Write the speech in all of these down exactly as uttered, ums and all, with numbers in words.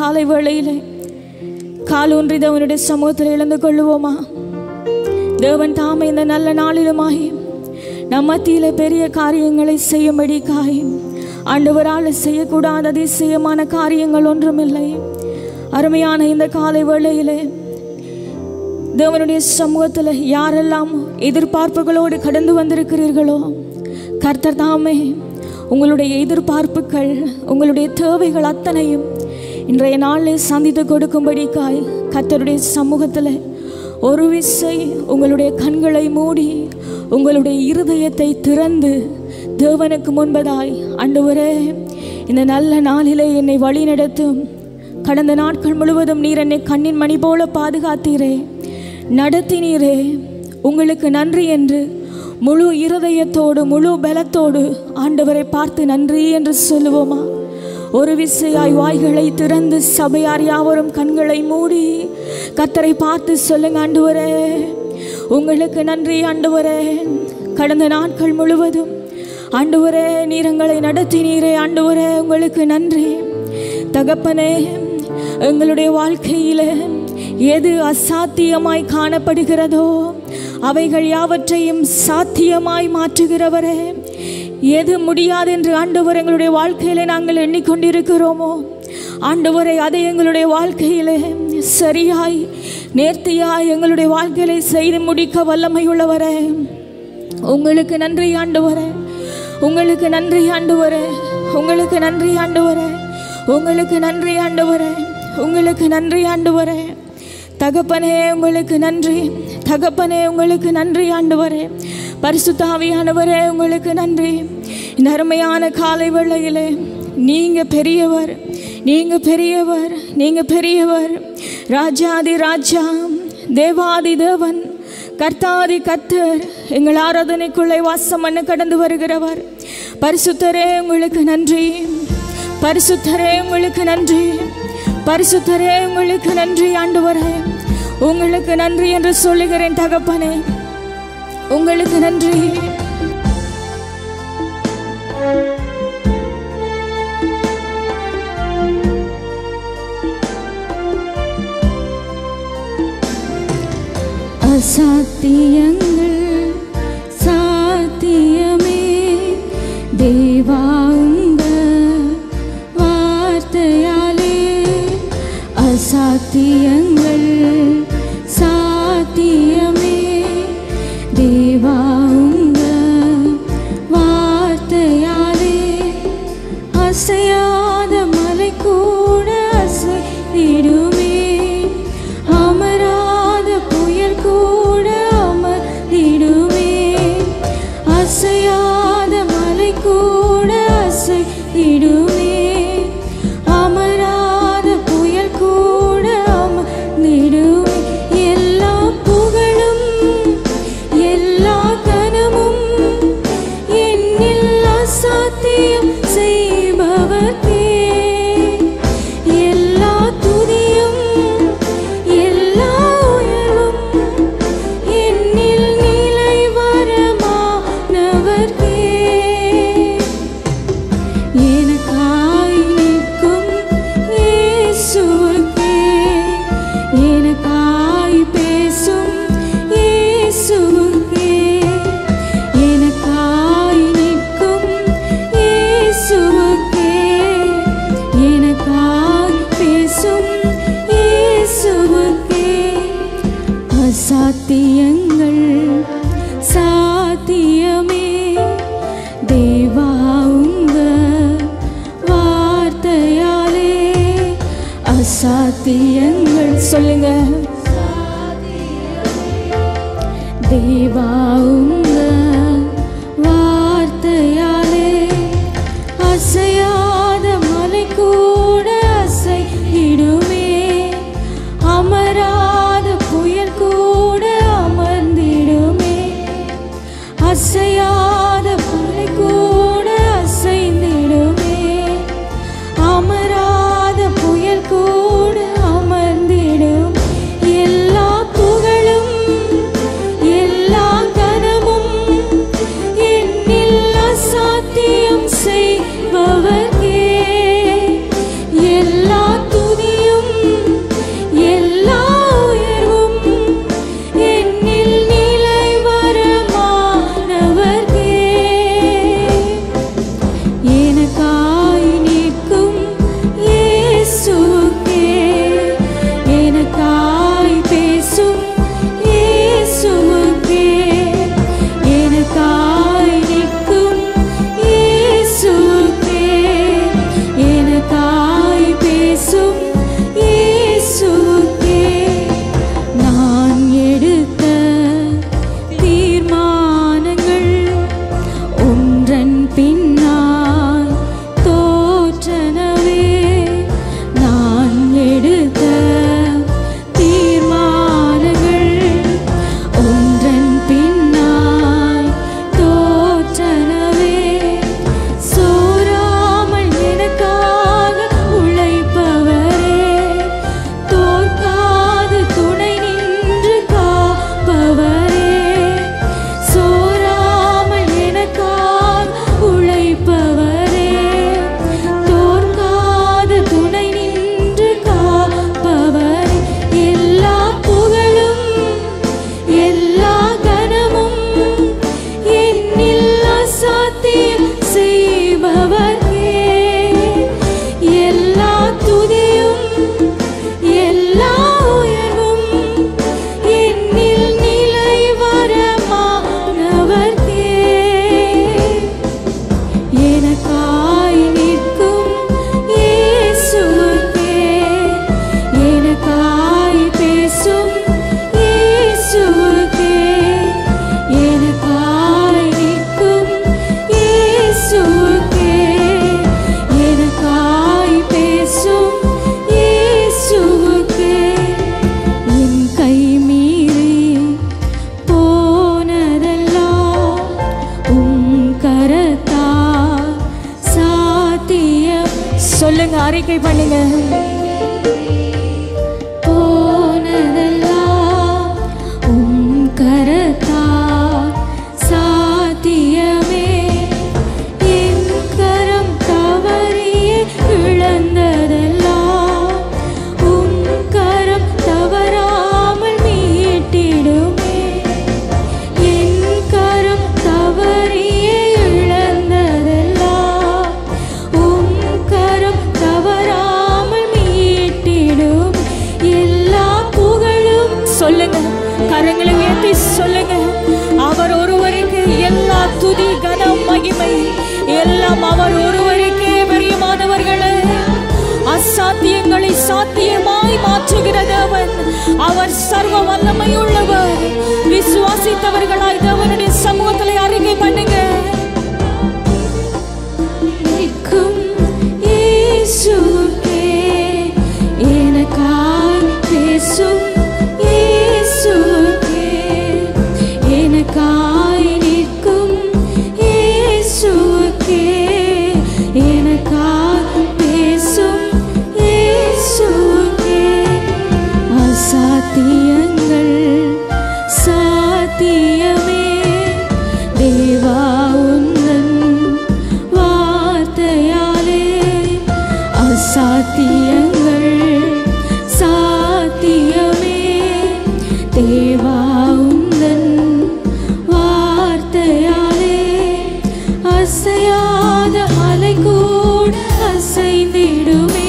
காலை வேளையிலே காலூன்றி தேவனுடைய சமூகத்தில் இழந்து கொள்ளுவோமா? தேவன் தாமே இந்த நல்ல நாளிலுமாகி நம் மத்தியிலே பெரிய காரியங்களை செய்யும்படிக்காய் ஆண்டவரால் செய்யக்கூடாத அதிசயமான காரியங்கள் ஒன்றுமில்லை. அருமையான இந்த காலை வேளையிலே தேவனுடைய சமூகத்தில் யாரெல்லாம் எதிர்பார்ப்புகளோடு கடந்து வந்திருக்கிறீர்களோ, கர்த்தர் தாமே உங்களுடைய எதிர்பார்ப்புகள், உங்களுடைய தேவைகள் அத்தனையும் இன்றைய நாளில் சந்தித்து கொடுக்கும்படிக்காய் கர்த்தருடைய சமூகத்தில் ஒரு விசை உங்களுடைய கண்களை மூடி உங்களுடைய இருதயத்தை திறந்து தேவனுக்கு முன்பதாய், ஆண்டவரே இந்த நல்ல நாளிலே என்னை வழி நடத்தும். கடந்த நாட்கள் முழுவதும் நீர் என்னை கண்ணின் மணி போல பாதுகாத்தீரே, நடத்தினீரே, உங்களுக்கு நன்றி என்று முழு இருதயத்தோடு முழு பலத்தோடு ஆண்டவரை பார்த்து நன்றி என்று சொல்லுவோமா? ஒரு விசையாய் வாய்களை திறந்து சபையார் யாவரும் கண்களை மூடி கர்த்தரை பார்த்து சொல்லுங்க, ஆண்டவரே உங்களுக்கு நன்றி. ஆண்டவரே கடந்த நாட்கள் முழுவதும் ஆண்டவரே நீர் எங்களை நடத்தினீரே, ஆண்டவரே உங்களுக்கு நன்றி. தகப்பனே, எங்களுடைய வாழ்க்கையில் எது அசாத்தியமாய் காணப்படுகிறதோ அவைகள் யாவற்றையும் சாத்தியமாய் மாற்றுகிறவரே, எது முடியாது என்று ஆண்டவர் எங்களுடைய வாழ்க்கையிலே நாங்கள் எண்ணிக்கொண்டிருக்கிறோமோ ஆண்டவரை அதை எங்களுடைய வாழ்க்கையிலே சரியாய் நேர்த்தியாய் எங்களுடைய வாழ்க்கையிலே செய்து முடிக்க வல்லமை உள்ளவரே, உங்களுக்கு நன்றி ஆண்டவரே, உங்களுக்கு நன்றி ஆண்டவரே, உங்களுக்கு நன்றி ஆண்டவரே, உங்களுக்கு நன்றி ஆண்டவரே, உங்களுக்கு நன்றி ஆண்டவரே. தகப்பனே உங்களுக்கு நன்றி, தகப்பனே உங்களுக்கு நன்றி ஆண்டவரே. பரிசுத்த ஆவியானவரே உங்களுக்கு நன்றி. இந்த அருமையான காலை வேளையிலே நீங்க பெரியவர், நீங்க பெரியவர், நீங்க பெரியவர். ராஜாதி ராஜா, தேவாதி தேவன், கர்த்தாதி கர்த்தர், எங்கள் ஆராதனைக்குள்ளே வாசம் பண்ண கடந்து வருகிறவர். பரிசுத்தரே உங்களுக்கு நன்றி, பரிசுத்தரே உங்களுக்கு நன்றி, பரிசுத்தரே உங்களுக்கு நன்றி ஆண்டவரே. உங்களுக்கு நன்றி என்று சொல்லுகிறேன் தகப்பனே, உங்களுக்கு நன்றி. அசாத்தியங்கள் சாத்தியமே தேவா உங்கள் வார்த்தையாலே, அசாத்தியங்கள் சாத்தியமே தேவா உங்கள் வார்த்தையாலே. அசையாத மலை கூட அசைந்திடுமே, அமராத புயல் கூட அமர்ந்திடுமே. அசையாத மலை கூட அசைந்திடுமே, அமராத புயல் கூட அமர்ந்திடுமே. எல்லா புகழும் எல்லா கனமும் என்னில் அசாத்தியம் செய்பவர்க்கே. எல்லா துதியும் எல்லா உயர்வும் என்னில் நிலை வரமானவர்க்கே. எனக்காய் நிற்கும் இயேசுவுக்கே, எனக்காய் பேசும் இயேசுவுக்கே, எனக்காய் நிற்கும் இயேசுவுக்கே, எனக்காய் பேசும் இயேசுவுக்கே. அசாத்தியங்கள் சாத்தியமே தேவா உங்கள் வார்த்தையாலே. அசாத்தியங்கள் சொல்லுங்க, தேவா உங்கள் வார்த்தையாலே. அசையாத மலை கூட அசைந்திடுமே, அமராத புயல் கூட அமர்ந்திடுமே. அசையாத மலை கூட அசைந்திடுமே, அமராத புயல் கூட அமர்ந்திடும். எல்லா புகழும் எல்லா கனமும் அறிக்கை பண்ணுங்க. போனதெல்லாம் உம் கரத்தால் சாத்தியமே, என் கரம் தவறியே இழந்ததெல்லாம் உம் கரம் தவறாமல் மீட்டிடுமே. என் கரம் தவறியே இழந்ததெல்லாம் உம் கரம் தவறாமல் மீட்டிடும். எல்லா புகழும் சொல்லுங்க, கரங்களை உயர்த்தி சொல்லுங்க. அவர் ஒருவருக்கு எல்லா துதி கனம் மகிமை எல்லாம் அவர் ஒருவருக்கே பிரியமானவர்களே. அசாத்தியங்களை சாத்தியமாய் மாற்றுகிறது அவன். அவர் சர்வ வல்லமை உள்ளவர். விசுவாசித்தவர்களாய் தேவனுடைய சமூகத்தில் அறிக்கை பண்ணுங்க. நிற்கும் இயேசுவே, எனக்காய் பேசும் இயேசுவே, எனக்காய் நிற்கும் இயேசுவே, எனக்காய் பேசும் இயேசுவே. அசாத்தியங்கள் சாத்தியமே, தேவா உந்தன் வார்த்தையாலே. அசாத்தியங்கள் சாத்தியமே, தேவா உந்தன் வார்த்தையாலே. அசையாத மலை கூட அசைந்திடுமே,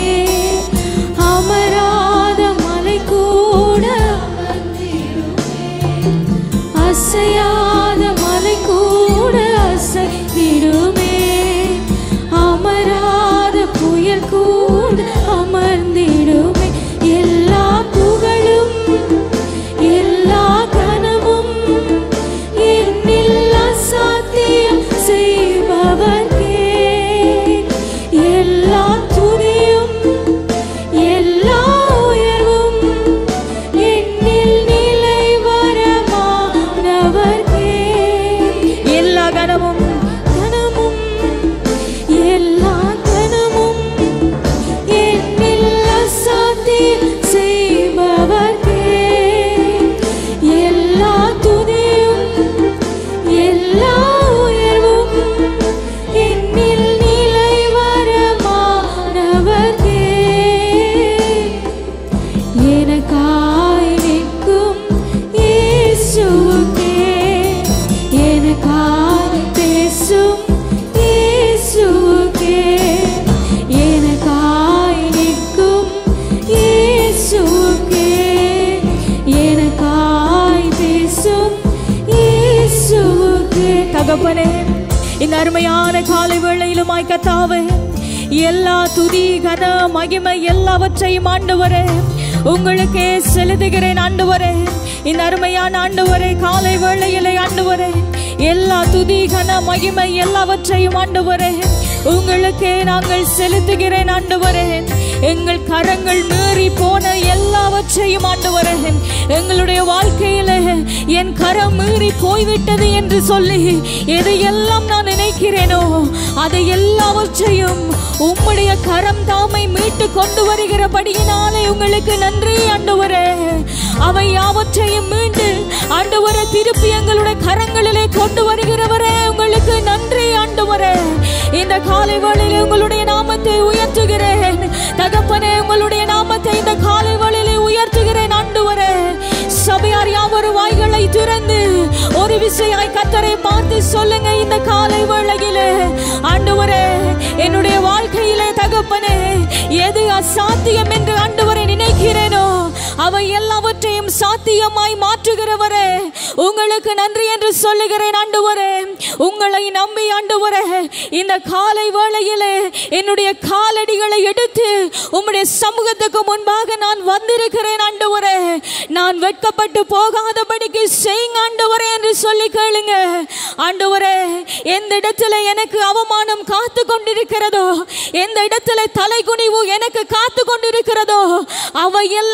அமராத மலை கூட அமர்ந்திடுமே. அசையாத மலை கூட அசைந்திடுமே, அமராத புயல் கூட அமர்ந்திடுமே. எல்லா புகழும் எல்லா கனமும் என்னில் அசாத்தியம் செய்பவர்க்கே. எல்லா துதியும் எல்லா உயர்வும் என்னில் நிலை வரமானவர்க்கே. எல்லா கனமும் கனமும் எல்லா கனமும் என்னில் அசாத்தியம் செய்பவர்க்கே. எல்லா துதியும் எல்லா உயர்வும் என்னில் நிலை வரமானவர்க்கே. எனக்காய் நிற்கும் இயேசுவுக்கே, எனக்காய் பேசும் இயேசுவுக்கே, எனக்காய் நிற்கும் இயேசுவுக்கே, எனக்காய் பேசும் இயேசுவுக்கே. தகப்பனே, இந்த அருமையான காலை வேளையிலுமாய் கர்த்தாவே, எல்லா துதி கன மகிமை எல்லாவற்றையும் ஆண்டவரே உங்களுக்கே செலுத்துகிறேன். ஆண்டவரே, இந்த அருமையான ஆண்டவரே காலை வேளையிலே ஆண்டவரே எல்லா துதி கன மகிமை எல்லாவற்றையும் ஆண்டவரே உங்களுக்கே நாங்கள் செலுத்துகிறேன். ஆண்டவரே, எங்கள் கரங்கள் மீறி போன எல்லாவற்றையும் ஆண்டவரே, எங்களுடைய வாழ்க்கையில என் கரம் மீறி போய்விட்டது என்று சொல்லி எதையெல்லாம் நான் நினைக்கிறேனோ அதை எல்லாவற்றையும் உம்முடைய கரம் தாமை மீட்டு கொண்டு வருகிறபடியினாலே உங்களுக்கு நன்றி ஆண்டவரே. அவை யாவற்றையும் மீண்டு ஆண்டவரே திருப்பி எங்களுடைய கரங்களிலே கொண்டு வருகிறவரே உங்களுக்கு நன்றி ஆண்டவரே. இந்த காலை வேளையிலே உங்களுடைய நாமத்தை உயர்த்துகிறேன் தகப்பனே. உங்களுடைய நாமத்தை இந்த காலை வேளையிலே உயர்த்துகிறேன் ஆண்டவரே. சபையார் யாவரும் வாய்களை திறந்து ஒரு விசையாய் கர்த்தரை பார்த்து சொல்லுங்க. இந்த காலை வேளையிலே ஆண்டவரே, என்னுடைய வாழ்க்கையிலே தகப்பனே எது அசாத்தியம் என்று ஆண்டவரை நினைக்கிறேனோ அவை எல்லாவற்றையும் சாத்தியமாய் மாற்றுகிறவரே உங்களுக்கு நன்றி என்று சொல்லுகிறேன் ஆண்டவரே. உங்களை நம்பி ஆண்டவரே இந்த காலை வேளையிலே என்னுடைய காலடிகளை எடுத்து உம்முடைய சமூகத்துக்கு முன்பாக நான் வந்திருக்கிறேன் ஆண்டவரே. நான் வெட்கப்பட்டு போகாதபடிக்கு செய்யுங்க ஆண்டவரே என்று சொல்லி கேளுங்க. ஆண்டவரே, எந்த இடத்துல எனக்கு அவமானம் காத்து கொண்டிருக்கிறதோ, எந்த இடத்துல தலைகுனிவு எனக்கு காத்து கொண்டிருக்கிறதோ, அவை எல்லாவற்றிலும்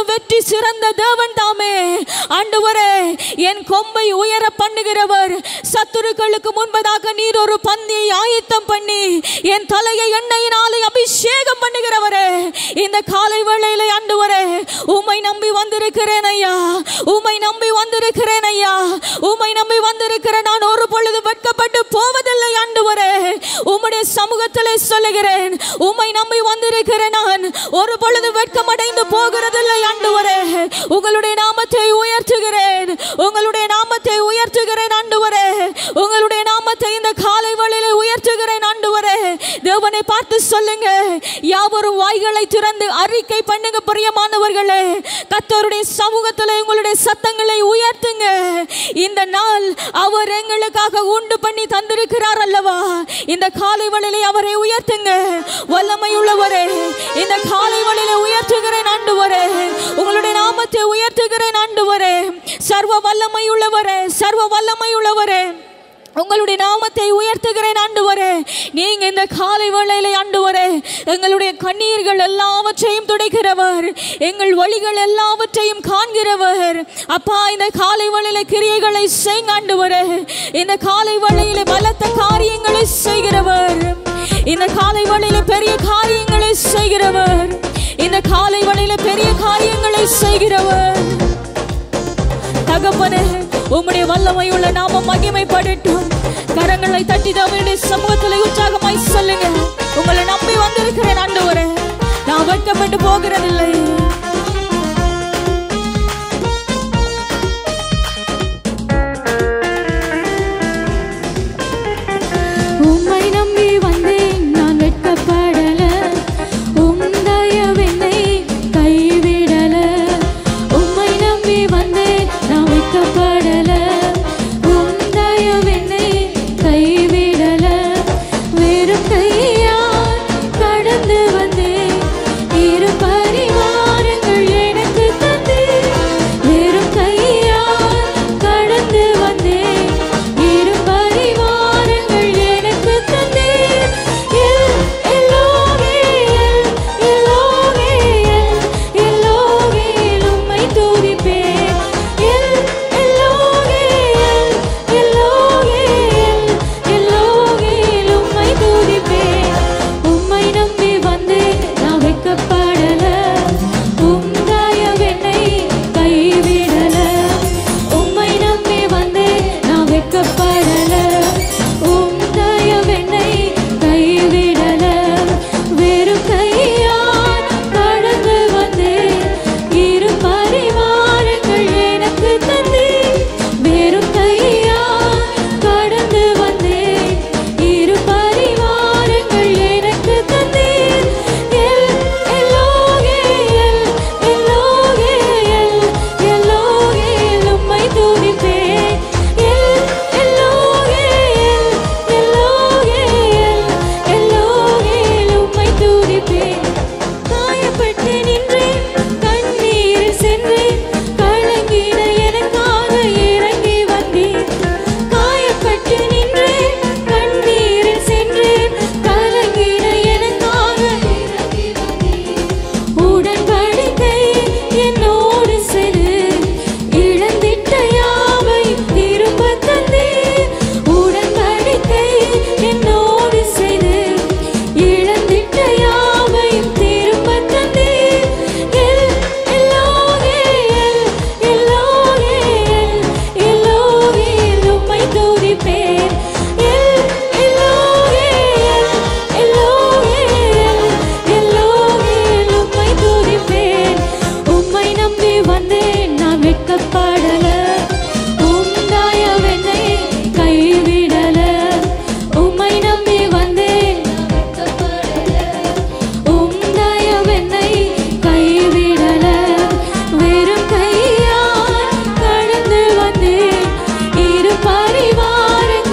எப்பொழுதும் வெற்றி சிறந்த தேவன் தாமே. ஆண்டவரே, என் கொம்பை உயர பண்ணுகிறவர், சத்துருக்களுக்கு முன்பதாக நீர் ஒரு பந்தியை ஆயத்தம் பண்ணி என் தலையை எண்ணெயினாலே அபிஷேகம் பண்ணுகிறவரே, இந்த காலை வேளையிலே ஆண்டவரே உம்மை நம்பி வந்திருக்கிறேன் ஐயா, உம்மை நம்பி வந்திருக்கிறேன் ஐயா, உம்மை நம்பி வந்திருக்கிறேன். நான் ஒரு பொழுது வெட்கப்பட்டு போவதில்லை ஆண்டவரே, உம்முடைய சமூகத்திலே சொல்லுகிறேன். உம்மை நம்பி வந்திருக்கிறேன், நான் ஒரு பொழுது வெட்கமடைந்து போகிறதில்லை ஆண்டவரே. உங்களுடைய நாமத்தை உயர்த்துகிறேன், உங்களுடைய நாமத்தை உயர்த்துகிறேன் ஆண்டவரே, உங்களுடைய நாமத்தை இந்த காலை வேளையிலே உயர்த்துகிறேன் ஆண்டவரே. தேவனை பார்த்து சொல்லுங்க, யாவரும் வாய்களை திறந்து அறிக்கை பண்ணுங்க பிரியமானவர்களே. கர்த்தருடைய சமூகத்திலே உங்களுடைய சத்தங்களை உயர்த்துங்க. இந்த நாள் அவர் எங்களுக்காக உண்டு பண்ணி தந்திருக்கிறார் அல்லவா, இந்த காலை வேளையிலே அவரை உயர்த்துங்க. வல்லமை உள்ளவரே, இந்த காலை வேளையிலே உயர்த்துகிறேன் ஆண்டவரே, உங்களுடைய நாமத்தை உயர்த்துகிறேன் ஆண்டவரே. சர்வ வல்லமை உள்ளவரே, சர்வ வல்லமை உள்ளவரே, உங்களுடைய நாமத்தை உயர்த்துகிறேன் ஆண்டவரே. நீங்க இந்த காலை வேளையிலே ஆண்டவரே எங்களுடைய கண்ணீர்கள் எல்லாவற்றையும் துடைக்கிறவர், எங்கள் வழிகள் எல்லாவற்றையும் காண்கிறவர். அப்பா, இந்த காலை வேளையிலே கிரியைகளை செய்யுங்க ஆண்டவரே. இந்த காலை வேளையிலே பலத்த காரியங்களை செய்கிறவர், இந்த காலை வேளையிலே பெரிய காரியங்களை செய்கிறவர், இந்த காலை வேளையிலே பெரிய காரியங்களை செய்கிறவர். தகப்பனே, உம்முடைய வல்லமை உள்ள நாமம் மகிமைப்படட்டும். கரங்களை தட்டி அவருடைய சமூகத்தில் உற்சாகமாய் சொல்லுங்க, உங்களை நம்பி வந்திருக்கிறேன் ஆண்டவரே, நான் வெட்கப்பட்டு போகிறதில்லை. உம்மை நம்பி வந்தேன், நான் வெட்கப்படல, உம் தயவென்னை கைவிடல. உம்மை நம்பி வந்தேன், நான் வெட்கப்படல, உம் தயவென்னை கைவிடல. வெறும் கையால் கடந்து வந்தேன், இரு பரிவாரங்கள் எனக்கு தந்தேன். வெறும் கையால் கடந்து வந்தேன், இரு பரிவாரங்கள் எனக்கு தந்தேன். எல் எல்லோகே எல் எல்லோகே எல் எல்லோகே உம்மை துதிப்பேன். எல் எல்லோகே எல் எல்லோகே எல் எல்லோகே உம்மை துதிப்பேன். உம்மை நம்பி வந்தேன், நான் வெட்கப்படல, உம் தயவென்னை கைவிடல. உம்மை நம்பி வந்தேன், நான் வெட்கப்படல, உம் தயவென்னை கைவிடல. வெறும் கையால் கடந்து வந்தேன், இரு பரிவாரங்கள் எனக்கு தந்தேன். வெறும் கையால் கடந்து வந்தேன், இரு பரிவாரங்கள் எனக்கு தந்தேன். எல் எல்லோகே எல் எல்லோகே எல் எல்லோகே உம்மை துதிப்பேன். எல் எல்லோகே எல் எல்லோகே எல் எல்லோகே உம்மை துதிப்பேன். காயப்பட்டு நின்றேன், கண்ணீரில் சென்றேன், கலங்கின எனக்காக இறங்கி வந்தேன். காயப்பட்டு நின்றேன், கண்ணீரில் சென்றேன், கலங்கின எனக்காக இறங்கி வந்தேன். உடன்படிக்கை என்னோடு சென்று இழந்திட்ட யாவையும் திரும்பத் தந்தேன். உடன்படிக்கை என்னோடு செய்து இழந்திட்ட யாவையும் திரும்பத் தந்தேன். எல் எல்லோகே எல் எல்லோகே எல் எல்லோகே உம்மை துதிப்பேன். எல் எல்லோகே எல் எல்லோகே எல் எல்லோகே உம்மை துதிப்பேன். உம்மை நம்பி வந்தேன், நான் வெட்கப்படல, உம் தயவென்னை கைவிடல. உம்மை நம்பி வந்தேன், நான் வெட்கப்படல, உம் தயவென்னை கைவிடல. வெறும் கையால் கடந்து வந்தேன், இரு பரிவாரங்கள்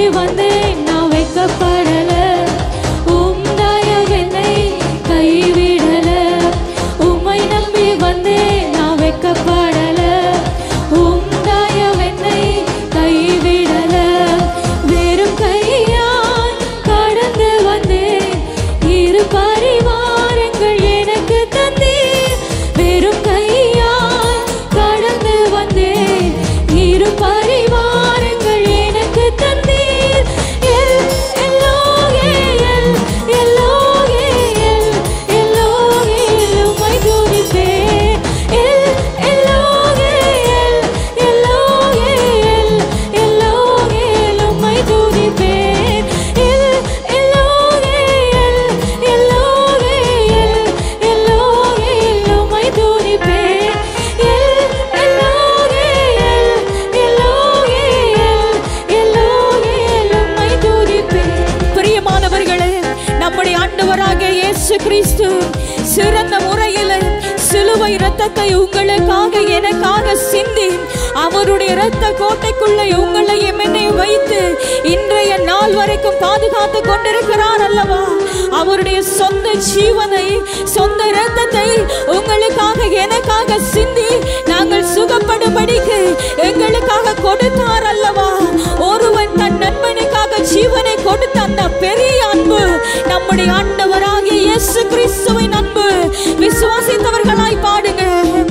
வந்தேன் நான் வெட்கப்படல, உம் தயவென்னை கைவிடல. உம்மை நம்பி வந்தேன் நான் வெட்கப்படல, உம் தயவென்னை கைவிடல. வெறும் கையால் கடந்து வந்தேன், இரு பரிவாரங்கள் எனக்கு தந்தீர். வெறும் கையால் கடந்து வந்தேன், இரு பரிவாரங்கள் எனக்கு தந்தீர். எல் எல்லோகே எல் எல்லோகே எல் எல்லோகே உம்மை துதிப்பேன். எல் எல்லோகே எல் எல்லோகே எல் எல்லோகே உம்மை துதிப்பேன். எல் எல்லோகே எல் எல்லோகே எல் எல்லோகே உம்மை துதிப்பேன். எல் எல்லோகே எல் எல்லோகே எல் எல்லோகே உம்மை துதிப்பேன். பிரியமானவர்களே, நம்முடைய ஆண்டவராகிய இயேசு கிறிஸ்து சிறந்த முறையில் சிலுவை இரத்தத்தை உங்களுக்காக எனக்காக சிந்தி அவருடைய இரத்த கோட்டைக்குள்ளே உங்களையும் என்னையும் வைத்து இன்றைய நாள் வரைக்கும் பாதுகாத்து கொண்டிருக்கிறார் அல்லவா? அவருடைய சொந்த ஜீவனை சொந்த இரத்தத்தை உங்களுக்காக எனக்காக சிந்தி நாங்கள் சுகப்படும்படிக்கு எங்களுக்காக கொடுத்தார் அல்லவா? ஒருவன் தன் நண்பனுக்காக ஜீவனை கொடுத்த அந்த பெரிய அன்பு நம்முடைய ஆண்டவராகிய இயேசு கிறிஸ்துவின் அன்பு. விசுவாசித்தவர்களாய் பாடுங்க.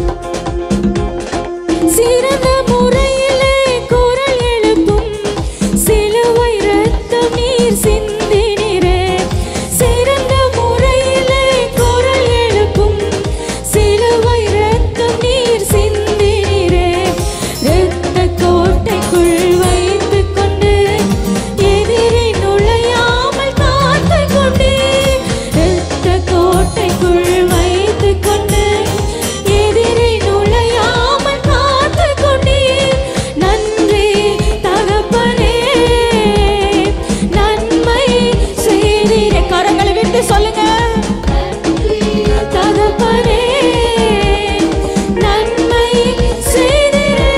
சிறந்த முறையிலே குரல் எழுப்பும் சிலுவை இரத்தம் நீர் சிந்தினீரே. சிறந்த முறையிலே குரல் எழுப்பும் சிலுவை இரத்தம் நீர் சிந்தினீரே. இரத்த கோட்டைக்குள் வைத்துக் கொண்டு எதிரி நுழையாமல் காத்துக் கொண்டீர். இரத்த கோட்டைக்குள் வைத்துக் கொண்டு எதிரி நுழையாமல் காத்துக் கொண்டீர். நன்றி தகப்பனே, நன்மை செய்தீரே. கரங்களை விட்டு சொல்லுங்க. தகப்பனே, நன்மை செய்தீரே.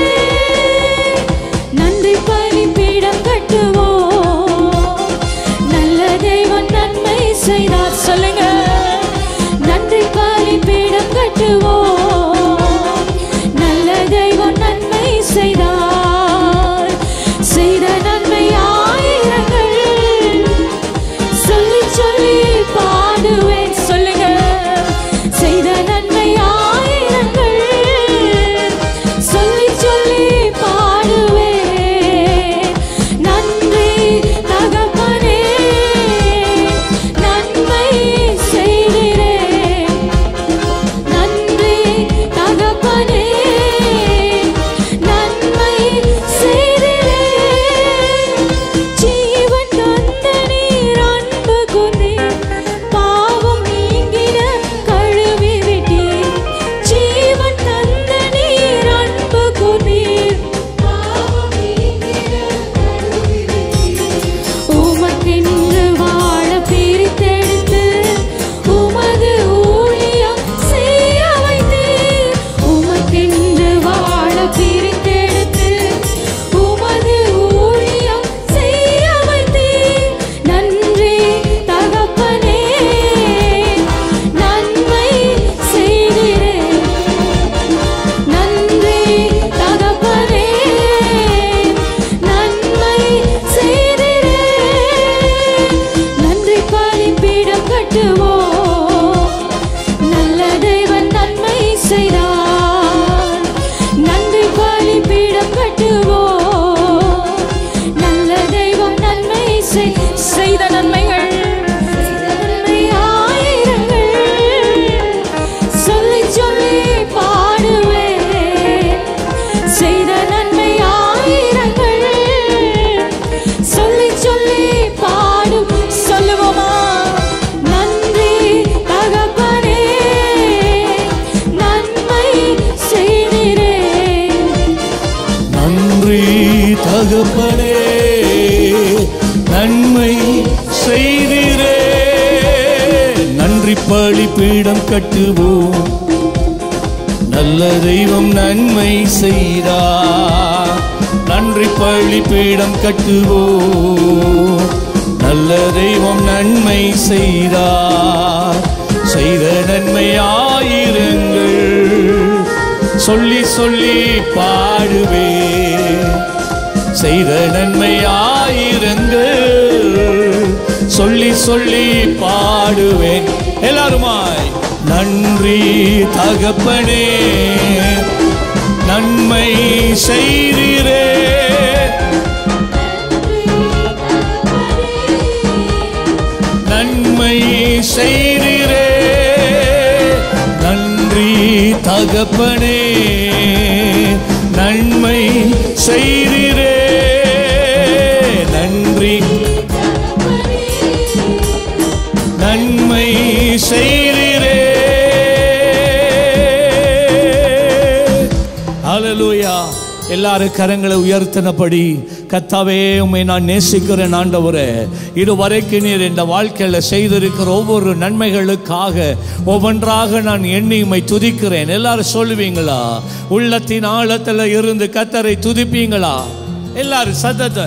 நன்றி பலிபீடம் கட்டுவோம், நல்ல தேவன் நன்மை செய்தார். சொல்லுங்க. நன்றி பலிபீடம் கட்டுவோம், நல்ல தெய்வம் நன்மை செய்தார். செய்த நன்மை ஆயிரங்கள் சொல்லி சொல்லி பாடுவேன். சொல்லுங்க. செய்த நன்மை ஆயிரங்கள் சொல்லி சொல்லி பாடுவேன். நன்றி தகப்பனே, நன்மை செய்தீரே. நன்றி தகப்பனே, நன்மை செய்தீரே. ஜீவன் தந்த நீர் அன்பு கொண்டீர், பாவம் நீங்கிட கழுவி விட்டீர். ஜீவன் தந்த நீர் அன்பு கொண்டீர், பாவம் நீங்கிட கழுவி விட்டீர். உமக்கென்று வாழ பிரித்தெடுத்து உமது ஊழியம் செய்ய வைத்தீர். உமக்கென்று வாழ பிரித்தெடுத்து உமது ஊழியம் செய்ய வைத்தீர். நன்றி தகப்பனே, நன்மை செய்தீரே. நன்றி தகப்பனே, நன்மை செய்தீரே. நன்றி பலிபீடம் கட்டுவோம், நல்ல தேவன் நன்மை செய்தார். நன்றி பலிபீடம் கட்டுவோம், நல்ல தெய்வம் நன்மை செய்- செய்த நன்மைகள் நன்மை ஆயிரங்கள் சொல்லி சொல்லி பாடுவேன். செய்த நன்மை ஆயிரங்கள் சொல்லி சொல்லி பாடும். சொல்லுவோமா? நன்றி தகப்பனே, நன்மை செய்தீரே. நன்றி தகப்பனே, நன்மை செய்தீரே. நன்றி பலிபீடம் கட்டுவோம், நல்ல தெய்வம் நன்மை செய்தார். நன்றி பலிபீடம் கட்டுவோம். நல்ல தெய்வம் நன்மை செய்தார், செய்த நன்மை ஆயிரங்கள் சொல்லி சொல்லி பாடுவே. செய்த நன்மை ஆயிரங்கள் சொல்லி சொல்லி பாடுவேன். எல்லாருமாய் நன்றி தகப்பனே, நன்மை செய்தீரே. நன்மை செய்தீரே, நன்றி தகப்பனே, நன்மை செய்தீரே. நன்றி நன்மை செய்தீரே. ஹல்லேலூயா. எல்லாரும் கரங்களை உயர்த்தினபடி, கர்த்தாவே உம்மை நான் நேசிக்கிறேன் ஆண்டவரே. இதுவரைக்கும் நீர் இந்த வாழ்க்கையில் செய்திருக்கிற ஒவ்வொரு நன்மைகளுக்காக ஒவ்வொன்றாக நான் எண்ணி உம்மை துதிக்கிறேன். எல்லாரும் சொல்லுவீங்களா? உள்ளத்தின் ஆழத்தில் இருந்து கர்த்தரை துதிப்பீங்களா? எல்லாரும் சத்தத்தை.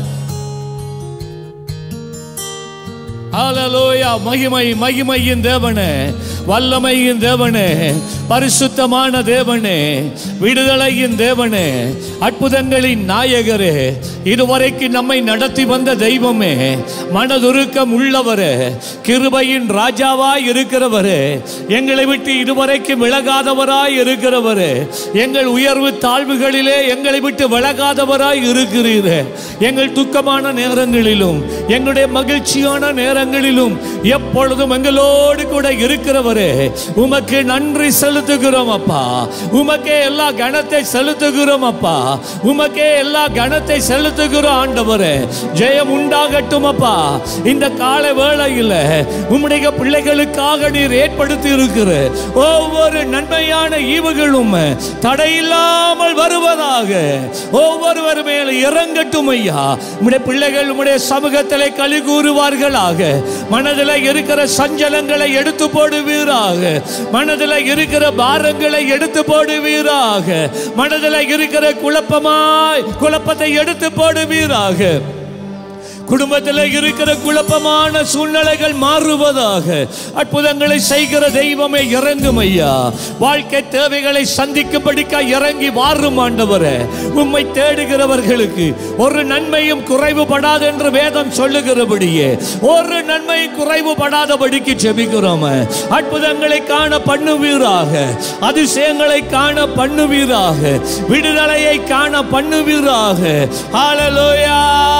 ஹல்லேலூயா. மகிமை மகிமையின் தேவனே, வல்லமையின் தேவனே, பரிசுத்தமான தேவனே, விடுதலையின் தேவனே, அற்புதங்களின் நாயகரே, இதுவரைக்கும் நம்மை நடத்தி வந்த தெய்வமே, மனதுருக்கம் உள்ளவரே, கிருபையின் ராஜாவாய் இருக்கிறவரே, எங்களை விட்டு இதுவரைக்கும் விலகாதவராய் இருக்கிறவரே, எங்கள் உயர்வு தாழ்வுகளிலே எங்களை விட்டு விலகாதவராய் இருக்கிறீரே. எங்கள் துக்கமான நேரங்களிலும் எங்களுடைய மகிழ்ச்சியான நேரங்களிலும் எப்பொழுதும் எங்களோடு கூட இருக்கிறவரே, உமக்கு நன்றி செலுத்துகிறோம் அப்பா. உமக்கே எல்லா கணத்தை செலுத்துகிறோம் அப்பா. உமக்கே எல்லா கணத்தை செலுத்துகிறோம் ஆண்டவரே. ஜெயம் உண்டாகட்டும் அப்பா. இந்த காலை வேளையில் உம்முடைய பிள்ளைகளுக்காக நீர் ஏற்படுத்தி இருக்கிற ஒவ்வொரு நன்மையான ஈவுகளும் தடையில்லாமல் வருவதாக ஒவ்வொருவர் மேல் இறங்கட்டும் ஐயா. உம்முடைய பிள்ளைகள் உம்முடைய சமூகத்திலே களி கூறுவார்களாக. மனதில் இருக்கிற சஞ்சலங்களை எடுத்து போடுவீராக. மனதில் இருக்கிற பாரங்களை எடுத்து போடுவீராக. மனதில் இருக்கிற குழப்பமாய் குழப்பத்தை எடுத்து போடுவீராக. குடும்பத்தில் இருக்கிற குழப்பமான சூழ்நிலைகள் மாறுவதாக. அற்புதங்களை செய்கிற தெய்வமே இறங்கும் ஐயா. வாழ்க்கை தேவைகளை சந்திக்கும்படிக்க இறங்கி வாரும் ஆண்டவரே. உம்மை தேடுகிறவர்களுக்கு ஒரு நன்மையும் குறைவுபடாது என்று வேதம் சொல்லுகிறபடியே ஒரு நன்மையும் குறைவுபடாதபடிக்கு ஜெபிக்கிறோம். அற்புதங்களை காண பண்ணுவீராக. அதிசயங்களை காண பண்ணுவீராக. விடுதலையை காண பண்ணுவீராக. ஹல்லேலூயா.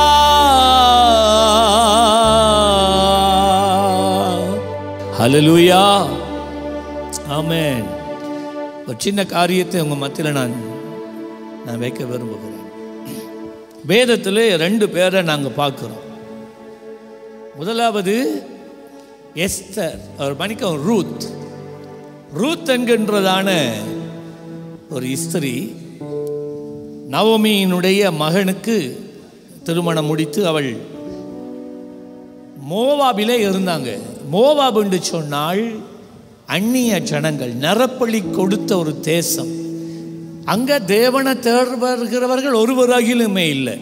ஹல்லேலூயா. ஆமென். ஒரு சின்ன காரியத்தை உங்க மத்தியில் நான் நான் வைக்க விரும்புகிறேன். வேதத்தில் ரெண்டு பேரை நாங்கள் பார்க்கிறோம். முதலாவது எஸ்தர், அவர் மணிக்கம் ரூத். ரூத் என்கின்றதான ஒரு ஸ்திரீ நவோமியினுடைய மகனுக்கு திருமணம் முடித்து அவள் மோவாபிலே இருந்தாங்க. மோவாப் என்று சொன்னால் அந்நிய ஜனங்கள், நரப்பலி கொடுத்த ஒரு தேசம். அங்க தேவனை தேடுகிறவர்கள் ஒருவராகிலுமே இல்லை.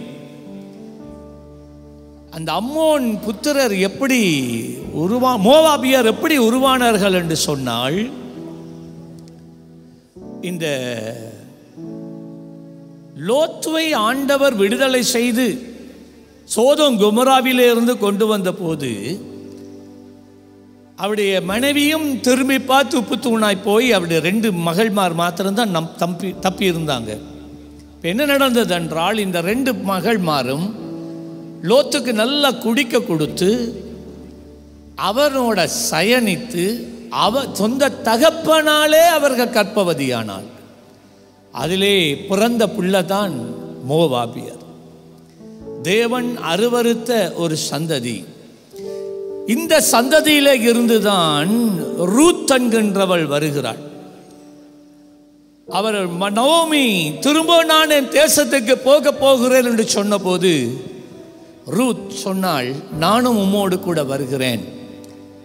அந்த அம்மோன் புத்திரர் எப்படி உருவா மோவாபியர் எப்படி உருவானார்கள் என்று சொன்னால், இந்த லோத்துவை ஆண்டவர் விடுதலை செய்து சோதோம் கொமோராவிலே இருந்து கொண்டு வந்த போது அவருடைய மனைவியும் திரும்பி பார்த்து உப்பு தூணாய் போய் அவருடைய ரெண்டு மகள்மார் மாத்திரம்தான் நம் தப்பி தப்பி இருந்தாங்க. இப்போ என்ன நடந்தது என்றால், இந்த ரெண்டு மகள்மாரும் லோத்துக்கு நல்லா குடிக்க கொடுத்து அவரோட சயனித்து அவ சொந்த தகப்பனாலே அவர்கள் கற்பவதியானாள். அதிலே பிறந்த பிள்ளைதான் மோவாபியர். தேவன் அருவருத்த ஒரு சந்ததி. இந்த சந்ததியில இருந்துதான் ரூத் என்கின்றவள் வருகிறாள். அவர் நவோமி திரும்ப நான் என் தேசத்துக்கு போக போகிறேன் என்று சொன்ன போது ரூத் சொன்னாள், நானும் உம்மோடு கூட வருகிறேன்.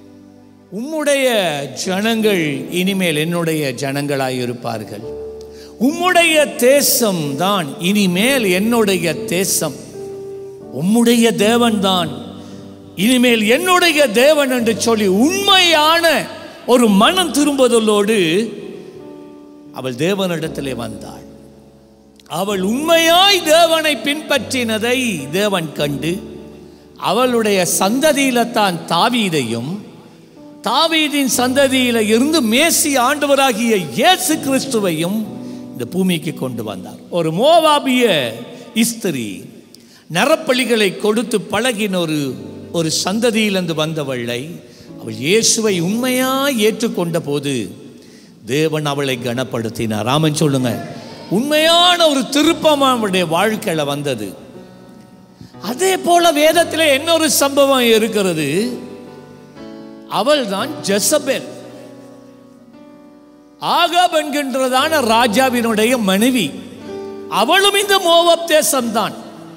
உம்முடைய ஜனங்கள் இனிமேல் என்னுடைய ஜனங்களாய் இருப்பார்கள். உம்முடைய தேசம் தான் இனிமேல் என்னுடைய தேசம், உம்முடைய தேவன் தான் இனிமேல் என்னுடைய தேவன் என்று சொல்லி உண்மையான ஒரு மனம் திரும்புதலோடு அவள் தேவனிடத்திலே வந்தாள். அவள் உண்மையாய் தேவனை பின்பற்றினதை தேவன் கண்டு அவளுடைய சந்ததியில தான் தாவீதையும், தாவீதின் சந்ததியில இருந்து மேசி ஆண்டவராகிய இயேசு கிறிஸ்துவையும் இந்த பூமிக்கு கொண்டு வந்தார். ஒரு மோவாபிய ஸ்திரீ நரப்பலிகளை கொடுத்து பழகின ஒரு ஒரு சந்ததியிலிருந்து வந்தவளை அவள் இயேசுவை உண்மையாய் ஏற்றுக்கொண்ட போது தேவன் அவளை கனப்படுத்தினார். ஆமென் சொல்லுங்க. உண்மையான ஒரு திருப்பம் அவளுடைய வாழ்க்கையில வந்தது. அதே போல வேதத்தில் இன்னொரு சம்பவம் இருக்கிறது. அவள் தான் ஜெசபேல், ஆகாப் என்கின்றதான ராஜாவினுடைய மனைவி. அவளும் இந்த மோவாப் தேசம்தான்.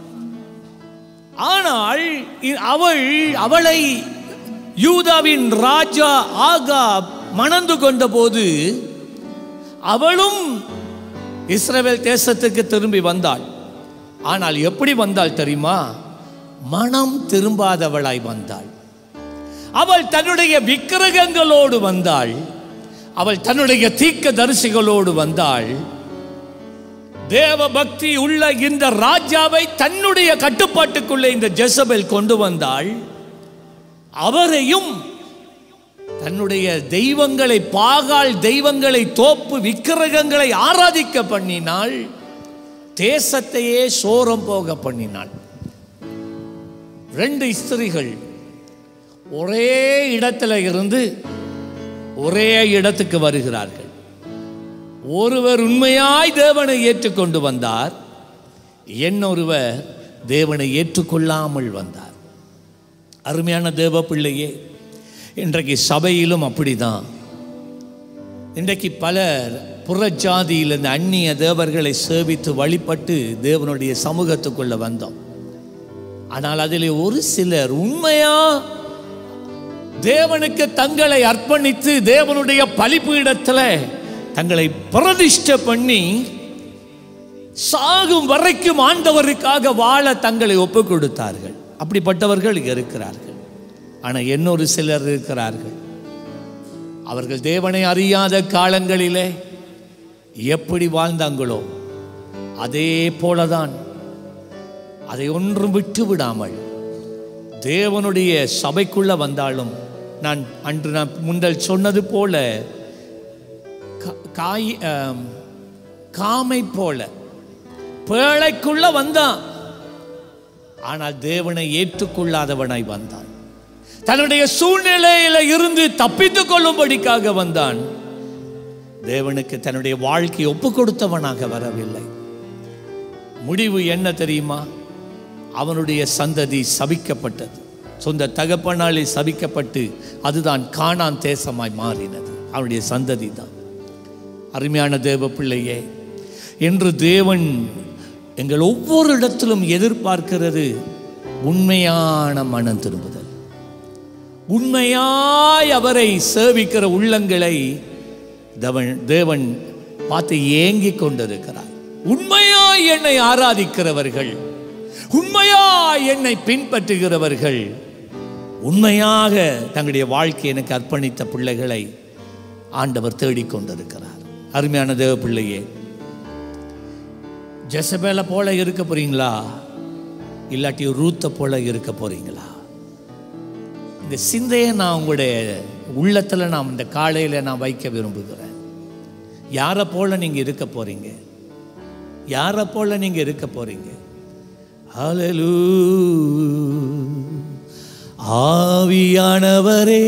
ஆனால் அவள் அவளை யூதாவின் ராஜா ஆகாப் மணந்து கொண்ட போது அவளும் இஸ்ரவேல் தேசத்துக்கு திரும்பி வந்தாள். ஆனால் எப்படி வந்தாள் தெரியுமா? மனம் திரும்பாதவளாய் வந்தாள். அவள் தன்னுடைய விக்கிரகங்களோடு வந்தாள். அவள் தன்னுடைய தீர்க்க தரிசிகளோடு வந்தாள். தேவ பக்தி உள்ள இந்த ராஜாவை தன்னுடைய கட்டுப்பாட்டுக்குள்ளே இந்த ஜெசபேல் கொண்டு வந்தாள். அவரையும் தன்னுடைய தெய்வங்களை, பாகால் தெய்வங்களை, தோப்பு விக்கிரகங்களை ஆராதிக்க பண்ணினாள். தேசத்தையே சோரம் போக பண்ணினாள். ரெண்டு ஸ்திரீகள் ஒரே இடத்துல இருந்து ஒரே இடத்துக்கு வருகிறார்கள். ஒருவர் உண்மையாய் தேவனை ஏற்றுக்கொண்டு வந்தார், இன்னொருவர் தேவனை ஏற்றுக்கொள்ளாமல் வந்தார். அருமையான தேவ பிள்ளையே, இன்றைக்கு சபையிலும் அப்படிதான். இன்றைக்கு பலர் புறஜாதியில் இந்த அந்நிய தேவர்களை சேவித்து வழிபட்டு தேவனுடைய சமூகத்துக்குள்ள வந்தோம். ஆனால் அதில் ஒரு சிலர் உண்மையா தேவனுக்கு தங்களை அர்ப்பணித்து தேவனுடைய பலிபீடத்தில் தங்களை பிரதிஷ்டை பண்ணி சாகும் வரைக்கும் ஆண்டவருக்காக வாழ தங்களை ஒப்பு கொடுத்தார்கள். அப்படிப்பட்டவர்கள் இருக்கிறார்கள். ஆனால் இன்னொரு சிலர் இருக்கிறார்கள். அவர்கள் தேவனை அறியாத காலங்களிலே எப்படி வாழ்ந்தாங்களோ அதே போலதான், அதை ஒன்றும் விட்டு விடாமல் தேவனுடைய சபைக்குள்ள வந்தாலும், நான் அன்று நான் முந்தல் சொன்னது போல காய் காமை போல பேழைக்குள்ள வந்தான். ஆனால் தேவனை ஏற்றுக்கொள்ளாதவனாய் வந்தான். தன்னுடைய சூழ்நிலையில இருந்து தப்பித்துக் கொள்ளும்படிக்காக வந்தான். தேவனுக்கு தன்னுடைய வாழ்க்கையை ஒப்பு கொடுத்தவனாக வரவில்லை. முடிவு என்ன தெரியுமா? அவனுடைய சந்ததி சபிக்கப்பட்டது. சொந்த தகப்பனாலே சபிக்கப்பட்டு அதுதான் கானான் தேசமாய் மாறினது. அவனுடைய சந்ததி தான். அருமையான தேவ பிள்ளையே, என்று தேவன் எங்கள் ஒவ்வொரு இடத்திலும் எதிர்பார்க்கிறது உண்மையான மனம் திரும்புதல். உண்மையாய் அவரை சேவிக்கிற உள்ளங்களை தேவன் தேவன் பார்த்து ஏங்கிக் கொண்டிருக்கிறார். உண்மையாய் என்னை ஆராதிக்கிறவர்கள், உண்மையாய் என்னை பின்பற்றுகிறவர்கள், உண்மையாக தங்களுடைய வாழ்க்கை எனக்கு அர்ப்பணித்த பிள்ளைகளை ஆண்டவர் தேடிக்கொண்டிருக்கிறார். அருமையான தேவ பிள்ளையே, ஜெசபேலை போல இருக்க போறீங்களா, இல்லாட்டி ரூத்தை போல இருக்க போறீங்களா? இந்த சிந்தையை நான் உங்களுடைய உள்ளத்தில் நான் இந்த காலையில் நான் வைக்க விரும்புகிறேன். யாரை போல நீங்கள் இருக்க போறீங்க? யாரை போல நீங்கள் இருக்க போறீங்க? ஹல்லேலூயா. ஆவியானவரே,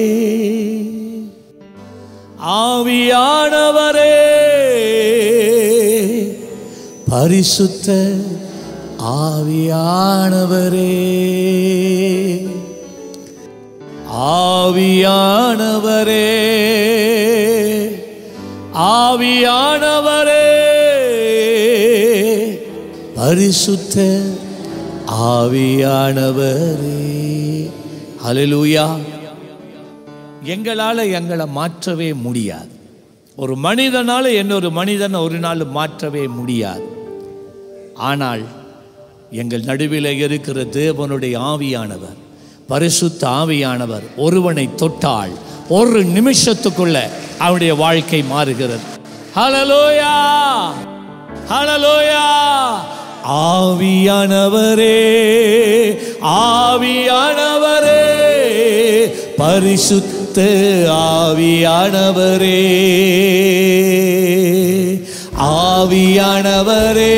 ஆவியானவரே, பரிசுத்த ஆவியானவரே, ஆவியானவரே, ஆவியானவரே, பரிசுத்த ஆவியானவரே. ஹல்லேலூயா. எங்களால் எங்களை மாற்றவே முடியாது. ஒரு மனிதனால இன்னொரு மனிதனை ஒரு நாள் மாற்றவே முடியாது. ஆனால் எங்கள் நடுவில் இருக்கிற தேவனுடைய ஆவியானவர், பரிசுத்த ஆவியானவர் ஒருவனை தொட்டால் ஒரு நிமிஷத்துக்குள்ள அவனுடைய வாழ்க்கை மாறுகிறது. ஹல்லேலூயா, ஹல்லேலூயா. ஆவியானவரே, ஆவியானவரே, பரிசுத்த ஆவியானவரே, ஆவியானவரே,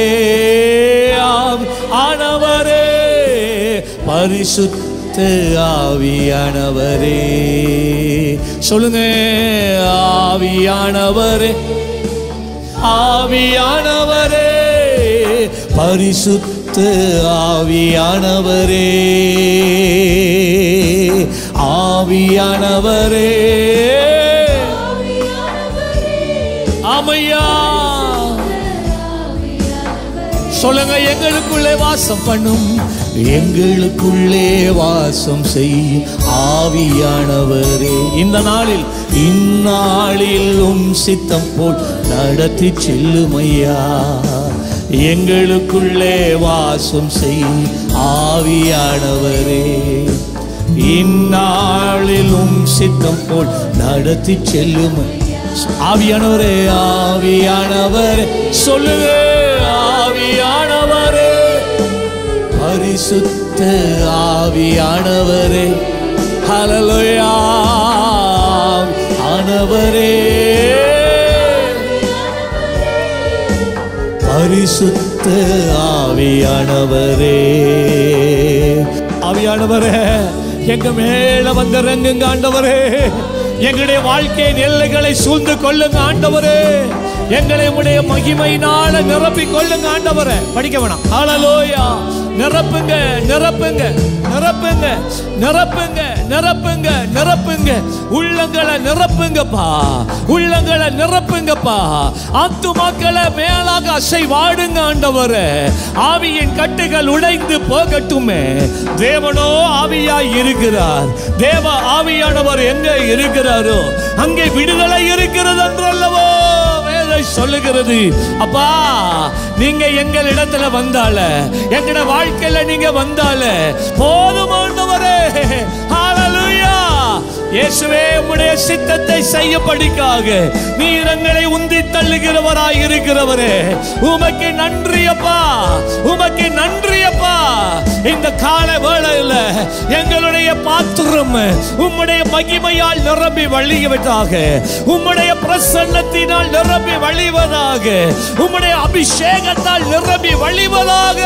ஆவியானவரே, பரிசுத்த ஆவியானவரே. சொல்லுங்க, ஆவியானவரே, ஆவியானவரே, பரிசுத்த ஆவியானவரே, ஆவியானவரே. ஆமையா, சொல்லுங்க, எங்களுக்குள்ளே வாசம் பண்ணும், எங்களுக்குள்ளே வாசம் செய்யும் ஆவியானவரே. இந்த நாளில் இந்நாளில் உம் சித்தம் போல் நடத்தி செல்லுமையா. எங்களுக்குள்ளே வாசம் செய்யும் ஆவியானவரே, இந்நாளில் உம் சித்தம் போல் நடத்தி செல்லும் ஆவியானவரே, ஆவியானவரே. சொல்லுங்க, ஆவியானவரே, பரிசுத்த ஆவியானவரே. ஹல்லேலூயா, ஆனவரே, பரிசுத்த ஆவியானவரே. ஆவியானவரே, எங்க மேல வந்திறங்குங்க ஆண்டவரே. எங்களுடைய வாழ்க்கையின் எல்லைகளை சூழ்ந்து கொள்ளுங்க ஆண்டவரே. எங்களை உடைய மகிமையினால நிரப்பி கொள்ளுங்க ஆண்டவரே. படிக்க வேணாம். ஹல்லேலூயா. நிரப்புங்க, நிரப்புங்க, நிரப்புங்க, நிரப்புங்க, நிரப்புங்க, நிரப்புங்க. உள்ளங்களை நிரப்புங்கப்பா, உள்ளங்களை நிரப்புங்கப்பா. ஆத்துமாக்களை மேலாக அசைவாடுங்க ஆண்டவரே. ஆவியின் கட்டுகள் உடைந்து போகட்டுமே. தேவனோ ஆவியாய் இருக்கிறார். தேவ ஆவியானவர் எங்கே இருக்கிறாரோ அங்கே விடுதலை இருக்கிறது என்றல்லவோ சொல்லுகிறது. அப்பா, நீங்க எங்கள் இடத்துல வந்தால, எங்கட வாழ்க்கையில நீங்க வந்தால போதும் ஆண்டவரே. ஹல்லேலூயா. இயேசுவே, உம்முடைய சித்தத்தை செய்யபடிக்காக நீர் எங்களை உந்தி தள்ளுகிறவராய் இருக்கிறவரே, உமக்கு நன்றி அப்பா, உமக்கு நன்றி அப்பா. இந்த கால வேளையில எங்களுடைய பாத்திரம் உம்முடைய மகிமையால் நிரம்பி வழிவதாக, உம்முடைய பிரசன்னத்தினால் நிரம்பி வழிவதாக, உம்முடைய அபிஷேகத்தால் நிரம்பி வழிவதாக.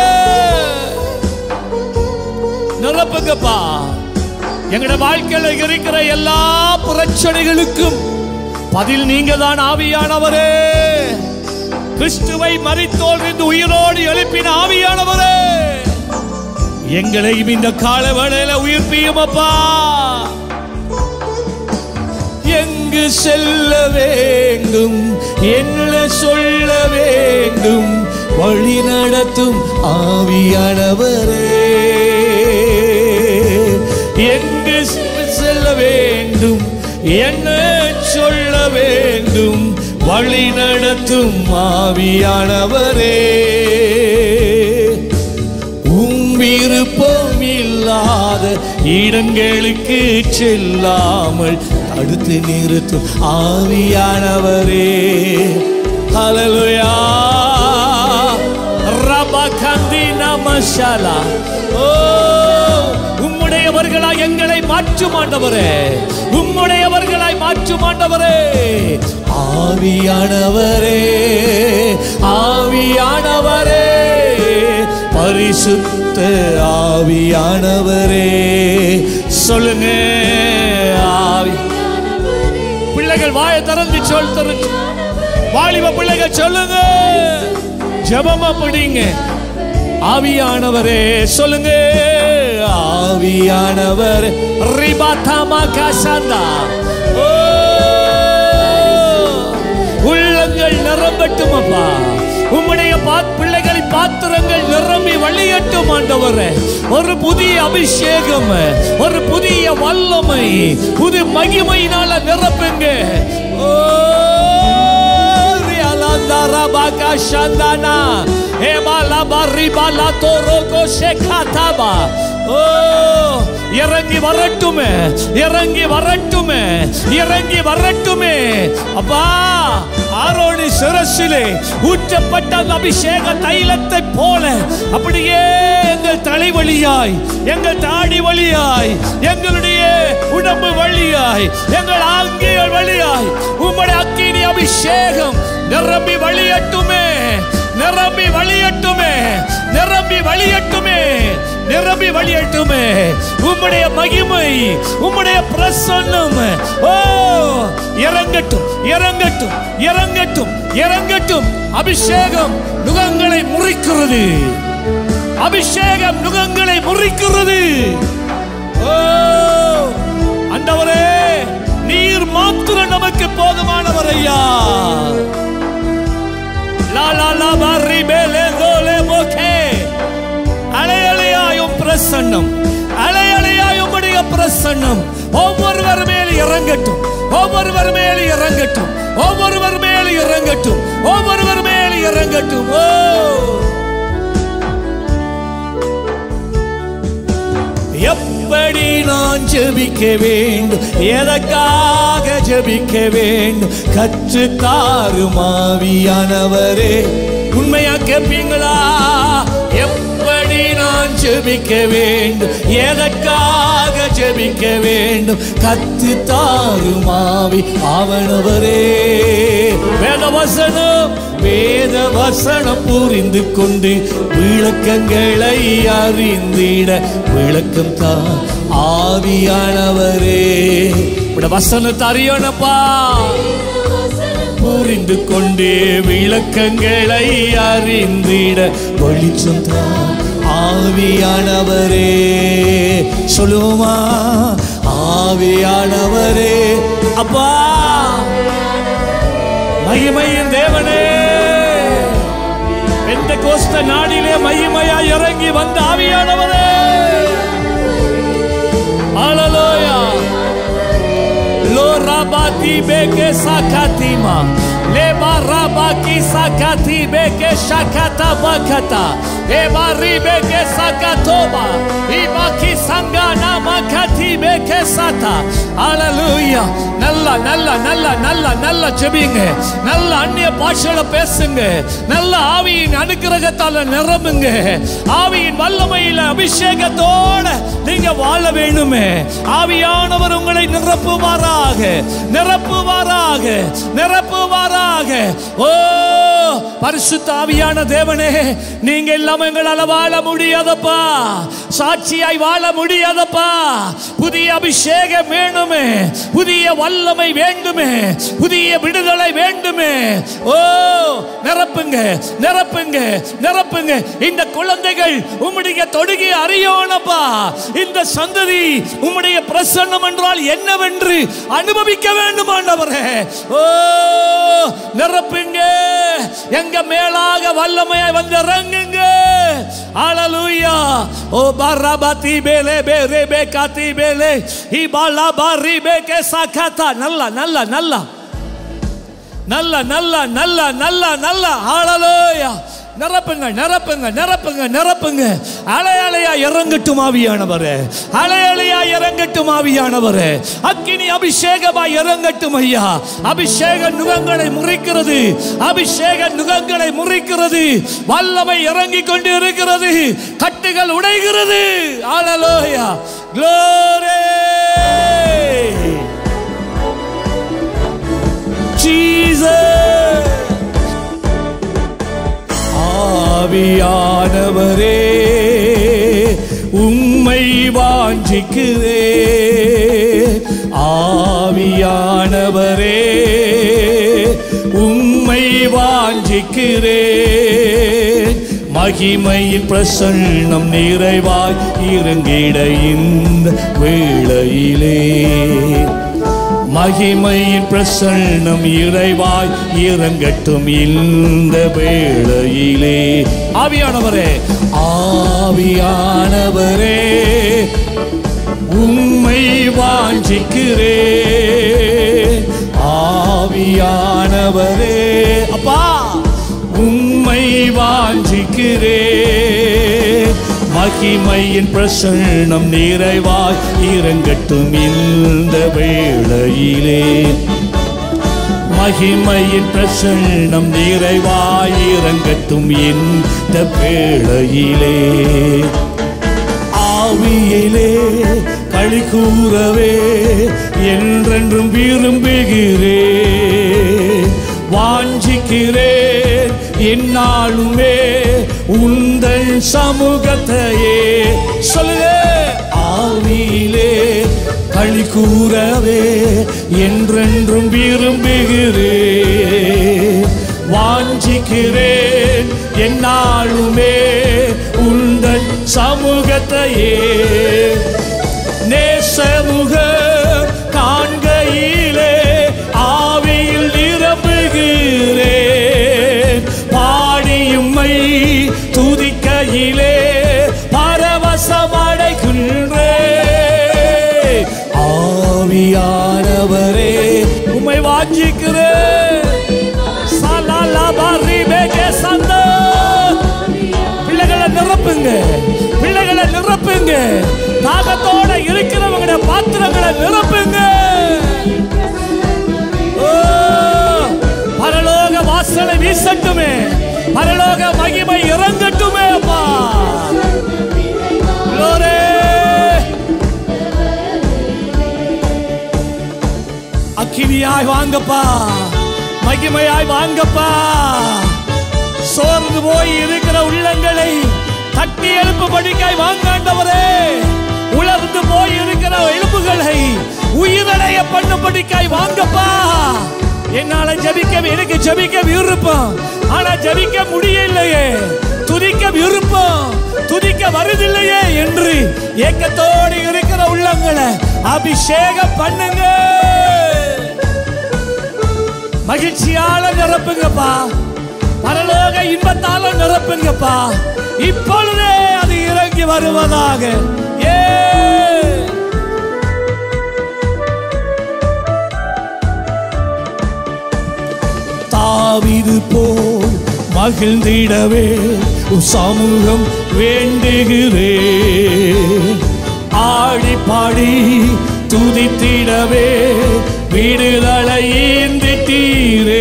நிரப்புங்கப்பா. எங்கட வாழ்க்கையில இருக்கிற எல்லா பிரச்சனைகளுக்கும் பதில் நீங்க தான் ஆவியானவரே. கிறிஸ்துவை மரித்தோர் என்று உயிரோடு எழுப்பின ஆவியானவரே, எங்களையும் இந்த கால வேளையில உயிர்ப்பியும் அப்பா. எங்கு செல்ல வேண்டும், என்ன சொல்ல வேண்டும், வழி நடத்தும் ஆவியானவரே. எங்கு செல்ல வேண்டும், என்ன சொல்ல வேண்டும், வழி நடத்தும் ஆவியானவரே. உம் விருப்பம் இல்லாத இடங்களுக்கு செல்லாமல் தடுத்து நிறுத்தும் ஆவியானவரே. ஹல்லேலூயா. ரபகந்தி நமஷாலா. ஓ, உம்முடையவர்களாய் எங்களை மாற்றும் ஆண்டவரே, உம்முடையவர்களாய் மாற்றும் ஆண்டவரே. ஆவியானவரே, ஆவியானவரே, பரிசுத்த ஆவியானவரே. சொல்லுங்க, ஆவி. பிள்ளைகள் வாயை திறந்து சொல், வாலிப பிள்ளைகள் சொல்லுங்க, ஜெபமா படிங்க. ஆவியானவரே, சொல்லுங்க, ஆவியானவர். ரிபாதமா கசந்தா. உள்ளங்கள் நிரம்பட்டும் அப்பா. உம்முடைய பிள்ளைகளை பாத்திரங்கள் நிரம்பி வழியட்டும் ஆண்டவரே. ஒரு புதிய அபிஷேகம், ஒரு புதிய வல்லமை, புது மகிமையினால நிரப்புங்க. ஓ rabaka shandana ebala baribala toroko shekataba. Oh, இறங்கி வரட்டுமே, இறங்கி வரட்டுமே, இறங்கி வரட்டுமே. அப்பா, ஆரோனி சிரசிலே ஊற்றப்பட்ட அபிஷேக தைலத்தை போல அப்படியே எங்கள் தலை வழியாய், எங்கள் தாடி வழியாய், எங்களுடைய உடம்பு வழியாய், எங்கள் ஆங்கிகள் வழியாய் உம்முடைய அக்கினி அபிஷேகம் நிரம்பி வழியட்டுமே, நிரம்பி வழியட்டுமே, நிரம்பி வழியட்டுமே, நிரம்பி வழியட்டுமே. உம்முடைய மகிமை, உம்முடைய பிரசன்னம் ஓ இறங்கட்டும், இறங்கட்டும், இறங்கட்டும், இறங்கட்டும். அபிஷேகம் நுகங்களை முறிக்கிறது, அபிஷேகம் நுகங்களை முறிக்கிறது. ஓ ஆண்டவரே, நீர் மாத்திரம் நமக்கு போதுமானவர் ஐயா. லா லா லா பாரி பேலே கோலே மோகே. அலையலையாயும் பிரசன்னம், அலையலையாயும் உடைய பிரசன்னம் ஒவ்வொருவர் மேல் இறங்கட்டும், ஒவ்வொருவர் மேல் இறங்கட்டும், ஒவ்வொருவர் மேல் இறங்கட்டும், ஒவ்வொருவர் மேல் இறங்கட்டும். ஓ எப்படி நான் ஜெபிக்க வேண்டும், எதற்காக ஜெபிக்க வேண்டும், கற்று தாரும் ஆவியானவரே. உண்மையா கேட்பீங்களா? எப்படி நான் ஜெபிக்க வேண்டும், எதற்காக ஜெபிக்க வேண்டும், கற்று தாரும் ஆவியானவரே. வேத வசனம், வேத வசனம் புரிந்து கொண்டு விளக்கங்களை அறிந்திட விளக்கம் தான் ஆவியானவரே. வசனத்தை அறியணும்பா, புரிந்து கொண்டு விளக்கங்களை அறிந்திட வெளிச்சம் தான் ஆவியானவரே. சொல்லுவோமா? ஆவியானவரே. அப்பா, மகிமையின் தேவனே, பெந்தெகோஸ்த நாளிலே மகிமையா இறங்கி வந்த ஆவியானவரே. ஹல்லேலூயா. லோ ராபாதி பேகே சாகாதிமா लेबा राबा की साकाती बेके शाकाता बकता एबा रिबे के साकातोबा इबा की संगा नामा कती बेके साता. हालेलूया. நல்ல நல்ல நல்ல நல்ல நல்ல ஜெபிங்க, நல்ல அந்நிய பாஷையில பேசுங்க, நல்ல ஆவியின் அனுக்கிரகத்தால நிரம்புங்க. ஆவியின் வல்லமையில அபிஷேகத்தோட நீங்க வாழ வேண்டுமே. ஆவியானவர் உங்களை நிரப்புவாராக, நிரப்புவாராக, நிரப்புவாராக. ஓ பரிசுத்த ஆவியான தேவனே, நீங்க இல்லாம எங்களால வாழ முடியாதப்பா, சாட்சியாய் வாழ முடியாதப்பா. புதிய அபிஷேகம் வேண்டுமே, புதிய வல்லமை வேண்டுமே, புதிய விடுதலை வேண்டுமே. ஓ நிரப்புங்க, நிரப்புங்க, நிரப்புங்க. இந்த குழந்தைகள் உம்முடைய தொடுகை அறியணும்பா. இந்த சந்ததி உம்முடைய பிரசன்னம் என்றால் என்னவென்று அனுபவிக்க வேண்டும் ஆண்டவரே. ஓ நிரப்புங்க, எங்க மேலாக வல்லமையை வந்து இறங்குங்க. ஹல்லேலூயா. ஓ பரபதி பேலே பேரே பேகாதி பேலே இபாலா பாரி பேகே சாகாதா. நல்ல நல்ல நல்ல நல்ல நல்ல நல்ல நல்ல நல்ல ஹல்லேலூயா. நிரப்புங்க, நிரப்புங்க, நிரப்புங்க, நிரப்புங்க. அலையலையா இறங்கட்டும் ஆவியானவரே, அலையலையா இறங்கட்டும் ஆவியானவரே. அக்கினி அபிஷேகமாய் இறங்கட்டும் ஐயா. அபிஷேக நுகங்களை முறிக்கிறது, அபிஷேக நுகங்களை முறிக்கிறது. வல்லமை இறங்கி கொண்டு இருக்கிறது, கட்டுகள் உடைகிறது. ஹல்லேலூயா. Glory Jesus. ஆவியானவரே, உம்மை வாஞ்சிக்கிறே. ஆவியானவரே, உம்மை வாஞ்சிக்கிறே. மகிமையின் பிரசன்னம் நிறைவாய் இறங்கிட இந்த வேளையிலே. மகிமையின் பிரசன்னம் இறைவாய் இறங்கட்டும் இந்த வேளையிலே. ஆவியானவரே, ஆவியானவரே, உம்மை வாஞ்சிக்கிறே. ஆவியானவரே, அப்பா வாஞ்சிக்கிறேன். மகிமையின் பிரசன்னம் நிறைவாய் இறங்கட்டும் இந்த வேளையிலே. மகிமையின் பிரசன்னம் நிறைவாய் இறங்கட்டும் இந்த வேளையிலே. ஆவியிலே களி கூறவே என்றென்றும் விரும்புகிறேன். வாஞ்சிக்கிறேன் என்னாலுமே உந்தன் சமூகத்தையே. சொல்லுங்க. ஆவியிலே களி கூறவே என்றென்றும் விரும்புகிறேன். வாஞ்சிக்கிறேன் என்னாலுமே உந்தன் சமூகத்தையே. நேசமுக காண்கையிலே ஆவியில் நிரம்புகிறேன். பாடியும்மை துதிக்கையிலே பரவசமடைகின்றேன். ஆவியானவரே உம்மை வாஞ்சிக்கிறேன். பிள்ளைகளை நிரப்புங்க, பிள்ளைகளை நிரப்புங்க. தாகத்தோட இருக்கிறவங்க பாத்திரங்களை நிரப்புங்க. பரலோக வாசலை வீசட்டுமே, பரலோக மகிமை இறங்கட்டுமே. அப்பா அக்கினியாய் வாங்கப்பா, மகிமையாய் வாங்கப்பா. சோர்ந்து போய் இருக்கிற உள்ளங்களை தட்டி எழுப்பும்படிக்காய் வாங்காண்டவரே. உலர்ந்து போய் இருக்கிற எலும்புகளை உயிரடைய பண்ணும்படிக்காய் வாங்கப்பா. என்னால ஜபிக்க, எனக்கு ஜபிக்க விருப்பம், ஆனா ஜபிக்க முடியலையே. துதிக்க விருப்பம், துதிக்க வருதில்லையே என்று ஏக்கத்தோடு இருக்கிற உள்ளங்களை அபிஷேகம் பண்ணுங்க. மகிழ்ச்சியால நிரப்புங்கப்பா, பரலோக இன்பத்தால நிரப்புங்கப்பா. இப்பொழுதே அது இறங்கி வருவதாக. ஏ தாவீது போல் மகிழ்ந்திடவே சமூகம் வேண்டுகிறேன். ஆடி பாடி துதித்திடவே விடுதலை ஈந்திட்டீரே.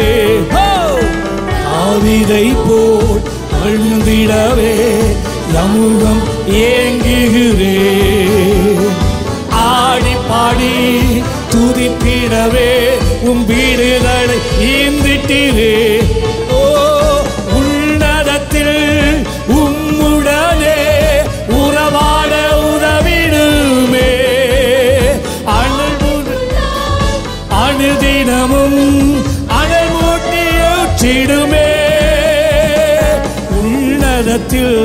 தாவீதை போல் மகிழ்ந்திடவே சமூகம் ஏங்குகிறேன். ஆடி பாடி துதித்திடவே உம் விடுதலை ஈந்திட்டீரே. ஓ உன்னதத்தில் உம்முடனே உறவாட உதவிடுமே. அனுதினமும் அனல் மூட்டி ஊற்றிடுமே. உன்னதத்தில்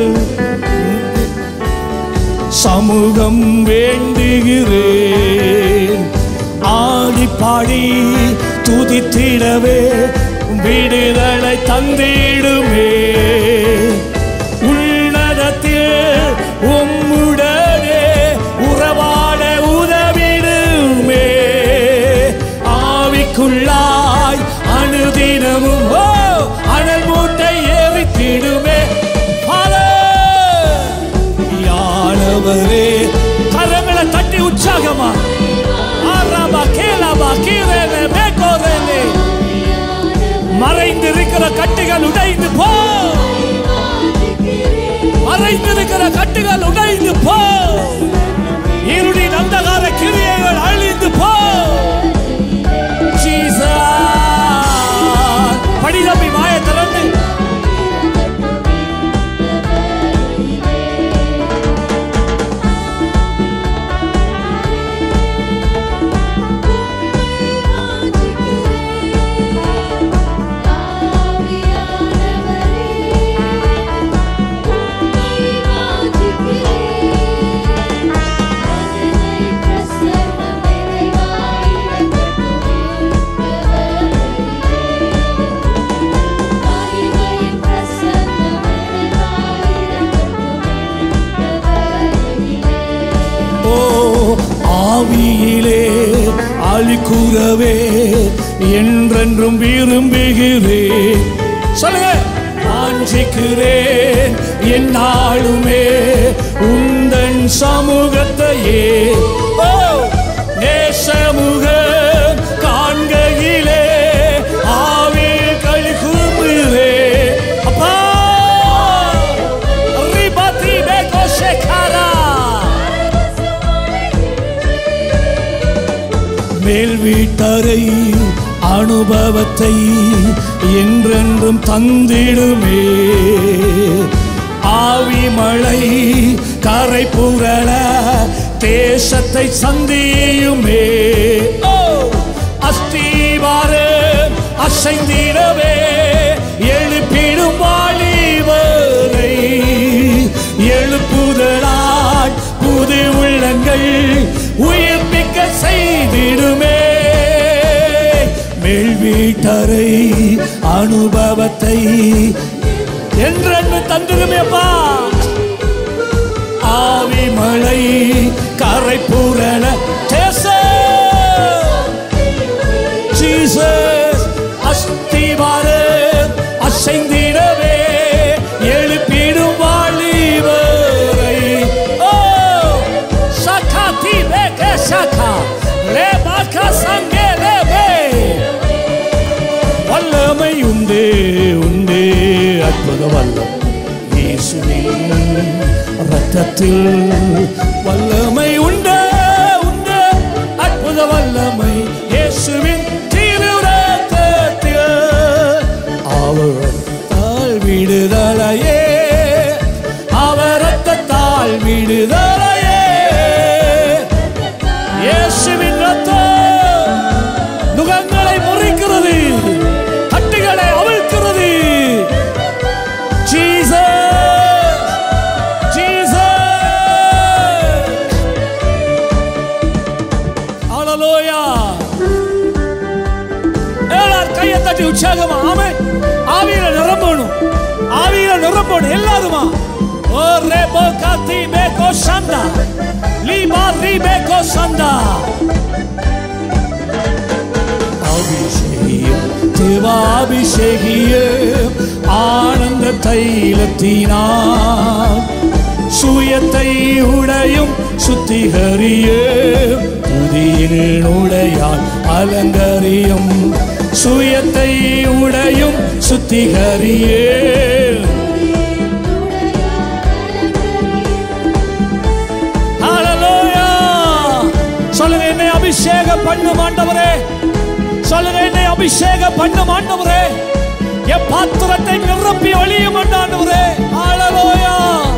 சமூகம் வேண்டுகிறேன். ஆடி பாடி துதித்திடவே விடுதலை தந்திடுமே. உன்னதத்தில் உம்முடனே உறவாட உதவிடுமே. ஆவிக்குள்ளாய் அனுதினமும் ஓ அனல் மூட்டை ஏறித்திடுமே. யானவரே கரங்களை தட்டி உற்சாகமா மறைந்திருக்கிற கட்டுகள் உடைந்து போ, மறைந்திருக்கிற கட்டுகள் உடைந்து போ. இருளின் அந்தகார கிரியைகள் அழிந்து போ. படிதப்பி மாய திறந்து ஆவியிலே அழி கூறவே என்றென்றும் விரும்புகிறேன். சொல்லுங்க. வாஞ்சிக்கிறேன் என்னாலுமே உந்தன் சமூகத்தையே. ஓ நேசமுகம் காண்கையிலே ஆவில் களி கூறுகிறே. அப்பா ரிபதி பேகோ ஷேகாரா மேல் வீட்டறை அனுபவத்தை என்றென்றும் தந்திடுமே. ஆவி மழை கரை புரள தேசத்தை சந்தியுமே. அஸ்திவாரம் அசைந்திடவே எழுப்பிடும் வாலிபரை எழுப்புதலாய் புது உள்ளங்கள் உயிர்ப்பிக்க செய்திடுமே. மேல் வீட்டறை அனுபவத்தை என்றென்று தந்திடுமேப்பா. ஆவி மழை கரை புரள ஜீசஸ் அஸ்திவாரம் அசைந்திடவே எழுப்பிடும் வாலிபரை. ஓ சகா தீபேக சகா லேபாக சங்கே லேபே. வல்லமை உண்டே உண்டே அற்புத வல்லம் இயேசுவின் ரத்தத்தில். வல்லமை உண்டே உண்டே அற்புத வல்லமை இயேசுவின் திரு ரத்தத்தில். அவரால் விடுதலையே அவர் ரத்தத்தால் விடுதலையே. இயேசுவின் ரத்தம் நுகங்களை முறிக்கிறது, கட்டுகளை அவிழ்க்கிறது. ஜீசஸ் ஜீசஸ் ஹல்லேலூயா. எல்லாரும் கையை தட்டி உற்சாகமா ஆமென். ஆவியில நிரம்பணும், ஆவியில நிரம்பணும் எல்லாருமா. ஓ ரெபோ காத்தி பேகோ சந்தா லீபா ரிபேகோ சந்தா. அபிஷேகம் தேவாபிஷேகியம் ஆனந்த தைலத்தினான் சுயத்தை உடையும் சுத்திகரியும் துதியில் உடையால் அலங்கரியும். சுயத்தை உடையும் சுத்திகரியும். ஹல்லேலூயா. சொல்லுங்க என்னை அபிஷேகம் பண்ணும் ஆண்டவரே. சொல்லுங்க என்னை அபிஷேகம் பண்ணும் ஆண்டவரே. என் பாத்திரத்தை நிரப்பி ஒளியும் ஆண்டவரே. ஹல்லேலூயா.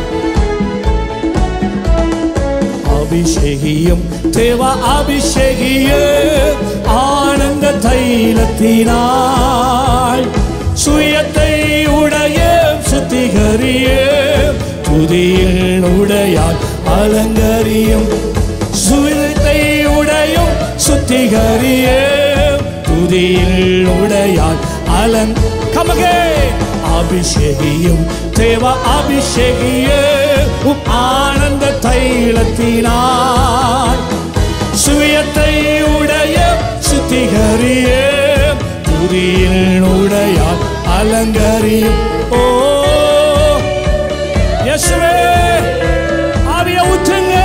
அபிஷேகியும் தேவா அபிஷேகியும் ஆனந்த தைலத்தினால் சுயத்தை உடையும் சுத்திகரியும் துதியில் உடையால் அலங்கரியும். சுயத்தை உடையும் சுத்திகரியும் துதியில் உடையால் அலங் கமகே. அபிஷேகியும் தேவ அபிஷேகியும் ஆனந்த தைலத்தினால் சுயத்தை உடைய சுத்திகரியும் துதியில் உடையால் அலங்கரியும். ஓ இயேசுவே ஆவியை ஊற்றுங்க.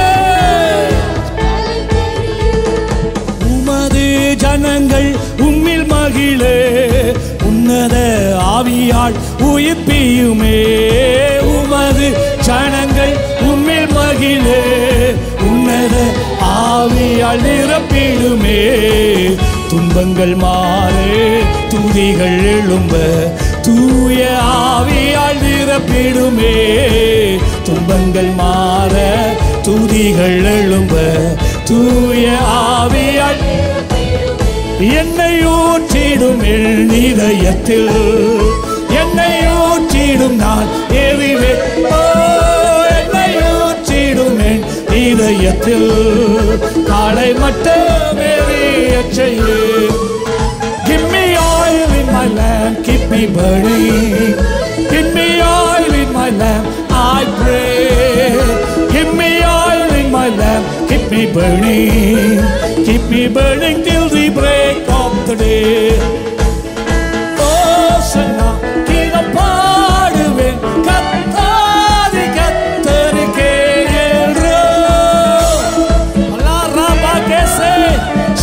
உமது ஜனங்கள் உம்மில் மகிழே உன்னத ஆவியால் உயிர்ப்பியுமே. உமது ஜனங்கள் உம்மில் மகிழே உன்னத ஆவியால் நிரப்பிடுமே. துன்பங்கள் மாறே துதிகள் எழும்ப தூய ஆவியால் நிரப்பிடுமே. துன்பங்கள் மாற துதிகள் எழும்ப தூய ஆவியால் என்னை ஊற்றிடும் என் இதயத்தில். என்னை ஊற்றிடும் நான் எரிவே. என்னை ஊற்றிடும் என் இதயத்தில் காலை மட்டும் எரிய செய்ய. Give me oil in my lamp, keep me burning. Give me oil in my lamp, I pray. Give me oil in my lamp, keep me burning. Keep me burning till the break of the day. Oh, Sana, kina paadu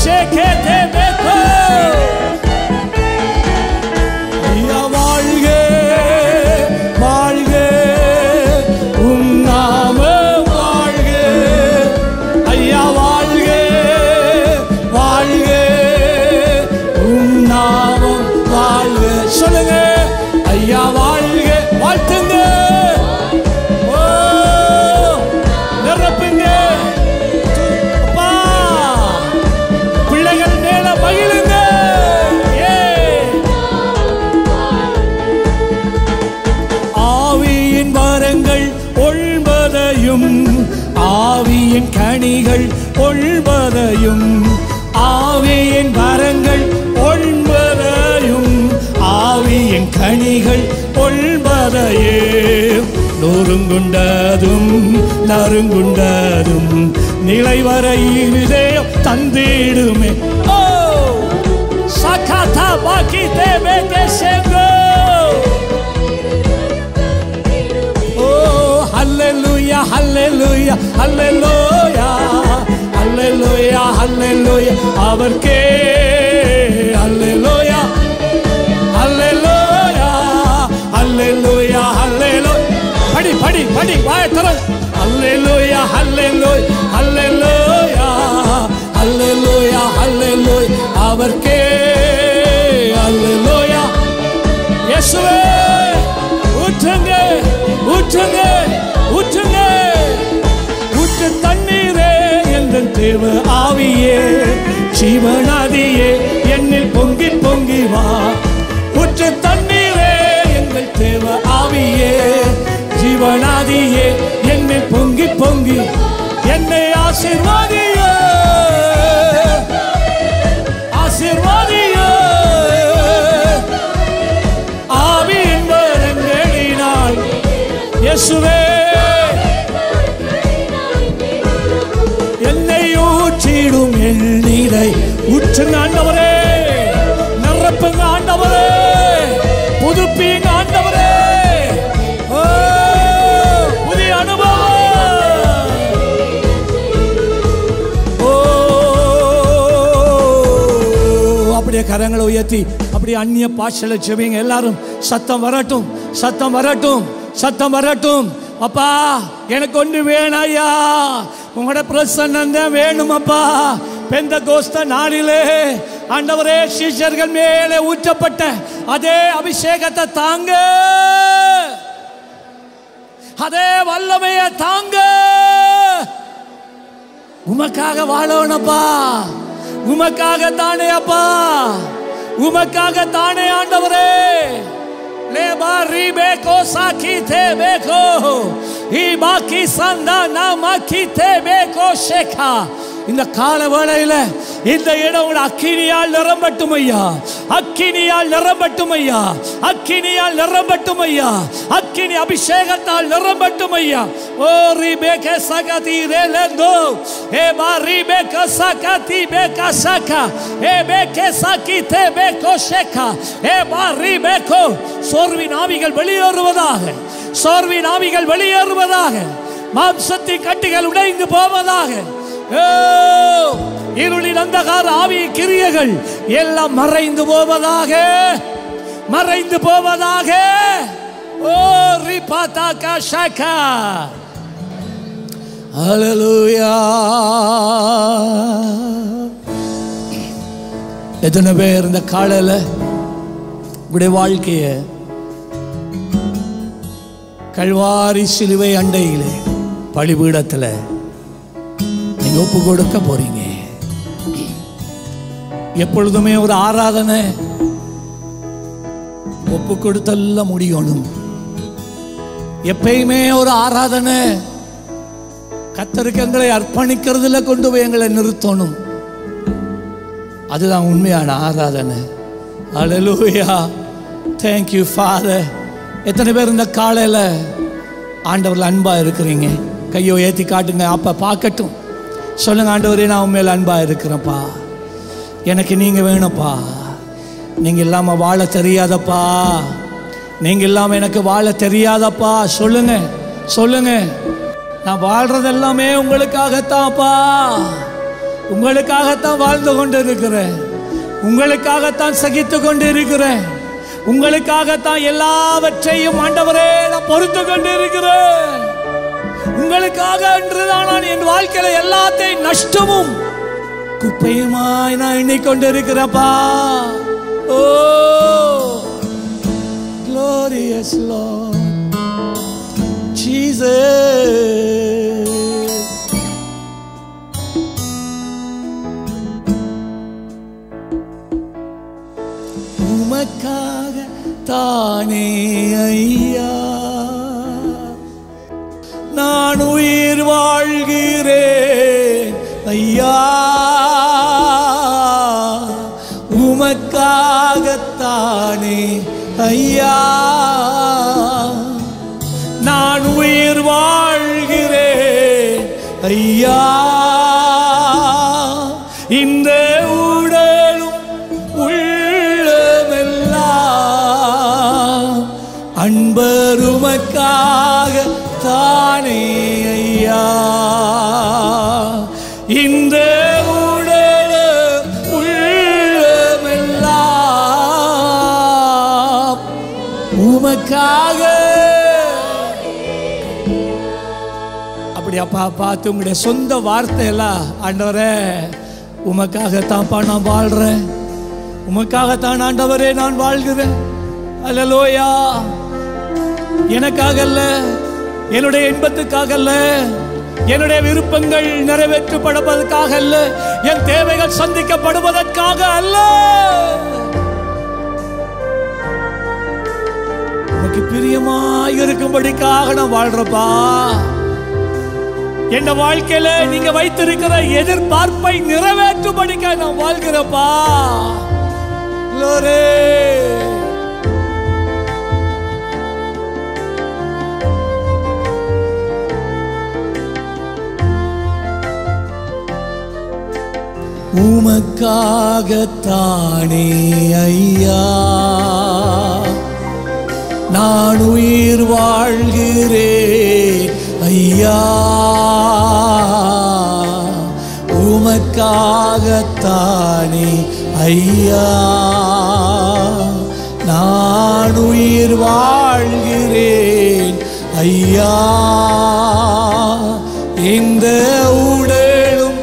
ஷேகே மேகோ ஐயா வாழ்க வாழ்க உம் நாம வாழ்க ஐயா வாழ்க வாழ்க உம் நாமம் வாழ்க சொல்லுங்க ஐயா வாழ்க வாழ்த்துங்க ஓ நிரப்புங்க அப்பா பிள்ளைகள் மேல மகிழுங்க ஆவியின் வரங்கள் ஒன்பதையும் ஆவியின் கனிகள் ஒன்பதையும் ஆவியின் வரங்கள் ஒன்பதையும் ஆவியின் கனிகள் ஒன்பதையே நொறுங்குண்டதும் நறுங்குண்டதும் நிலைவரை இதயம் தந்திடுமே ஓ சகாதா பாக்கி தேவே கேசேங்கோ ஓ ஹல்லேலூயா ஹல்லேலூயா ஹல்லேலூயா ஹல்லேலூயா ஹல்லேலூயா அவர்க்கே ஹல்லேலூயா ஹல்லேலூயா ஹல்லேலூயா ஹல்லேலூயா படி படி படி வாய் திற ஹல்லேலூயா ஹல்லேலூயா ஹல்லேலூயா ஹல்லேலூயா ஹல்லேலூயா அவர்க்கே ஹல்லேலூயா இயேசுவே ஊற்றுங்க ஊற்றுங்க ஊற்றுங்க ஊற்று தண்ணீரே எங்கள் தேவ ஆவியே ஜீவநதியே என்னில் பொங்கி பொங்கி வா ஊற்று தண்ணீரே எங்கள் தேவ ஆவியே ஜீவநதியே என்னில் பொங்கி பொங்கி என்னை ஆசீர்வாதியே ஆசீர்வாதியே ஆவியின் வரங்களினால் இயேசுவே என்னை ஊற்றிடும் என் நீரை ஊற்றுங்க ஆண்டவரே நிரப்புங்க ஆண்டவரே புதுப்பிங்க ஆண்டவரே ஓ புதிய அனுபவம் ஓ அப்படியே கரங்களை உயர்த்தி அப்படியே அந்நிய பாஷையில செவிங்க எல்லாரும் சத்தம் வரட்டும் சத்தம் வரட்டும் சத்தம் வரட்டும் அப்பா எனக்கு ஒன்று வேணும் ஐயா உங்களோட பிரசன்னம் தான் வேணும் அப்பா பெந்தகோஸ்த நாளிலே ஆண்டவரே சீஷர்கள் மேலே ஊற்றப்பட்ட அதே அபிஷேகத்தை தாங்க அதே வல்லமையை தாங்க உமக்காக வாழணும்ப்பா உமக்காக தானே அப்பா உமக்காக தானே ஆண்டவரே लेबा रिबेको साखी थे बेको ही बाकी संदा ना माखी थे बेको शेखा இந்த கால வேளையில இந்த இடம் அக்கினியால் நிரம்பட்டும் ஐயா அக்கினியால் நிரம்பட்டும் ஐயா அக்கினியால் நிரம்பட்டும் ஐயா அக்கினி அபிஷேகத்தால் நிரம்பட்டும் ஐயா ஓ ரிபேகே சகதி ரெலந்தோ ஏ பா ரிபேகே சகதி பேகா சகா ஏ பேகே சகி தே பேகோ ஷேகா ஏ பா ரிபேகோ சோர்வின் ஆவிகள் வெளியேறுவதாக சோர்வின் ஆவிகள் வெளியேறுவதாக மாம்சத்தின் கட்டுகள் உடைந்து போவதாக இருளின் அந்தகார ஆவி கிரியைகள் எல்லாம் மறைந்து போவதாக மறைந்து போவதாக ஓ ரிபாதா காஷாகா ஹல்லேலூயா எத்தனை பேர் இந்த காலையில உங்களுடைய வாழ்க்கைய கல்வாரி சிலுவை அண்டையிலே பலிபீடத்தில் நீங்க ஒப்பு கொடுக்க போறீங்க எப்பொழுதுமே ஒரு ஆராதனை ஒப்பு கொடுத்தல்ல முடியணும் எப்பயுமே ஒரு ஆராதனை கர்த்தருக்கு எங்களை அர்ப்பணிக்கிறதுல கொண்டு போய் எங்களை நிறுத்தணும் அதுதான் உண்மையான ஆராதனை ஹல்லேலூயா thank you father எத்தனை பேர் இந்த காலையில ஆண்டவர்ல அன்பா இருக்கிறீங்க கையை ஏத்தி காட்டுங்க அப்ப பார்க்கட்டும் சொல்லுங்க ஆண்டவரே நான் உண்மையில அன்பா இருக்கிறேன்ப்பா எனக்கு நீங்க வேணும்ப்பா நீங்க இல்லாம வாழ தெரியாதப்பா நீங்க இல்லாம எனக்கு வாழ தெரியாதப்பா சொல்லுங்க சொல்லுங்க நான் வாழ்றது எல்லாமே உங்களுக்காகத்தான்ப்பா உங்களுக்காகத்தான் வாழ்ந்து கொண்டு இருக்கிறேன், உங்களுக்காகத்தான் சகித்து கொண்டு இருக்கிறேன், உங்களுக்காகத்தான் எல்லாவற்றையும் ஆண்டவரே நான் பொறுத்து கொண்டு இருக்கிறேன். உங்களுக்காக என்றுதான் நான் என் வாழ்க்கையில எல்லாத்தையும் நஷ்டமும் குப்பையுமாய் நான் எண்ணிக்கொண்டு இருக்கிறப்பா. ஓ glorious Lord Jesus. உமக்காக தானே ஐயா நான் உயிர் வாழ்கிறேன் ஐயா, உமக்காகத்தானே ஐயா நான் உயிர் வாழ்கிறேன் ஐயா. இந்த உடலும் உள்ளமெல்லாம் அன்பர் உமக்காக தானே ஐயா. இந்த உடலும் உள்ளமெல்லாம் உமக்காக. அப்படி அப்பா பார்த்து உங்களுடைய சொந்த வார்த்தை எல்லாம் ஆண்டவரே உமக்காகத்தான்ப்பா நான் வாழ்றேன், உமக்காகத்தான் ஆண்டவரே நான் வாழ்கிறேன். அல்லேலூயா. எனக்காக அல்ல, என்னுடைய இன்பத்துக்காக அல்ல, என்னுடைய விருப்பங்கள் நிறைவேற்றப்படுவதற்காக அல்ல, என் தேவைகள் சந்திக்கப்படுவதற்காக அல்ல, உனக்கு பிரியமாய் இருக்கும்படிக்காக நான் வாழ்றப்பா. என் வாழ்க்கையில நீங்க வைத்திருக்கிற எதிர்பார்ப்பை நிறைவேற்றும்படிக்காக நான் வாழ்கிறப்பா. லோரே உமக்காகத்தானே ஐயா நான் உயிர் வாழ்கிறேன் ஐயா, உமக்காகத்தானே ஐயா நான் உயிர் வாழ்கிறேன் ஐயா. இந்த உடலும்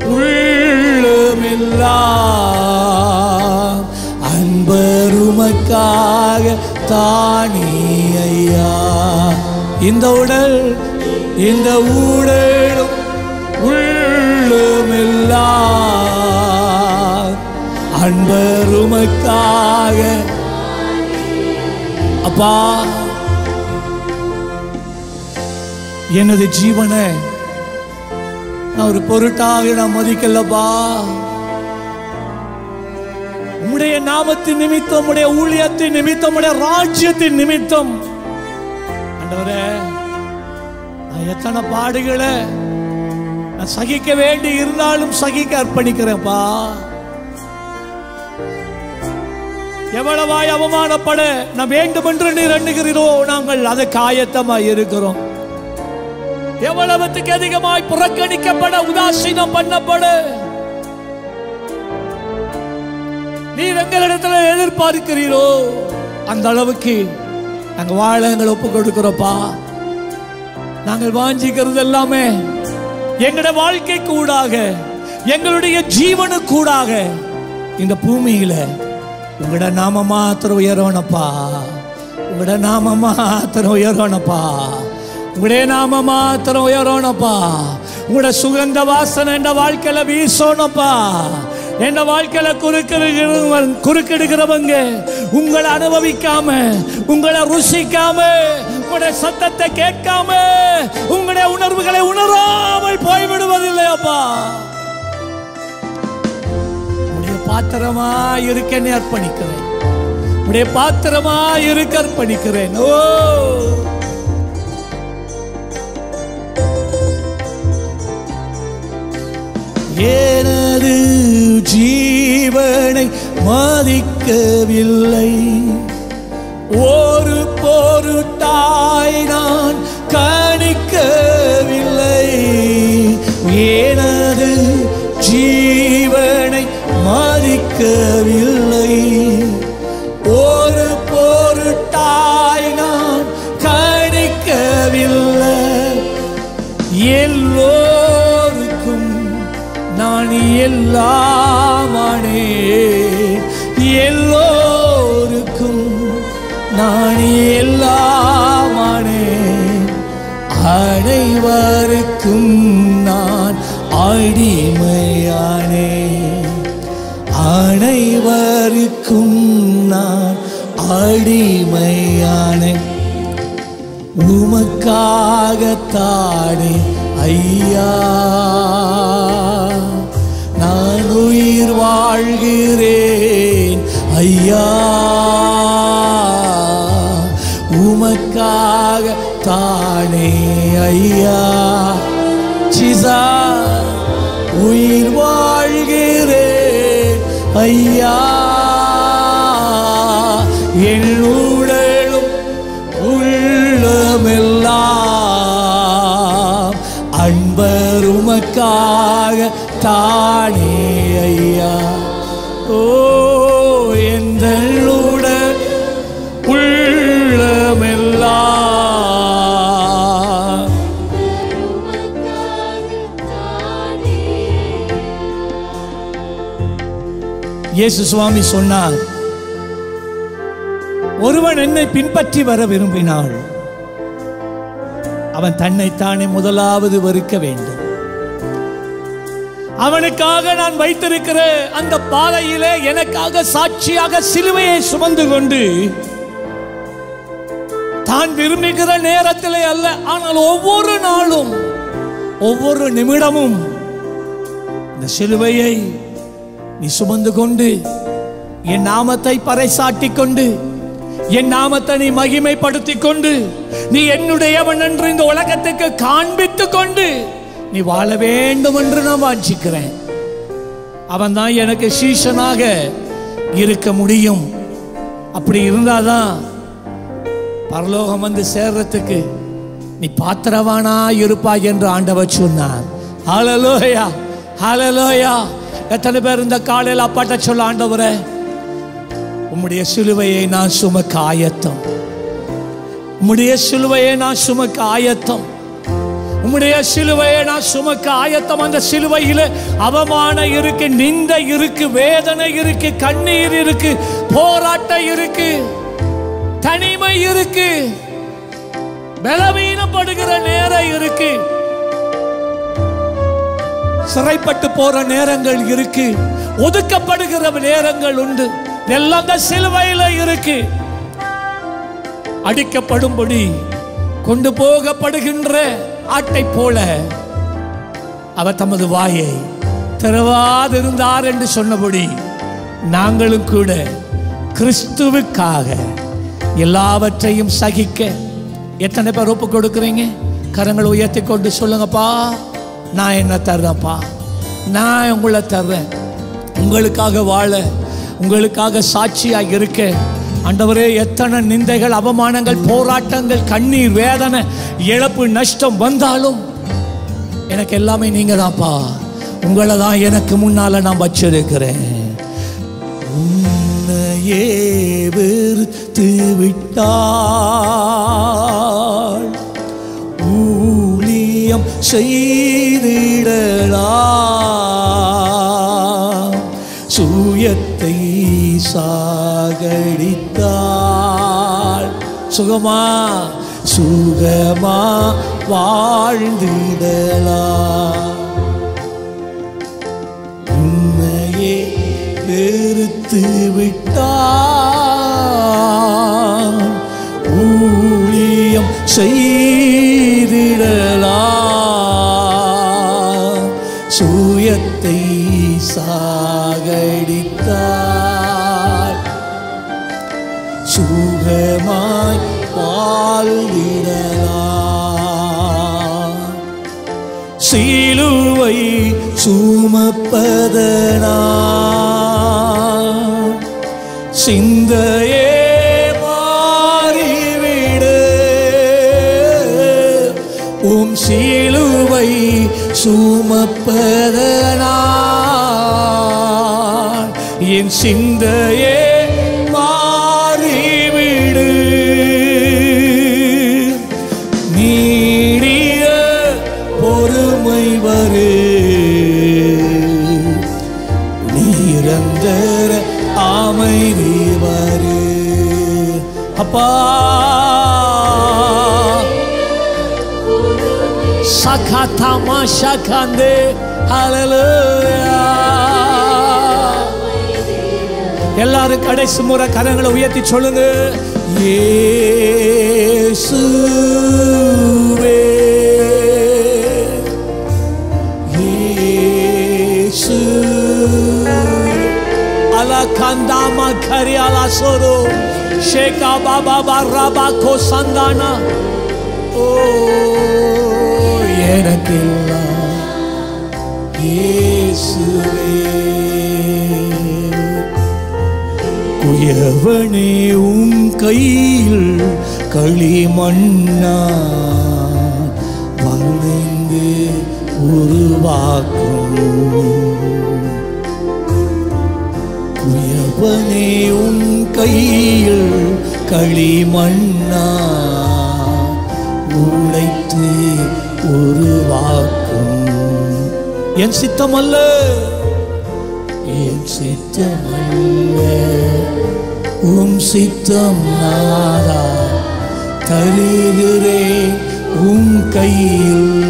உள்ளமெல்லாம் அன்பர் உமக்காக தானே ஐயா. இந்த உடல் இந்த உடலும் உள்ளமெல்லாம் அன்பர் உமக்காக. அப்பா எனது ஜீவனை நான் ஒரு பொருட்டாக நான் மதிக்கலப்பா. உம்முடைய நாமத்தின் நிமித்தம், உம்முடைய ஊழியத்தின் நிமித்தம், உம்முடைய ராஜ்யத்தின் நிமித்தம் ஆண்டவரே நான் எத்தனை பாடுகளை நான் சகிக்க வேண்டி இருந்தாலும் சகிக்க அர்ப்பணிக்கிறேன்ப்பா. எவ்வளவாய் அவமானப்பட நான் வேண்டும் என்று நீர் எண்ணுகிறீரோ நாங்கள் அதை காயத்தமாய் இருக்கிறோம். எவ்வளவுக்கு அதிகமாய் புறக்கணிக்கப்பட உதாசீனம் பண்ணப்பட நீர் எங்களிடத்தில் எதிர்பார்க்கிறீரோ அந்த அளவுக்கு நாங்க வாழ எங்களை ஒப்பு கொடுக்கிறோப்பா. நாங்கள் வாஞ்சிக்கிறது எல்லாமே எங்களுடைய வாழ்க்கை கூடாக, எங்களுடைய ஜீவனு கூடாக இந்த பூமியில உங்களோட நாம மாத்திரம் உயரணும்ப்பா, உங்களோட நாம மாத்திரம் உயரணும்ப்பா, உங்களுடைய நாம மாத்திரம் உயரணும்ப்பா. உங்களோட சுகந்த வாசனை என்ற வாழ்க்கையில வீசணும்ப்பா. என் வாழ்க்கையில குறுக்கிடுகிறவங்க குறுக்கிடுகிறவங்க உங்களை அனுபவிக்காம, உங்களை ருசிக்காம, உங்களுடைய சத்தத்தை கேட்காம, உங்களுடைய உணர்வுகளை உணராமல் போய்விடுவதில்லையாப்பா. உடைய பாத்திரமா இருக்க அர்ப்பணிக்கிறேன், உடைய பாத்திரமா இருக்க அர்ப்பணிக்கிறேன். ஓ எனது ஜீவனை மதிக்கவில்லை, ஒரு பொருட்டாய் நான் கணிக்கவில்லை. எனது ஜீ என்னை மதிக்கவில்லை. ஒரு பொருட்டாய் நான் கணிக்கவில்லை. எல்லோருக்கும் நான் எல்லாமானே, எல்லோருக்கும் நான் எல்லாமானே, அனைவருக்கும் நான் அடிமையானே, அனைவருக்கும் நான் அடிமையானே. உமக்காகத்தானே ஐயா நான் உயிர் வாழ்கிறேன் ஐயா, உமக்காகத்தானே ஐயா. ஜீசா உயிர் வாழ்கிறேன் ஐயா, என்னுடலும் உள்ளமெல்லாம் அன்பர் உமக்காக தானே ஐயா. ஓ எந்தளுட உள்ளமெல்லாம். இயேசு சுவாமி சொன்னார், ஒருவன் என்னை பின்பற்றி வர விரும்பினாள் அவன் தன்னைத்தானே முதலாவது வெறுக்க வேண்டும். அவனுக்காக நான் வைத்திருக்கிற அந்த பாதையிலே எனக்காக சாட்சியாக சிலுவையை சுமந்து கொண்டு தான் விரும்புகிற நேரத்திலே அல்ல, ஆனால் ஒவ்வொரு நாளும் ஒவ்வொரு நிமிடமும் இந்த சிலுவையை நீ சுமந்து கொண்டு என் நாமத்தை பறைசாட்டி கொண்டு என் நாமத்தை நீ மகிமைப்படுத்தி கொண்டு நீ என்னுடையவன் என்று இந்த உலகத்துக்கு காண்பித்து கொண்டு நீ வாழ வேண்டும் என்று நான் வாஞ்சிக்கிறேன். அவன் தான் எனக்கு சீஷனாக இருக்க முடியும். அப்படி இருந்தாதான் பரலோகம் வந்து சேர்றதுக்கு நீ பாத்திரவானா இருப்பாய் என்று ஆண்டவர் சொன்னார். ஹல்லேலூயா, ஹல்லேலூயா. எத்தனை பேர் இந்த காலையில் அப்பாட்ட சொல்ல, ஆண்டவரே உம்முடைய சிலுவையை நான் சுமக்க ஆயத்தம், உம்முடைய சிலுவையை நான் சுமக்க ஆயத்தம், உம்முடைய சிலுவையை நான் சுமக்க ஆயத்தம். அந்த சிலுவையில் அவமானம் இருக்கு, நிந்தை இருக்கு, வேதனை இருக்கு, கண்ணீர் இருக்கு, போராட்டம் இருக்கு, தனிமை இருக்கு, பலவீனப்படுகிற நேரம் இருக்கு, சிறைப்பட்டு போற நேரங்கள் இருக்கு, ஒதுக்கப்படுகிற நேரங்கள் உண்டு. எல்லாம் அந்த சிலுவையில இருக்கு. அடிக்கப்படும்படி கொண்டு போகப்படுகின்ற ஆட்டை போல அவர் தமது வாயை திறவாதிருந்தார் என்று சொன்னபடி நாங்களும் கூட கிறிஸ்துவுக்காக எல்லாவற்றையும் சகிக்க எத்தனை பேர் ஒப்பு கொடுக்குறீங்க? கரங்களை உயர்த்தி கொண்டு சொல்லுங்கப்பா, நான் என்ன தர்றேன்ப்பா, நான் உங்களை தர்றேன். உங்களுக்காக வாழ, உங்களுக்காக சாட்சியாக இருக்க. ஆண்டவரே, எத்தனை நிந்தைகள், அவமானங்கள், போராட்டங்கள், கண்ணீர், வேதனை, இழப்பு, நஷ்டம் வந்தாலும் எனக்கு எல்லாமே நீங்க தான்ப்பா. உங்களை தான் எனக்கு முன்னால நான் வச்சிருக்கிறேன். உன்னையே வெறுத்து விட்டால் ஊழியம் செய்திடலாம், சுயத்தை சாகடித்தாள் சுகமா சுகமா வாழ்ந்திடலாம். உன்னையே வெறுத்து விட்டால் ஊழியம் செய்திடலாம், சுயத்தை சாகடித்தால் சுகமாய் வாழ்ந்திடலாம். சிலுவை சுமப்பதனால் சிந்தையே மாறிவிடு. உம் சிலுவை சுமப்பதனால் என் சிந்தையே மாறிவிடு. நீடிய பொறுமை வரு, நிரந்தர அமைதி வரு. அப்பா சகாதமா சகாந்தே ஹல்லேலூயா. எல்லாரும் கடைசி முறை கரங்களை உயர்த்தி சொல்லுங்க. இயேசுவே இயேசு அலா கந்தாமா கரி அலா சோரோ ஷேகா பாபா பரபா கோ சந்தானா. ஓ எனக்கெல்லாம் இயேசுவே. குயவனே உன் கையில் களிமண்ணா வளைந்து உருவாக்கும். குயவனே உன் கையில் களிமண்ணா உடைத்து உருவாக்கும். என் சித்தமல்ல என் சித்தமல்ல உம் சித்தம் நாதா தருகிறேன் உம் கையில்.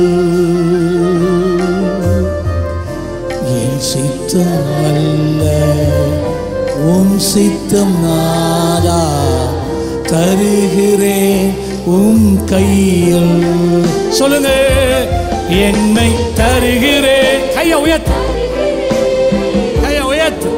என் சித்தமல்ல உம் சித்தம் நாதா தருகிறேன் உம் கையில். சொல்லுங்க. என்னை தருகிறேன். கையை உயர்த்து, கையை உயர்த்து.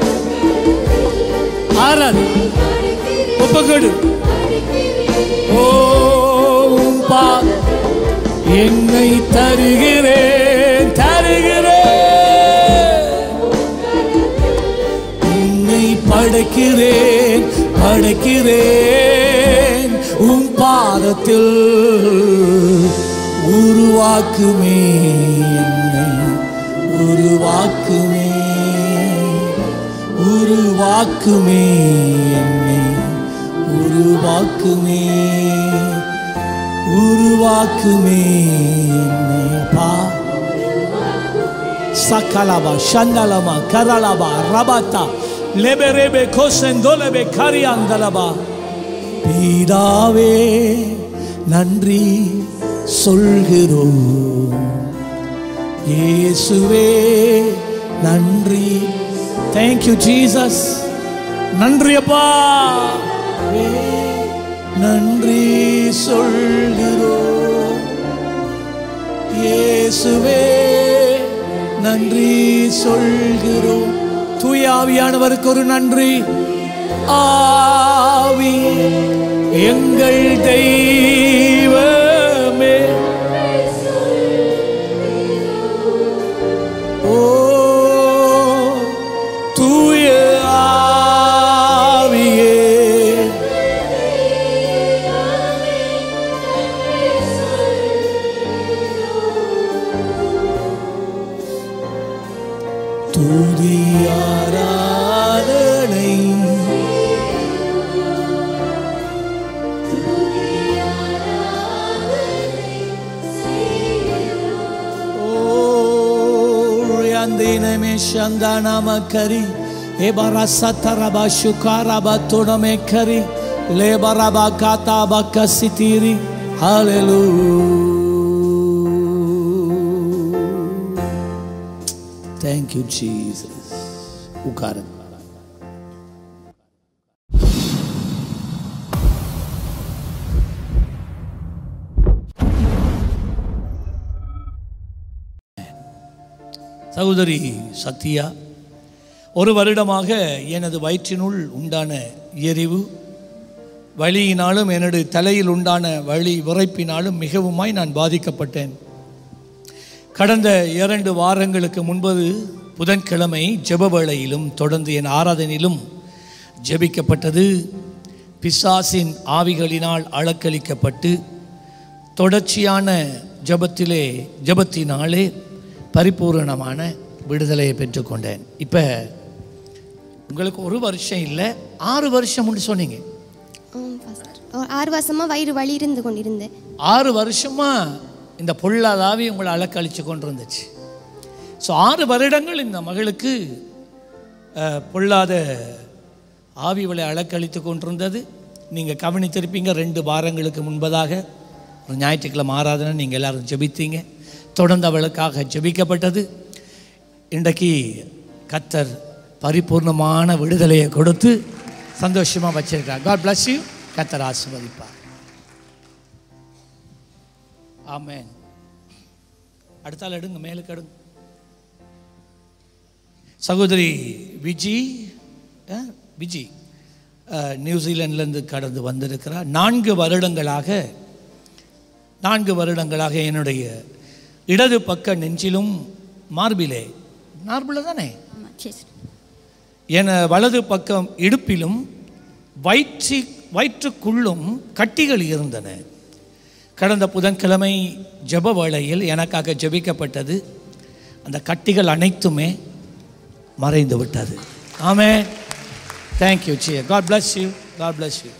ஆராது ஒப்புக்கொடு. ஓ பா என்னை தருகிறேன் தருகிறேன். என்னை படைக்கிறேன் படைக்கிறேன் உம் பாதத்தில். உருவாக்குமே என்னை உருவாக்குமே உருவாக்குமே என்னை உருவாக்குமே உருவாக்குமே என்னை. பா சகலபா சந்தலமா கரலபா ரபதா லெபரேபே கோசெந்தோலபே கரியாந்தலபா. பிதாவே நன்றி சொல்கிறோம். இயேசுவே நன்றி. Thank you Jesus. நன்றி அப்பா. நன்றி சொல்கிறோம். இயேசுவே நன்றி சொல்கிறோம். தூய ஆவியானவருக்கு ஒரு நன்றி. ஆவி எங்கள் தெய்வமே. ஓ தூய ஆவியே துதி ஆராதனை Andineme shandana kari ebarasatara shukara batoname kari lebaraba kata bakasitiri. Hallelujah. Thank you Jesus. Ukaran. சகோதரி சத்யா, ஒரு வருடமாக எனது வயிற்றினுள் உண்டான எரிவு வலியினாலும் எனது தலையில் உண்டான வலி விரைப்பினாலும் மிகவுமாய் நான் பாதிக்கப்பட்டேன். கடந்த இரண்டு வாரங்களுக்கு முன்பது புதன்கிழமை ஜெப வேளையிலும் தொடர்ந்து என் ஆராதனையிலும் ஜெபிக்கப்பட்டது. பிசாசின் ஆவிகளினால் அலக்களிக்கப்பட்டு தொடர்ச்சியான ஜெபத்திலே ஜெபத்தினாலே பரிபூரணமான விடுதலையை பெற்றுக்கொண்டேன். இப்போ உங்களுக்கு ஒரு வருஷம் இல்லை, ஆறு வருஷம் சொன்னீங்க. ஆறு வருஷமா வயிறு வலி இருந்து கொண்டிருந்தேன். ஆறு வருஷமா இந்த பொல்லாதாவி உங்களை அலக்கழிச்சு கொண்டு இருந்துச்சு. ஸோ ஆறு வருடங்கள் இந்த மகளுக்கு பொல்லாத ஆவிகளை அலக்கழித்து கொண்டிருந்தது. நீங்கள் கவனித்திருப்பீங்க, ரெண்டு வாரங்களுக்கு முன்பதாக ஒரு ஞாயிற்றுக்கிழமை ஆராதனை நீங்கள் எல்லாரும் ஜெபித்தீங்க. தொடர்ந்து அவளுக்காக ஜெபிக்கப்பட்டது. இன்றைக்கு கர்த்தர் பரிபூர்ணமான விடுதலையை கொடுத்து சந்தோஷமாக வச்சிருக்கிறார். God bless you. கர்த்தர் ஆசீர்வதிப்பார். ஆமென். அடுத்தால் எடுங்க, மேலுக்கு எடுங்க. சகோதரி விஜி விஜி நியூசிலாண்டிலேருந்து கடந்து வந்திருக்கிறார். நான்கு வருடங்களாக நான்கு வருடங்களாக என்னுடைய இடது பக்க நெஞ்சிலும் மார்பிலே, மார்பில் தானே, என வலது பக்கம் இடுப்பிலும் வயிற்று வயிற்றுக்குள்ளும் கட்டிகள் இருந்தன. கடந்த புதன்கிழமை ஜெப வேளையில் எனக்காக ஜெபிக்கப்பட்டது. அந்த கட்டிகள் அனைத்துமே மறைந்து விட்டது. ஆமென். Thank you, Chia. God bless you. God bless you.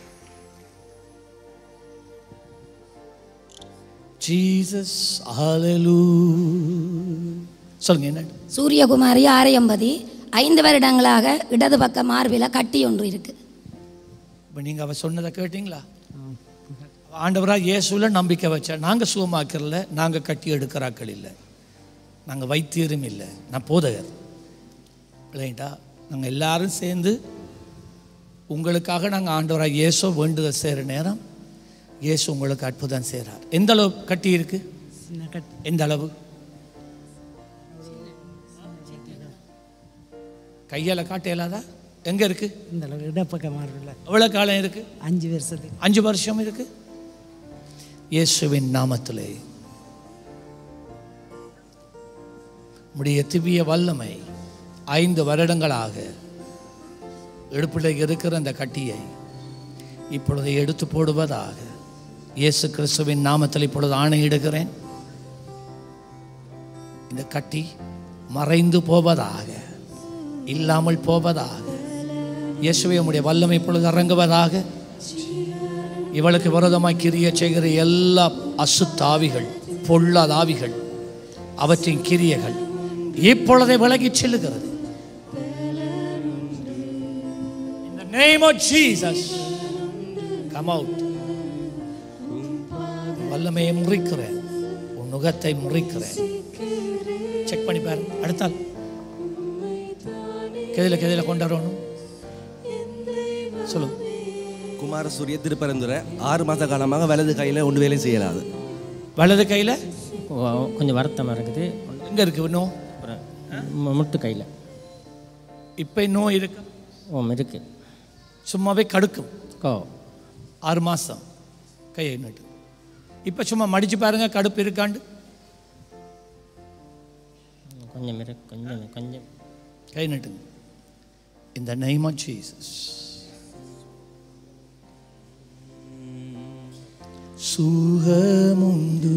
Jesus, hallelujah. சொல்லுங்க என்ன? சூரியகுமாரி ஆரையம்பதி ஐந்து வருடங்களாக இடது பக்க மார்பில கட்டி ஒன்று இருக்கு. இப்போ நீங்கள் அவ சொன்னதை கேட்டீங்களா? ஆண்டவராக இயேசுல நம்பிக்கை வச்சா நாங்கள் சுகமாக்கல, நாங்கள் கட்டி எடுக்கிறாக்கள் இல்லை, நாங்கள் வைத்தியரும் இல்லை, நான் போதகர் இல்லைட்டா. நாங்கள் எல்லாரும் சேர்ந்து உங்களுக்காக நாங்கள் ஆண்டவராக இயேசு வேண்டுதல் செய்கிற நேரம் இயேசு உங்களுக்கு அற்புதம் செய்கிறார். எந்த அளவு கட்டி இருக்கு? எந்த அளவு? கையால் காட்ட இயலாதா? எங்க இருக்கு? இந்த அளவு இடப்பக்கம் மாறல. எவ்வளோ காலம் இருக்கு? அஞ்சு வருஷத்துக்கு. அஞ்சு வருஷம் இருக்கு. இயேசுவின் நாமத்திலே உம்முடைய திவ்ய வல்லமை ஐந்து வருடங்களாக இடுப்பில் இருக்கிற அந்த கட்டியை இப்பொழுது எடுத்து போடுவதாக இயேசு கிறிஸ்துவின் நாமத்தில் இப்பொழுது ஆணையிடுகிறேன். இந்த கட்டி மறைந்து போவதாக, இல்லாமல் போவதாக. இயேசுவே உம்முடைய வல்லமை இப்பொழுது இறங்குவதாக. இவளுக்கு விரோதமாய் கிரிய செய்கிற எல்லா அசுத்தாவிகள், பொல்லாதாவிகள், அவற்றின் கிரியைகள் இப்பொழுதே விலகி செல்லுகிறது. In the name of Jesus, come out. வல்லமையை முறிக்கிறேன், உன் நுகத்தை முறிக்கிறேன். செக் பண்ணி பாரு. அடுத்தால் கெதில கெதில கொண்டாடணும். சொல்லுங்க. குமாரசூரிய திருப்பரந்துரை ஆறு மாத காலமாக வலது கையில் ஒன்று வேலை செய்யலாது. வலது கையில் கொஞ்சம் வருத்தமாக இருக்குது. எங்கே இருக்குது இன்னும்? முட்டு கையில். இப்போ இன்னும் இருக்கு? ஓம் இருக்கு. சும்மாவே கடுக்கும். ஓ, ஆறு மாதம் கையை நட்டு. இப்போ சும்மா மடிச்சு பாருங்க, கடுப்பு இருக்காண்டு. கொஞ்சம் இருக்கு, கொஞ்சம் கொஞ்சம் கை நட்டுங்க. In the name of Jesus. சுகமுண்டு,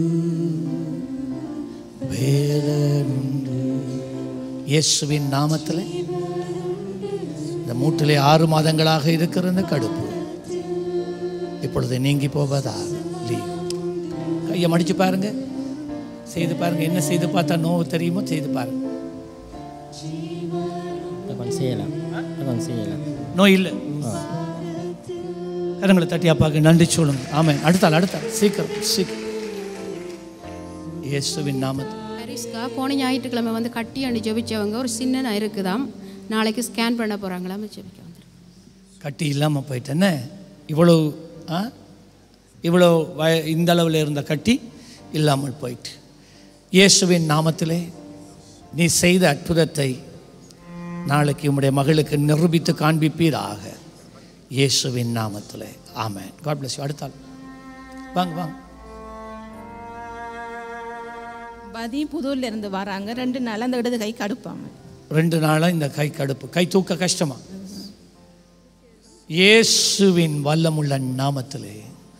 வேலனுண்டு. இயேசுவின் நாமத்தில் இந்த மூட்டிலே ஆறு மாதங்களாக இருக்கிற இந்த கடுப்பு இப்பொழுது நீங்கி போவதா. கையை மடிச்சு பாருங்க, செய்து பாருங்க. என்ன செய்து பார்த்தா நோவு தெரியுமோ செய்து பாருங்க. கொஞ்சம் செய்யலாம், கொஞ்சம் செய்யலாம். நோய் இல்லை. கரங்களை தட்டி அப்பாவுக்கு நன்றி சொல்லுங்க. ஆமென். அடுத்தால் அடுத்தால் சீக்கிரம் சீக்கிரம் இயேசுவின் நாமத்தில். ஹரிஸ்கா போன ஞாயிற்றுக்கிழமை வந்து கட்டி அண்டி ஜெபிச்சவங்க ஒரு சின்ன இருக்குதாம், நாளைக்கு ஸ்கேன் பண்ண போகிறாங்களாம், ஜெபிக்க வந்து கட்டி இல்லாமல் போயிட்டேன்னு இவ்வளோ ஆ இவ்வளோ வய இந்த அளவில் இருந்த கட்டி இல்லாமல் போயிட்டு இயேசுவின் நாமத்திலே நீ செய்த அற்புதத்தை நாளைக்கு உம்முடைய மகளுக்கு நிரூபித்து காண்பிப்பீராக இயேசுவின் நாமத்திலே. ஆமென். God bless you. அடுத்தால் வாங்க வாங்க. பதி புதூர்ல இருந்து வராங்க. ரெண்டு நாள் அந்த இடது கை கடுப்பாங்க. ரெண்டு நாளாக இந்த கை கடுப்பு, கை தூக்க கஷ்டமா? இயேசுவின் வல்லமுள்ள நாமத்திலே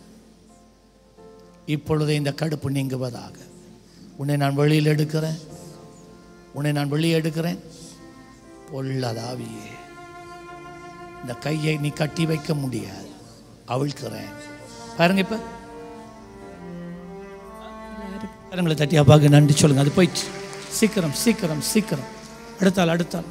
இப்பொழுது இந்த கடுப்பு நீங்குவதாக. உன்னை நான் வெளியில் எடுக்கிறேன், உன்னை நான் வெளியே எடுக்கிறேன். பொல்லாதாவியே இந்த கையை நீ கட்டி வைக்க முடியாது, அவிழ்க்கிறேன். பாருங்க இப்ப கரங்களை தட்டி அப்பாவுக்கு நன்றி சொல்லுங்க. அது போயிடுச்சு. சீக்கிரம் சீக்கிரம் சீக்கிரம். அடுத்தால் அடுத்தால்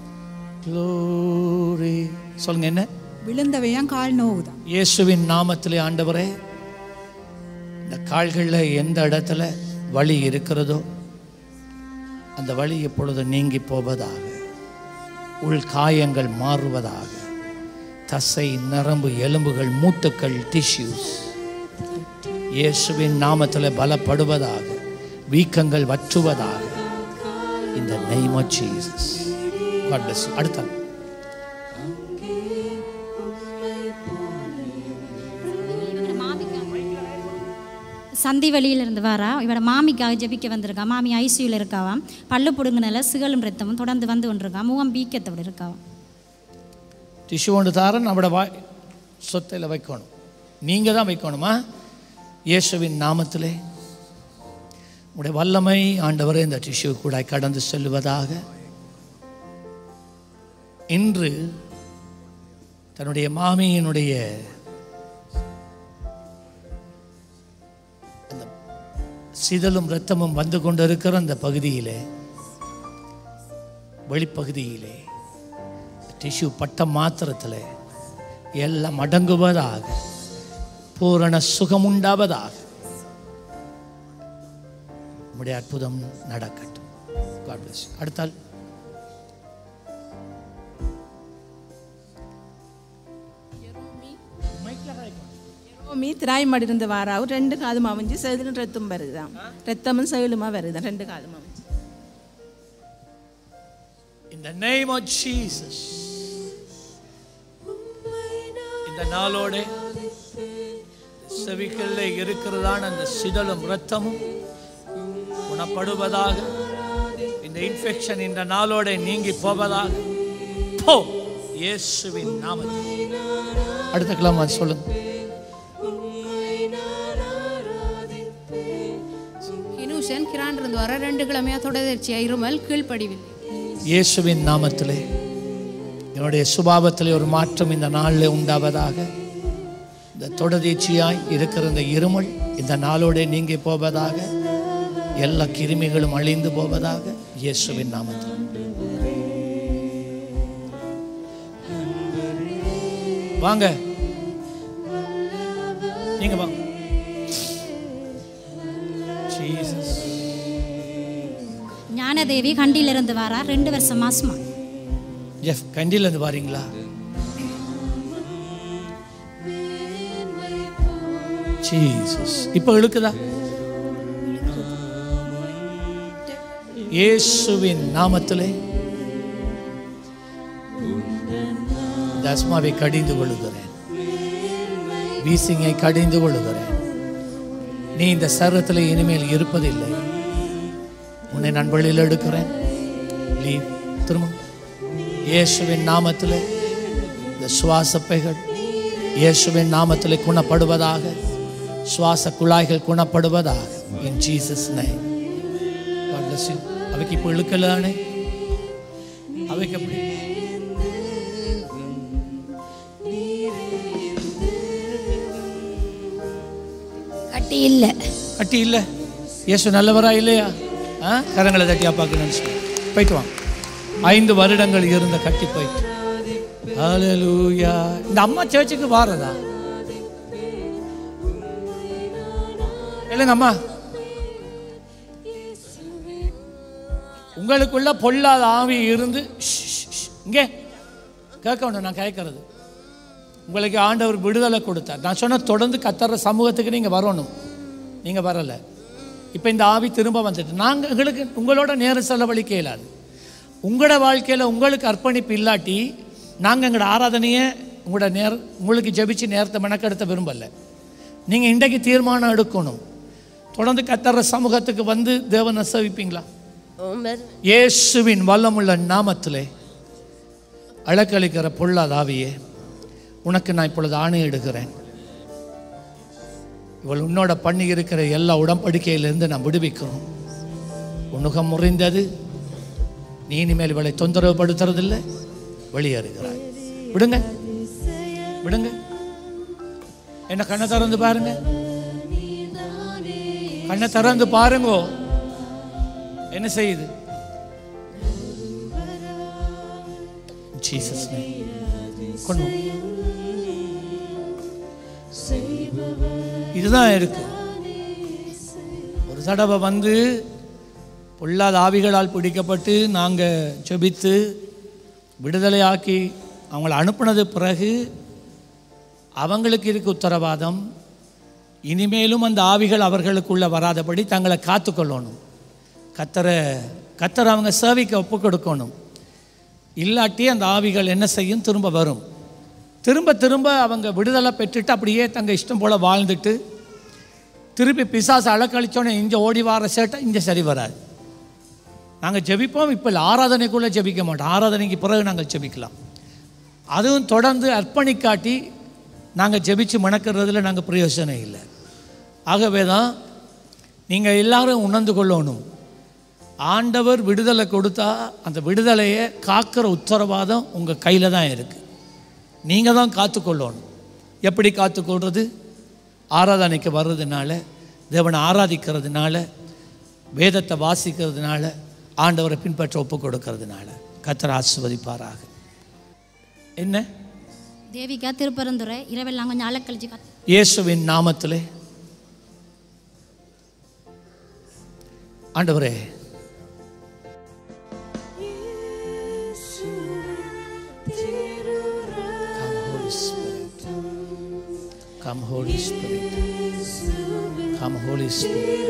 Glory. சொல்லுங்க என்ன? விழுந்தவையாம் கால் நோவுதான். இயேசுவின் நாமத்திலே ஆண்டவரே, இந்த கால்களில் எந்த இடத்துல வலி இருக்கிறதோ அந்த வலி இப்பொழுது நீங்கி போவதாக, உள் காயங்கள் மாறுவதாக, தசை நரம்பு எலும்புகள் மூட்டுக்கள் டிஷ்யூஸ் இயேசுவின் நாமத்தில் பலப்படுவதாக, வீக்கங்கள் வற்றுவதாக. In the name of Jesus. God bless you. அடுத்த சந்தி வழியிலிருந்து வாரா இவட மாமிக்காக ஜெபிக்க வந்திருக்கா. மாமி ஐசியூவில் இருக்காவாம். பல்லு பிடுங்கினால சிகலும் ரத்தமும் தொடர்ந்து வந்து கொண்டிருக்கா. மூவம் பீக்கத்தோடு இருக்காவாம். டிஷ்யூ ஒன்று தாரன் நம்மட வாய் சொத்தையில் வைக்கணும். நீங்கள் தான் வைக்கணுமா? இயேசுவின் நாமத்திலே உடைய வல்லமை ஆண்டவரே இந்த டிஷ்யூ கூட கடந்து செல்வதாக. இன்று தன்னுடைய மாமியினுடைய அந்த சிதலும் இரத்தமும் வந்து கொண்டிருக்கிற அந்த பகுதியிலே, வெளிப்பகுதியிலே டிஷ்யூ பட்ட மாத்திரத்தில் எல்லாம் அடங்குவதாக, பூரண சுகம் உண்டாவதாக. உம்முடைய அற்புதம் நடக்கட்டும். God bless you. அடுத்தால் மீ திராய்மாடி இருந்து வாராவு ரெண்டு காதும் அவிஞ்சு செதிலும் ரத்தம் வருதுதான். ரத்தமும் செதிலுமா வருதுதான் ரெண்டு காதும் அவிஞ்சு. In the name of Jesus. இந்த நாளோட செவிகளிலே இருக்கிறதான அந்த சிதலும் இரத்தமும் குணப்படுவதாக. இந்த இன்ஃபெக்ஷன் இந்த நாளோட நீங்கி போவதாக. போ இயேசுவின் நாமத்தில். அடுத்த கிழமை சொல்லுங்க. கினூஷன் கிராண்டிருந்து வர ரெண்டு கிழமையா தொடர்ச்சியா இருமல் கீழ்ப்படிவில்லை. இயேசுவின் நாமத்திலே என்னுடைய சுபாவத்திலே ஒரு மாற்றம் இந்த நாளில் உண்டாவதாக. இந்த தொடர்ச்சியாய் இருக்கிற இந்த இருமல் இந்த நாளோட நீங்கி போவதாக. எல்லா கிருமிகளும் அழிந்து போவதாக இயேசுவின் நாமத்தில். வாங்க நீங்க வாங்க. ஜீசஸ். ஞானதேவி கண்டியிலிருந்து வாரா. ரெண்டு வருஷம் மாசமா. ஜெஃப் கண்டியிலிருந்து வாரீங்களா? ஜீசஸ். இப்போ இழுக்குதா? இயேசுவின் நாமத்திலே தஸ்மாவை கடிந்து கொள்ளுகிறேன். வீசிங்கை கடிந்து கொள்ளுகிறேன். நீ இந்த சரத்தில் இனிமேல் இருப்பதில்லை. உன்னை நான் வெளியில் எடுக்கிறேன். லீவ். திரும்ப இயேசுவின் நாமத்திலே இந்த சுவாசப்பைகள் இயேசுவின் நாமத்திலே குணப்படுவதாக. சுவாச குழாய்கள் குணப்படுவதாக. In Jesus name. God bless you. அவைக்கு இப்போ இழுக்கலானே. அவைக்கு அப்படி கட்டி இல்லை. கட்டி இல்லை. இயேசு நல்லவரா இல்லையா? ஆ கரங்களை தட்டியா பார்க்கணும்னு சொல்லி போயிட்டு வாங்க. ஐந்து வருடங்கள் இருந்த கட்டி போயிட்டு. ஹல்லேலூயா. இந்த அம்மா சர்ச்சுக்கு வாரதா இல்லைங்க அம்மா? உங்களுக்குள்ள பொல்லாத ஆவி இருந்து இங்கே கேட்கணும். நான் கேட்கறது உங்களுக்கு ஆண்டவர் விடுதலை கொடுத்தார். நான் சொன்ன தொடர்ந்து கத்தற சமூகத்துக்கு நீங்கள் வரணும். நீங்கள் வரலை. இப்போ இந்த ஆவி திரும்ப வந்துட்டு நாங்கள் எங்களுக்கு உங்களோட நேரம் செலவழிக்க இயலாது. உங்களோட வாழ்க்கையில் உங்களுக்கு அர்ப்பணிப்பு இல்லாட்டி நாங்கள் எங்களோட ஆராதனையை உங்களோட நேர உங்களுக்கு ஜெபிச்சு நேரத்தை மெனக்கெடுத்த விரும்பலை. நீங்கள் இன்றைக்கு தீர்மானம் எடுக்கணும். தொடர்ந்து கத்தற சமூகத்துக்கு வந்து தேவனை சேவிப்பீங்களா? இயேசுவின் வல்லமுள்ள நாமத்திலே அழக்களிக்கிற பொல்லாத ஆவியே உனக்கு நான் இப்பொழுது ஆணையிடுகிறேன். இவள் உன்னோட பண்ணி இருக்கிற எல்லா உடன்படிக்கையிலிருந்து நான் விடுவிக்கிறோம். உன்னுகம் முறிந்தது. நீ இனிமேல் இவளை தொந்தரவுப்படுத்துறதில்லை. வெளியேறுகிறாய். விடுங்க விடுங்க. என்ன கண்ணை திறந்து பாருங்க, கண்ணை திறந்து பாருங்க. என்ன செய்யுது? ஜீசஸ் கொண்டு இதுதான் இருக்கு. ஒரு தடவை வந்து பொல்லாத ஆவிகளால் பிடிக்கப்பட்டு நாங்கள் ஜெபித்து விடுதலையாக்கி அவங்கள அனுப்பினது பிறகு அவங்களுக்கு இருக்க உத்தரவாதம், இனிமேலும் அந்த ஆவிகள் அவர்களுக்குள்ளே வராதபடி தங்களை காத்து கொள்ளணும். கத்தரை கத்தரை அவங்க சேவைக்கு ஒப்பு கொடுக்கணும். இல்லாட்டி அந்த ஆவிகள் என்ன செய்யும்? திரும்ப வரும். திரும்ப திரும்ப அவங்க விடுதலை பெற்றுட்டு அப்படியே தங்க இஷ்டம் போல் வாழ்ந்துட்டு திருப்பி பிசாசு அலக்கழிச்சோன்னே இங்கே ஓடி வார சேட்டை இங்கே சரி வராது. நாங்கள் ஜெபிப்போம். இப்போ இல்லை, ஆராதனைக்குள்ளே ஜெபிக்க மாட்டோம். ஆராதனைக்கு பிறகு நாங்கள் ஜெபிக்கலாம். அதுவும் தொடர்ந்து அர்ப்பணிக்காட்டி நாங்கள் ஜெபிச்சு மணக்கிறதுல நாங்கள் பிரயோஜனம் இல்லை. ஆகவே தான் நீங்கள் எல்லாரும் உணர்ந்து கொள்ளணும், ஆண்டவர் விடுதலை கொடுத்தா அந்த விடுதலையை காக்கிற உத்தரவாதம் உங்கள் கையில் தான் இருக்குது. நீங்கள் தான் காத்துக்கொள்ளணும். எப்படி காத்துக்கொள்வது? ஆராதனைக்கு வர்றதுனால, தேவனை ஆராதிக்கிறதுனால, வேதத்தை வாசிக்கிறதுனால, ஆண்டவரை பின்பற்ற ஒப்பு கொடுக்கறதுனால. கர்த்தர் ஆசீர்வதிப்பாராக. என்ன தேவிகா திருப்பரந்துரை இரவெல்லாம் கொஞ்சம் அலக்கழிச்சு இயேசுவின் நாமத்திலே ஆண்டவரே Come Holy Spirit. Come Holy Spirit.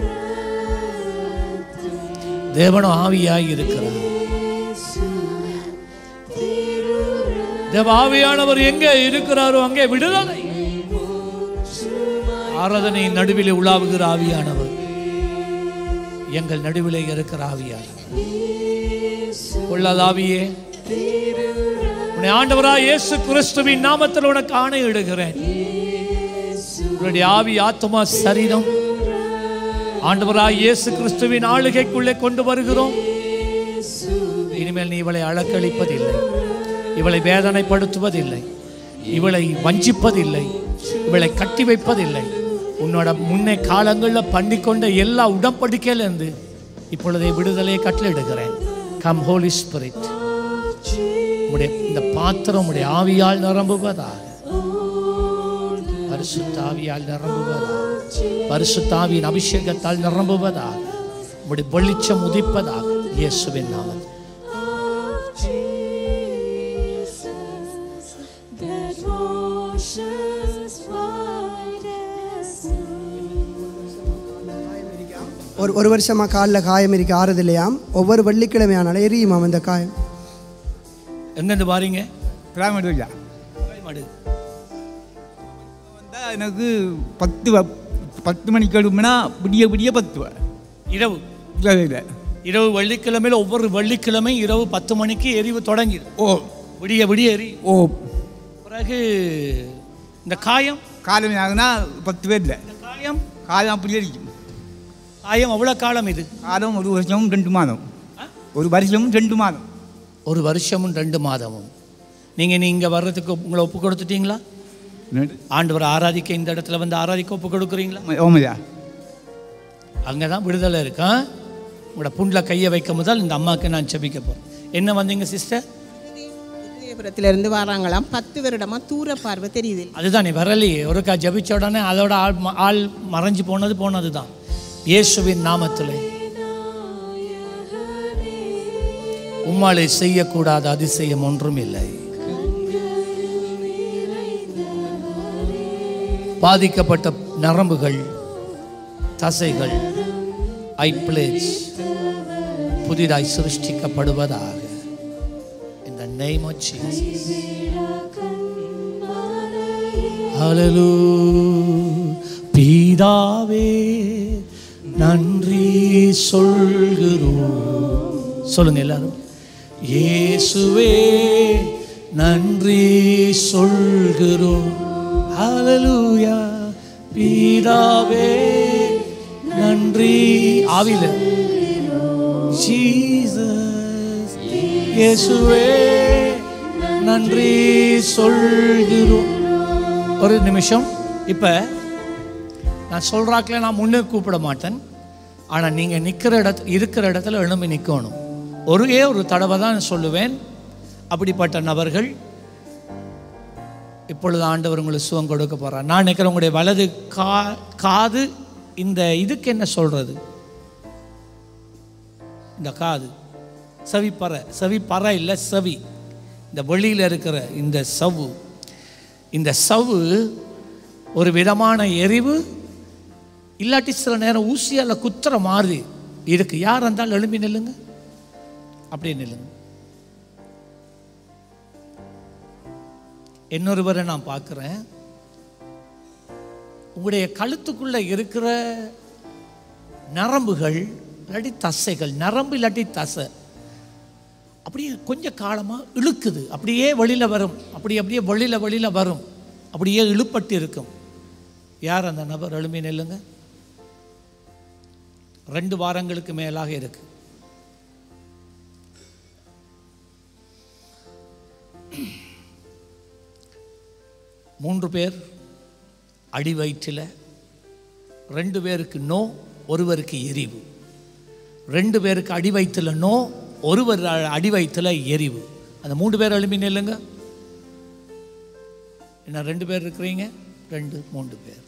தேவனோ ஆவியாய் இருக்கிறார். தேவ ஆவியானவர் எங்கே இருக்கிறாரோ அங்கே விடுதலை. ஆராதனை நடுவிலே உலாவுகிற ஆவியானவர் எங்கள் நடுவிலே இருக்கிற ஆவியானவர். உள்ளாத ஆவியே, உன்னை ஆண்டவராய் இயேசு கிறிஸ்துவின் நாமத்தில் உனக்கு ஆணையிடுகிறேன். உன்னுடைய ஆவி, ஆத்மா, சரீரம் ஆண்டவராய் இயேசு கிறிஸ்துவின் ஆளுகைக்குள்ளே கொண்டு வருகிறோம். இனிமேல் நீ இவளை அலக்களிப்பதில்லை, இவளை வேதனைப்படுத்துவதில்லை, இவளை வஞ்சிப்பதில்லை, இவளை கட்டி வைப்பதில்லை. உன்னோட முன்னே காலங்களில் பண்ணிக்கொண்ட எல்லா உடன்படிக்கையிலிருந்து இப்பொழுதே விடுதலையை கட்டளையிடுகிறேன். Come Holi spirit. உடைய இந்த பாத்திரம் உடைய ஆவியால் நிரம்புவதாக, பரிசுத்த ஆவியால் நிரம்புவதாக, பரிசுத்த ஆவியின் அபிஷேகத்தால் நிரம்புவதாக, உடைய வெளிச்சம் உதிப்பதாக இயேசுவின் நாமத்தில். ஒரு ஒரு வருஷமாக காலில் காயம் இருக்க ஆறுது இல்லையாம். ஒவ்வொரு வெள்ளிக்கிழமையானாலும் எரியுமாம் அந்த காயம். எங்கேருந்து பாருங்க? கிராமடு இல்லையா மாடு வந்தால் எனக்கு பத்து பத்து மணிக்கு எழுப்புனா விடிய விடிய பத்து இரவு இல்லை இரவு வெள்ளிக்கிழமையில் ஒவ்வொரு வெள்ளிக்கிழமை இரவு பத்து மணிக்கு எரிவு தொடங்கிடும். ஓ விடிய விடிய எரி. ஓ பிறகு இந்த காயம் காலம் ஆகுனா பத்து பேர் இல்லை காயம் காலம் அப்படி எரிக்கும். காயம் அவ்வளோ காலம்? இது காலம் ஒரு வருஷமும் ரெண்டு மாதம். ஒரு வருஷமும் ரெண்டு மாதம். ஒரு வருஷமும் ரெண்டு மாதமும். நீங்கள் நீங்கள் வர்றதுக்கு உங்களை ஒப்பு கொடுத்துட்டீங்களா? ஆண்டவரை ஆராதிக்க இந்த இடத்துல வந்து ஆராதிக்க ஒப்பு கொடுக்குறீங்களா? ஓமையா, அங்கே தான் விடுதலை இருக்கா. உங்களோட புண்ணில் கையை வைக்க முதல் இந்த அம்மாவுக்கு நான் செபிக்க போகிறேன். என்ன வந்தீங்க சிஸ்டர்? இருந்து வராங்களாம். பத்து வருடமாக தூர பார்வை தெரியுது. அதுதான் நீ வரலையே. ஒருக்கா ஜபிச்ச உடனே அதோட ஆள் ஆள் மறைஞ்சு போனது போனது தான். இயேசுவின் நாமத்திலே உம்மாலை செய்யக்கூடாத அதிசயம் ஒன்றும் இல்லை. பாதிக்கப்பட்ட நரம்புகள், தசைகள், ஐ பிளேட்ஸ் புதிதாய் சிருஷ்டிக்கப்படுவதாக. In the name of Jesus. Hallelujah. பிதாவே நன்றி சொல்கிறோம். சொல்லுங்க எல்லாரும். இயேசுவே நன்றி சொல்கிறோம். ஹல்லேலூயா. பிதாவே நன்றி. ஆவில ஜீசஸ். இயேசுவே நன்றி சொல்கிறோம். ஒரு நிமிஷம். இப்போ நான் சொல்கிறாக்கில் நான் முன்னே கூப்பிட மாட்டேன். ஆனால் நீங்கள் நிற்கிற இடத்துல இருக்கிற இடத்துல எழும்பி நிற்கணும். ஒரே ஒரு தடவை தான் சொல்லுவேன். அப்படிப்பட்ட நபர்கள் இப்பொழுது ஆண்டவர் உங்களுக்கு சுகம் கொடுக்க போகிறார். நான் நினைக்கிறேன் உங்களுடைய வலது கா காது இந்த இதுக்கு என்ன சொல்கிறது, இந்த காது செவிப்பறை, செவிப்பறை இல்லை செவி, இந்த வெளியில் இருக்கிற இந்த சவ்வு, இந்த சவ்வு ஒரு விதமான எரிவு இல்லாட்டி சில நேரம் ஊசியால் குத்துற மாதிரி இருக்கு. யார் இருந்தாலும் எழும்பி நில்லுங்க, அப்படியே நில்லுங்க. இன்னொருவரை நான் பார்க்குறேன். உங்களுடைய கழுத்துக்குள்ள இருக்கிற நரம்புகள் இல்லாட்டி தசைகள், நரம்பு இல்லாட்டி தசை அப்படியே கொஞ்சம் காலமாக இழுக்குது, அப்படியே வெளியில் வரும், அப்படி அப்படியே வெளியில் வெளியில் வரும், அப்படியே இழுப்பட்டு இருக்கும். யார் அந்த நபர்? எழும்பி நில்லுங்க. ரெண்டு வாரங்களுக்கு மேலாக இருக்கு. மூன்று பேர் அடி வயிற்றில், ரெண்டு பேருக்கு நோ, ஒருவருக்கு எரிவு. ரெண்டு பேருக்கு அடி வயிற்றில் நோ, ஒருவர் அடி வயிற்றில் எரிவு. அந்த மூன்று பேர் எழுப்பி நில்லுங்க. என்ன ரெண்டு பேர் இருக்கிறீங்க? ரெண்டு மூன்று பேர்.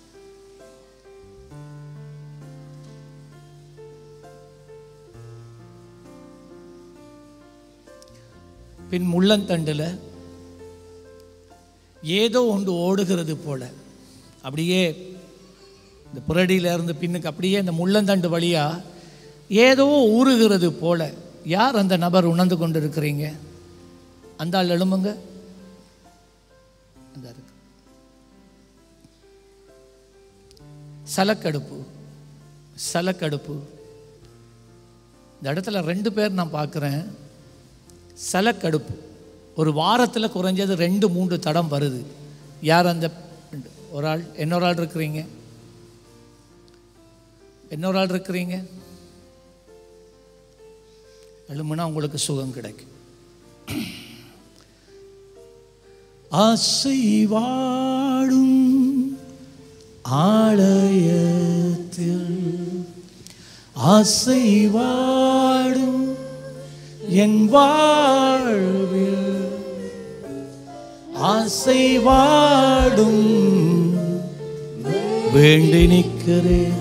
பின் முள்ளந்தண்டில் ஏதோ ஒன்று ஓடுகிறது போல, அப்படியே இந்த புரடியிலேருந்து பின்னுக்கு அப்படியே இந்த முள்ளந்தண்டு வழியாக ஏதோ ஊறுகிறது போல. யார் அந்த நபர் உணர்ந்து கொண்டு இருக்கிறீங்க? அந்த ஆள் எழும்புங்க. அந்த இருக்கு சலக்கடுப்பு, சலக்கடுப்பு. இந்த இடத்துல ரெண்டு பேர் நான் பார்க்குறேன். சலக்கடுப்பு ஒரு வாரத்தில் குறைஞ்சது ரெண்டு மூன்று தடம் வருது. யார் அந்த ஒரு ஆள்? இன்னொரு ஆள் இருக்கிறீங்க? இன்னொரு ஆள் இருக்கிறீங்க? எழுமுன்னா உங்களுக்கு சுகம் கிடைக்கும். ஆசை வாடும் ஆலயத்தில் ஆசை வாடும் என் வாழ்வில் ஆசை வாடும் வேண்டி நிற்கிறேன்.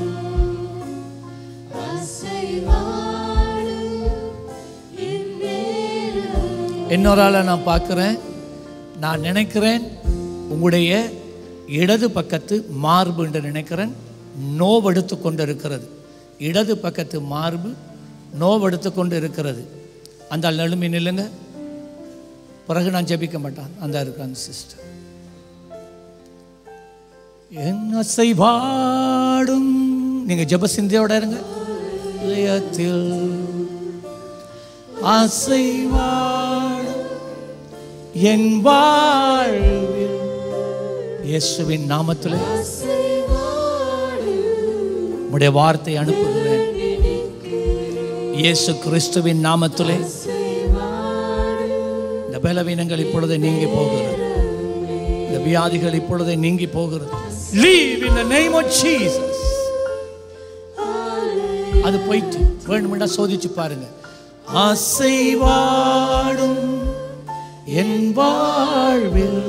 இன்னொரு ஆளை நான் பார்க்குறேன். நான் நினைக்கிறேன் உங்களுடைய இடது பக்கத்து மார்பு என்று நினைக்கிறேன் நோவெடுத்து கொண்டு இருக்கிறது. இடது பக்கத்து மார்பு நோவெடுத்து கொண்டு இருக்கிறது. அந்த ஆள் எழும்பி நில்லுங்க. பிறகு நான் ஜெபிக்க மாட்டான். அந்த இருக்காங்க சிஸ்டர். என்ன செய்வாடும் நீங்க ஜெப சிந்தையோட இருங்க. ஆசைவாடும் என் வாழ்வில் இயேசுவின் நாமத்திலே உம்முடைய வார்த்தை அனுப்புகிறேன். இயேசு கிறிஸ்துவின் நாமத்திலே இந்த பலவீனங்கள் இப்பொழுது நீங்கி போகிறது. இந்த வியாதிகள் இப்பொழுது நீங்கி போகிறது. Live in the name of Jesus. அது போயிட்டு வேணுமெண்டா சோதிச்சு பாருங்க. ஆசை வாடும் என் வாழ்வில்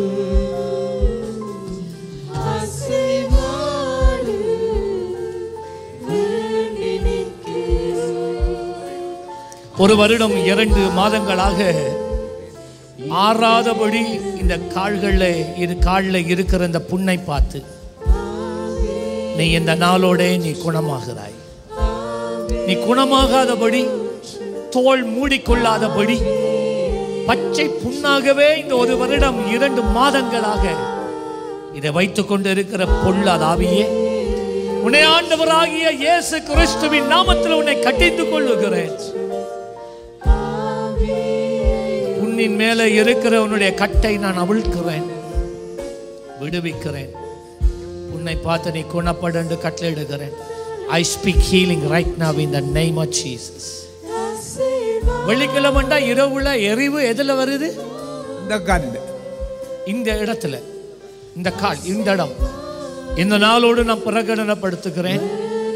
ஒரு வருடம் இரண்டு மாதங்களாக ஆறாதபடி இந்த கால்களில் இரு காலில் இருக்கிற இந்த புண்ணை பார்த்து நீ இந்த நாளோட நீ குணமாகிறாய். நீ குணமாகாதபடி தோல் மூடிக்கொள்ளாதபடி பச்சை புண்ணாகவே இந்த ஒரு வருடம் இரண்டு மாதங்களாக இதை வைத்துக் கொண்டு இருக்கிற பொல்லாத ஆவியே, உன்னை ஆண்டவராகிய இயேசு கிறிஸ்துவின் நாமத்தில் உன்னை கட்டித்துக் கொள்ளுகிறேன். புண்ணின் மேலே இருக்கிற உன்னுடைய கட்டை நான் அவிழ்க்கிறேன், விடுவிக்கிறேன். உன்னை பார்த்து நீ குணப்படு என்று கட்டளையிடுகிறேன். I speak healing right now in the name of Jesus. வெள்ளிக்கிழமைண்டா இரவுல எரிவு எதுல வருது? இந்த கால் இந்த இடத்துல இந்த கால் இந்த இடம் இந்த நாளோடு நான் பிரகடனப்படுத்துகிறேன்.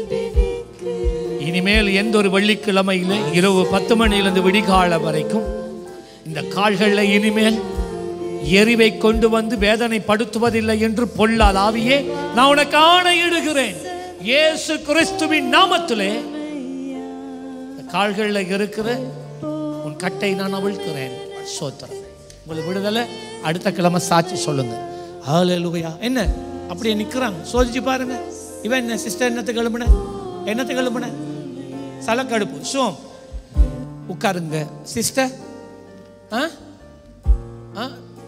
இனிமேல் எந்த ஒரு வெள்ளிக்கிழமையில இரவு பத்து மணியிலிருந்து விடிகால வரைக்கும் இந்த கால்களில் இனிமேல் எரிவை கொண்டு வந்து வேதனைப்படுத்துவதில்லை என்று பொல்லாத ஆவியே நான் உனக்கு ஆணையிடுகிறேன். இயேசு கிறிஸ்துவின் நாமத்திலே கால்களில் இருக்கிற உன் கட்டை நான் அவிழ்க்கிறேன். சோத்திரம். உங்களுக்கு விடுதலை. அடுத்த கிழமை சாட்சி சொல்லுங்க. ஹல்லேலூயா. என்ன அப்படியே நிற்கிறாங்க, சோதிச்சு பாருங்க. இவன் என்ன சிஸ்டர் என்னத்தை கிளம்புன என்னத்தை கிளம்புன சலக்கடுப்பு சோம் உட்காருங்க சிஸ்டர். ஆ ஆ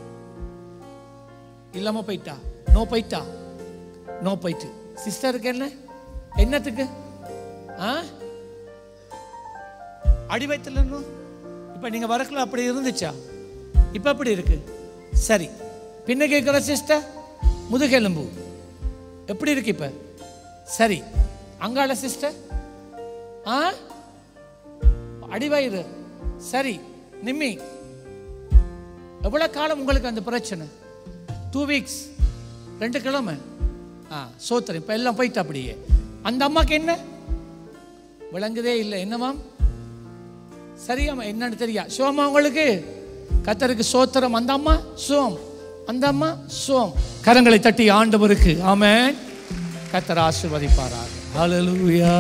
இல்லாம போயிட்டா நோ போயிட்டா நோ போயிட்டு சிஸ்டருக்கு என்ன என்னத்துக்கு ஆ அடி வயிற்றுல இப்ப நீங்க வரக்குள்ள அப்படி இருந்துச்சா? இப்ப அப்படி இருக்கு. சரி, பின்ன கேட்கிற சிஸ்டர் முதுகெலும்பு எப்படி இருக்கு இப்ப? சரி, அங்காள சிஸ்டர் ஆ அடிவயிறு சரி, நிம்மி எவ்வளவு காலம் உங்களுக்கு அந்த பிரச்சனை? டூ வீக்ஸ் ரெண்டு கிழமை. ஆ சோத்திரம். இப்ப எல்லாம் போயிட்டு அப்படியே. அந்த அம்மாக்கு என்ன விளங்குதே இல்லை. என்னமாம் சரியாமா என்னன்னு தெரியா? சோமா உங்களுக்கு கர்த்தருக்கு சோத்திரம். அந்த அம்மா சோம், அந்த அம்மா சோம். கரங்களை தட்டி ஆண்டவருக்கு ஆமென். கர்த்தர் ஆசீர்வதிப்பாராக. ஹல்லேலூயா.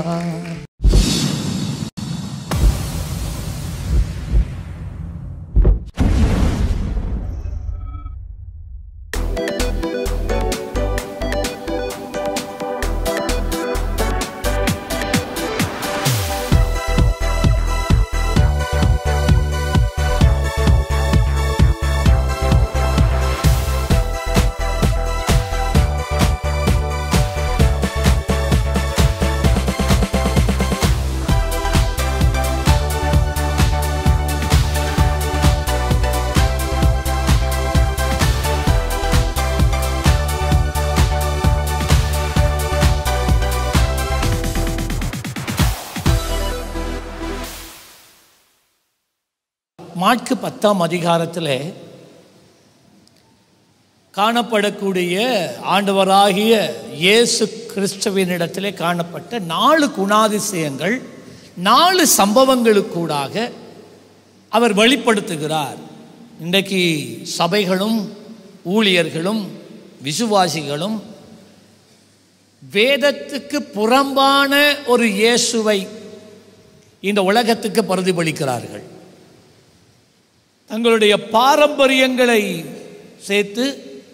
மாற்கு பத்தாம் அதிகாரத்தில் காணப்படக்கூடிய ஆண்டவராகிய இயேசு கிறிஸ்துவினிடத்திலே காணப்பட்ட நாலு குணாதிசயங்கள், நாலு சம்பவங்களுக்கூடாக அவர் வெளிப்படுத்துகிறார். இன்றைக்கு சபைகளும் ஊழியர்களும் விசுவாசிகளும் வேதத்துக்கு புறம்பான ஒரு இயேசுவை இந்த உலகத்துக்கு பிரதிபலிக்கிறார்கள். தங்களுடைய பாரம்பரியங்களை சேர்த்து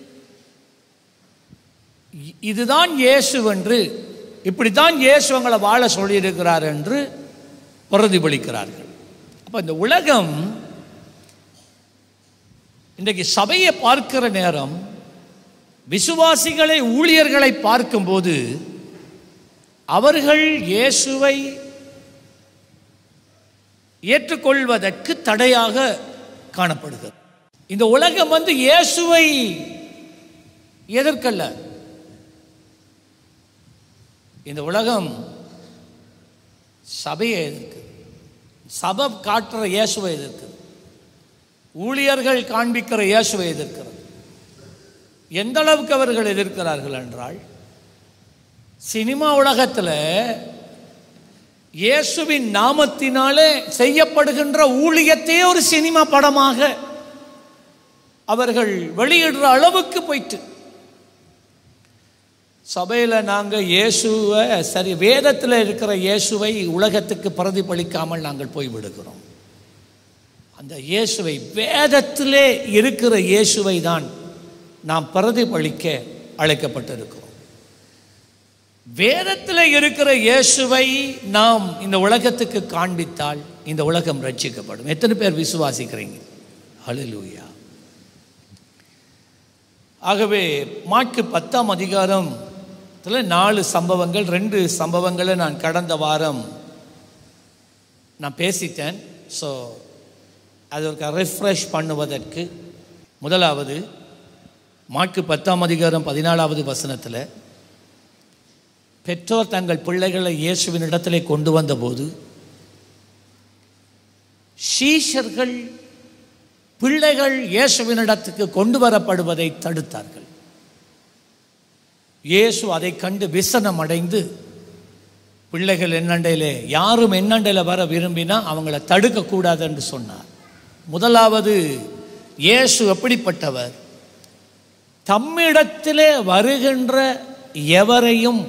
இதுதான் இயேசு என்று, இப்படித்தான் இயேசுவங்களை வாழ சொல்லியிருக்கிறார் என்று பிரதிபலிக்கிறார்கள். அப்போ இந்த உலகம் இன்றைக்கு சபையை பார்க்கிற நேரம், விசுவாசிகளை ஊழியர்களை பார்க்கும்போது அவர்கள் இயேசுவை ஏற்றுக்கொள்வதற்கு தடையாக காணப்படுகிறது. இந்த உலகம் வந்து இயேசுவை எதிர்க்கல்ல. இந்த உலகம் சபையை எதிர்க்கு, சபை காட்டுற இயேசுவை எதிர்க்கு, ஊழியர்கள் காண்பிக்கிற இயேசுவை எதிர்க்கிறது. எந்த அளவுக்கு அவர்கள் எதிர்க்கிறார்கள் என்றால், சினிமா உலகத்தில் இயேசுவின் நாமத்தினாலே செய்யப்படுகின்ற ஊழியத்தையே ஒரு சினிமா படமாக அவர்கள் வெளியிடுற அளவுக்கு போயிட்டு, சபையில் நாங்கள் இயேசுவை சரி வேதத்தில் இருக்கிற இயேசுவை உலகத்துக்கு பிரதிபலிக்காமல் நாங்கள் போய்விடுகிறோம். அந்த இயேசுவை, வேதத்திலே இருக்கிற இயேசுவை தான் நாம் பிரதிபலிக்க அழைக்கப்பட்டிருக்கிறோம். வேதத்தில் இருக்கிற இயேசுவை நாம் இந்த உலகத்துக்கு காண்பித்தால் இந்த உலகம் ரட்சிக்கப்படும். எத்தனை பேர் விசுவாசிக்கிறீங்க? ஹல்லேலூயா. ஆகவே மாற்கு பத்தாம் அதிகாரத்தில் நாலு சம்பவங்கள், ரெண்டு சம்பவங்களை நான் கடந்த வாரம் நான் பேசிட்டேன். ஸோ அது ஒரு ரெஃப்ரெஷ் பண்ணுவதற்கு, முதலாவது மாற்கு பத்தாம் அதிகாரம் பதினாலாவது வசனத்தில் பெற்றோர் தங்கள் பிள்ளைகளை இயேசுவின் இடத்திலே கொண்டு வந்தபோது சீஷர்கள் பிள்ளைகள் இயேசுவினிடத்துக்கு கொண்டு வரப்படுவதை தடுத்தார்கள். இயேசு அதை கண்டு விசனம் அடைந்து பிள்ளைகள் என்னண்டையிலே யாரும் என்னண்டையில் வர விரும்பினா அவங்கள தடுக்கக்கூடாது என்று சொன்னார். முதலாவது, இயேசு எப்படிப்பட்டவர்? தம்மிடத்திலே வருகின்ற எவரையும்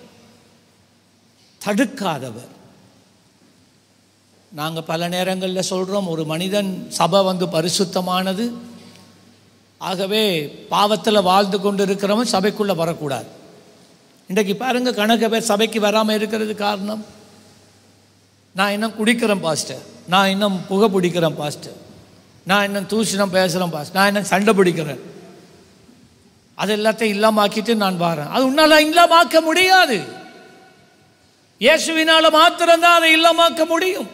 தடுக்காதவர். நாங்கள் பல நேரங்களில் சொல்கிறோம், ஒரு மனிதன் சபை வந்து பரிசுத்தமானது, ஆகவே பாவத்தில் வாழ்ந்து கொண்டு இருக்கிறவன் சபைக்குள்ளே வரக்கூடாது. இன்றைக்கு பாருங்க, கணக்கு பேர் சபைக்கு வராமல் இருக்கிறது காரணம், நான் இன்னும் குடிக்கிறேன் பாஸ்டர், நான் இன்னும் புகை பிடிக்கிறேன் பாஸ்டர், நான் இன்னும் தூஷணம் பேசுகிறேன் பாஸ்டர், நான் இன்னும் சண்டை பிடிக்கிறேன், அது எல்லாத்தையும் இல்லாமாக்கிட்டு நான் வரேன். அது உன்னால் இல்லாமாக்க முடியாது. இயேசுவினால மாத்திரம்தான் அதை இல்லாமாக்க முடியும்.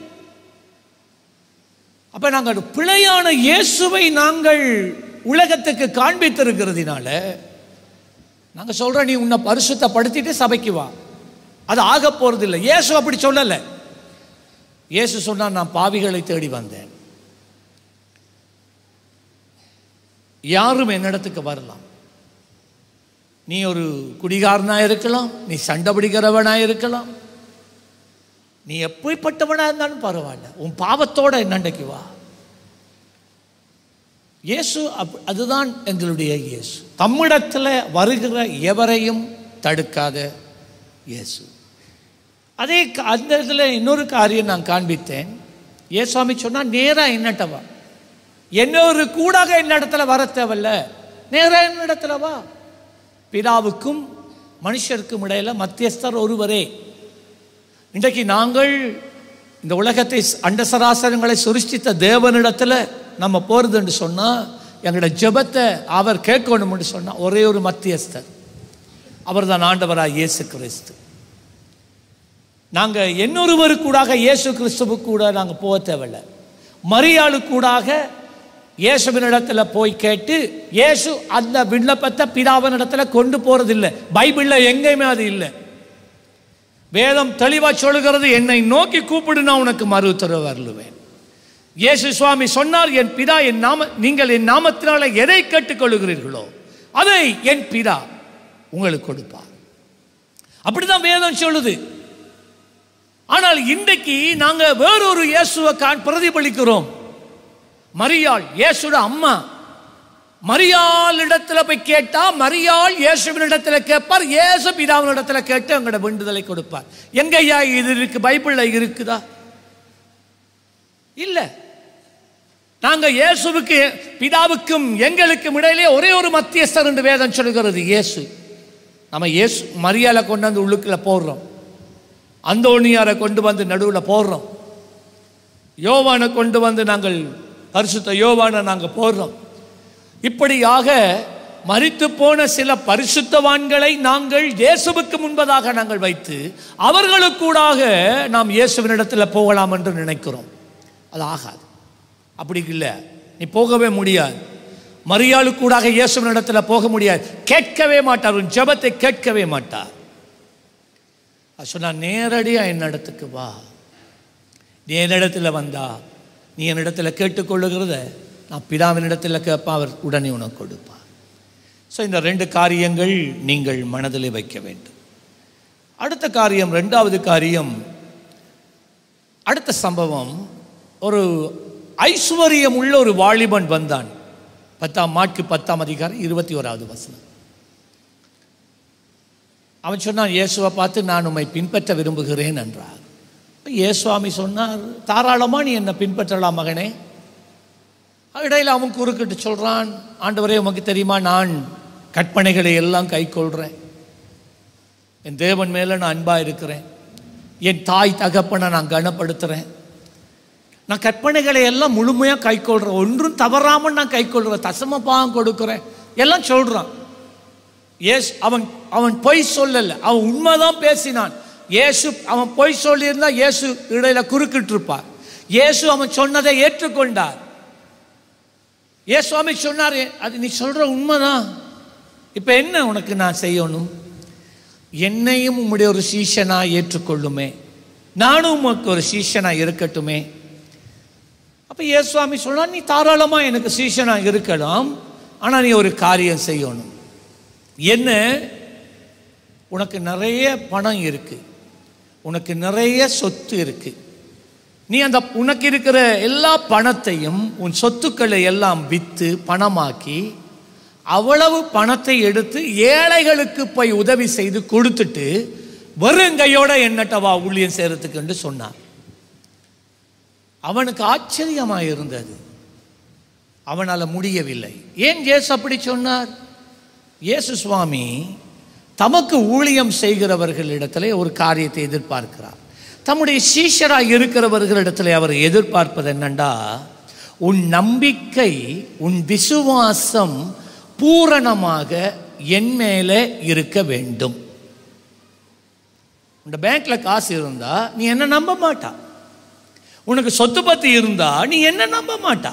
அப்ப நாங்கள் பிழையான இயேசுவை நாங்கள் உலகத்துக்கு காண்பித்திருக்கிறதுனால நாங்கள் சொல்றோம், நீ உன்னை பரிசுத்தப்படுத்திட்டு சபைக்கு வா, அது ஆக போறது இல்லை. இயேசு அப்படி சொல்லலை. இயேசு சொன்னார், நான் பாவிகளை தேடி வந்தேன். யாரும் என்னிடத்துக்கு வரலாம். நீ ஒரு குடிகாரனா இருக்கலாம், நீ சண்டை பிடிக்கிறவனா இருக்கலாம், நீ எப்படிப்பட்டவனா இருந்தாலும் பரவாயில்ல, உன் பாவத்தோட என்னண்டைக்கு வா. இயேசு அதுதான் எங்களுடைய இயேசு. தம்மிடத்தில் வருகிற எவரையும் தடுக்காத இயேசு. அதே அந்த இதில் இன்னொரு காரியம் நான் காண்பித்தேன். இயேசுவாமி சொன்னால், நேராக என்னட்டவா, இன்னொரு கூடாக என்னிடத்துல வர தேவையில்ல, நேராக என்னிடத்துல வா. பிதாவுக்கும் மனுஷருக்கும் இடையில மத்தியஸ்தர் ஒருவரே. இன்றைக்கு நாங்கள் இந்த உலகத்தை அண்ட சராசரங்களை சுருஷ்டித்த தேவனிடத்தில் நம்ம போகிறது என்று சொன்னால், எங்களோட ஜெபத்தை அவர் கேட்கணும்னு சொன்னால் ஒரே ஒரு மத்தியஸ்தர், அவர் தான் ஆண்டவராக இயேசு கிறிஸ்து. நாங்கள் இன்னொருவரு கூடாக இயேசு கிறிஸ்துவுக்கு கூட நாங்கள் போக தேவையில்லை. மரியாளு கூடாக இயேசுவினிடத்தில் போய் கேட்டு இயேசு அந்த விண்ணப்பத்தை பிதாவினிடத்தில் கொண்டு போறதில்லை. பைபிளில் எங்கேயுமே அது இல்லை. வேதம் தெளிவா சொல்லுகிறது, என்னை நோக்கி கூப்பிடு, நான் உனக்கு மறு உத்தரவு அருளுவேன். இயேசு சுவாமி சொன்னார், என் பிதா என் நாம நீங்கள் என் நாமத்தினால எதை கேட்டுக்கொள்ளுகிறீர்களோ அதை என் பிதா உங்களுக்கு கொடுப்பார். அப்படிதான் வேதம் சொல்லுது. ஆனால் இன்றைக்கு நாங்க வேறொரு இயேசுவை பிரதிபலிக்கிறோம். மரியாள் இயேசுட அம்மா. மரியாள் இடத்துல போய் கேட்டா மரியாள் இயேசுவின் இடத்துல கேட்பார், இயேசு பிதாவின் இடத்துல கேட்டு எங்களோட விடுதலை கொடுப்பார். எங்க ஐயா இது இருக்கு? பைபிள்ல இருக்குதா? இல்ல. நாங்க இயேசுவுக்கு பிதாவுக்கும் எங்களுக்கும் இடையிலே ஒரே ஒரு மத்தியஸ்தர் என்று வேதம் சொல்கிறது, இயேசு. நம்ம இயேசு மரியாளை கொண்டு வந்து உள்ளுக்குள்ள போடுறோம், அந்தோனியாரை கொண்டு வந்து நடுவில் போடுறோம், யோவானை கொண்டு வந்து நாங்கள் பரிசுத்த யோவானை நாங்கள் போடுறோம். இப்படியாக மரித்து போன சில பரிசுத்தவான்களை நாங்கள் இயேசுவுக்கு முன்பதாக நாங்கள் வைத்து அவர்களுக்கூடாக நாம் இயேசுவினிடத்தில் போகலாம் என்று நினைக்கிறோம். அது ஆகாது. அப்படி இல்லை, நீ போகவே முடியாது. மரியாளுக்கூடாக இயேசுவினிடத்தில் போக முடியாது. கேட்கவே மாட்டார், உன் ஜெபத்தை கேட்கவே மாட்டார். அது சொன்னா, நேரடியாக என்னிடத்துக்கு வா. நீ என்னிடத்தில் வந்தா நீ என்னிடத்தில் கேட்டுக்கொள்ளுகிறத நான் பிதாவின் இடத்துல கேட்பா, அவர் உடனே உனக்கு கொடுப்பார். ஸோ இந்த ரெண்டு காரியங்கள் நீங்கள் மனதில் வைக்க வேண்டும். அடுத்த காரியம், ரெண்டாவது காரியம், அடுத்த சம்பவம், ஒரு ஐஸ்வர்யம் உள்ள ஒரு வாலிபன் வந்தான். பத்தாம் மாற்கு பத்தாம் அதிகாரம் இருபத்தி ஓராவது வசனம். அவன் சொன்னான், இயேசுவை பார்த்து, நான் உம்மை பின்பற்ற விரும்புகிறேன் என்றார். இயேசுவாமி சொன்னார், தாராளமா நீ என்னை பின்பற்றலாம் மகனே. இடையில் அவன் குறுக்கிட்டு சொல்றான், ஆண்டவரே உமக்கு தெரியுமா, நான் கற்பனைகளை எல்லாம் கை கொள்றேன், என் தேவன் மேல நான் அன்பா இருக்கிறேன், என் தாய் தகப்பனை நான் கனப்படுத்துறேன், நான் கற்பனைகளை எல்லாம் முழுமையாக கை கொள்றேன், ஒன்றும் தவறாமல் நான் கை கொள்றேன், தசமபாகம் கொடுக்குறேன், எல்லாம் சொல்றான். ஏசு அவன் அவன் பொய் சொல்லல, அவன் உண்மைதான் பேசினான். இயேசு அவன் பொய் சொல்லியிருந்தா இயேசு இடையில குறுக்கிட்டு இருப்பார். இயேசு அவன் சொன்னதை ஏற்றுக்கொண்டார். இயேசுவாமி சொன்னார், அது நீ சொல்ற உண்மைதான், இப்ப என்ன உனக்கு நான் செய்யணும்? என்னையும் உம்முடைய ஒரு சீஷனா ஏற்றுக்கொள்ளுமே, நானும் உமக்கு ஒரு சீஷனா இருக்கட்டுமே. அப்போ இயேசுவாமி சொன்னா, நீ தாராளமாக எனக்கு சீஷனாக இருக்கலாம், ஆனால் நீ ஒரு காரியம் செய்யணும். என்ன? உனக்கு நிறைய பணம் இருக்கு, உனக்கு நிறைய சொத்து இருக்கு. நீ அந்த உனக்கு இருக்கிற எல்லா பணத்தையும் உன் சொத்துக்களை எல்லாம் விற்று பணமாக்கி அவ்வளவு பணத்தை எடுத்து ஏழைகளுக்கு போய் உதவி செய்து கொடுத்துட்டு வெறுங்கையோட என்னட்ட வா ஊழியம் செய்யறதுக்கு என்று சொன்னார். அவனுக்கு ஆச்சரியமாக இருந்தது. அவனால் முடியவில்லை. ஏன் இயேசு அப்படி சொன்னார்? இயேசு சுவாமி தமக்கு ஊழியம் செய்கிறவர்களிடத்திலே ஒரு காரியத்தை எதிர்பார்க்கிறார். தம்முடைய சீஷராக இருக்கிறவர்களிடத்திலே அவர் எதிர்பார்ப்பது என்னண்டா, உன் நம்பிக்கை, உன் விசுவாசம் பூரணமாக என் மேலே இருக்க வேண்டும். உன் பேங்க்ல காசு இருந்தா நீ என்ன நம்ப மாட்டா, உனக்கு சொத்து பத்தி இருந்தா நீ என்ன நம்ப மாட்டா.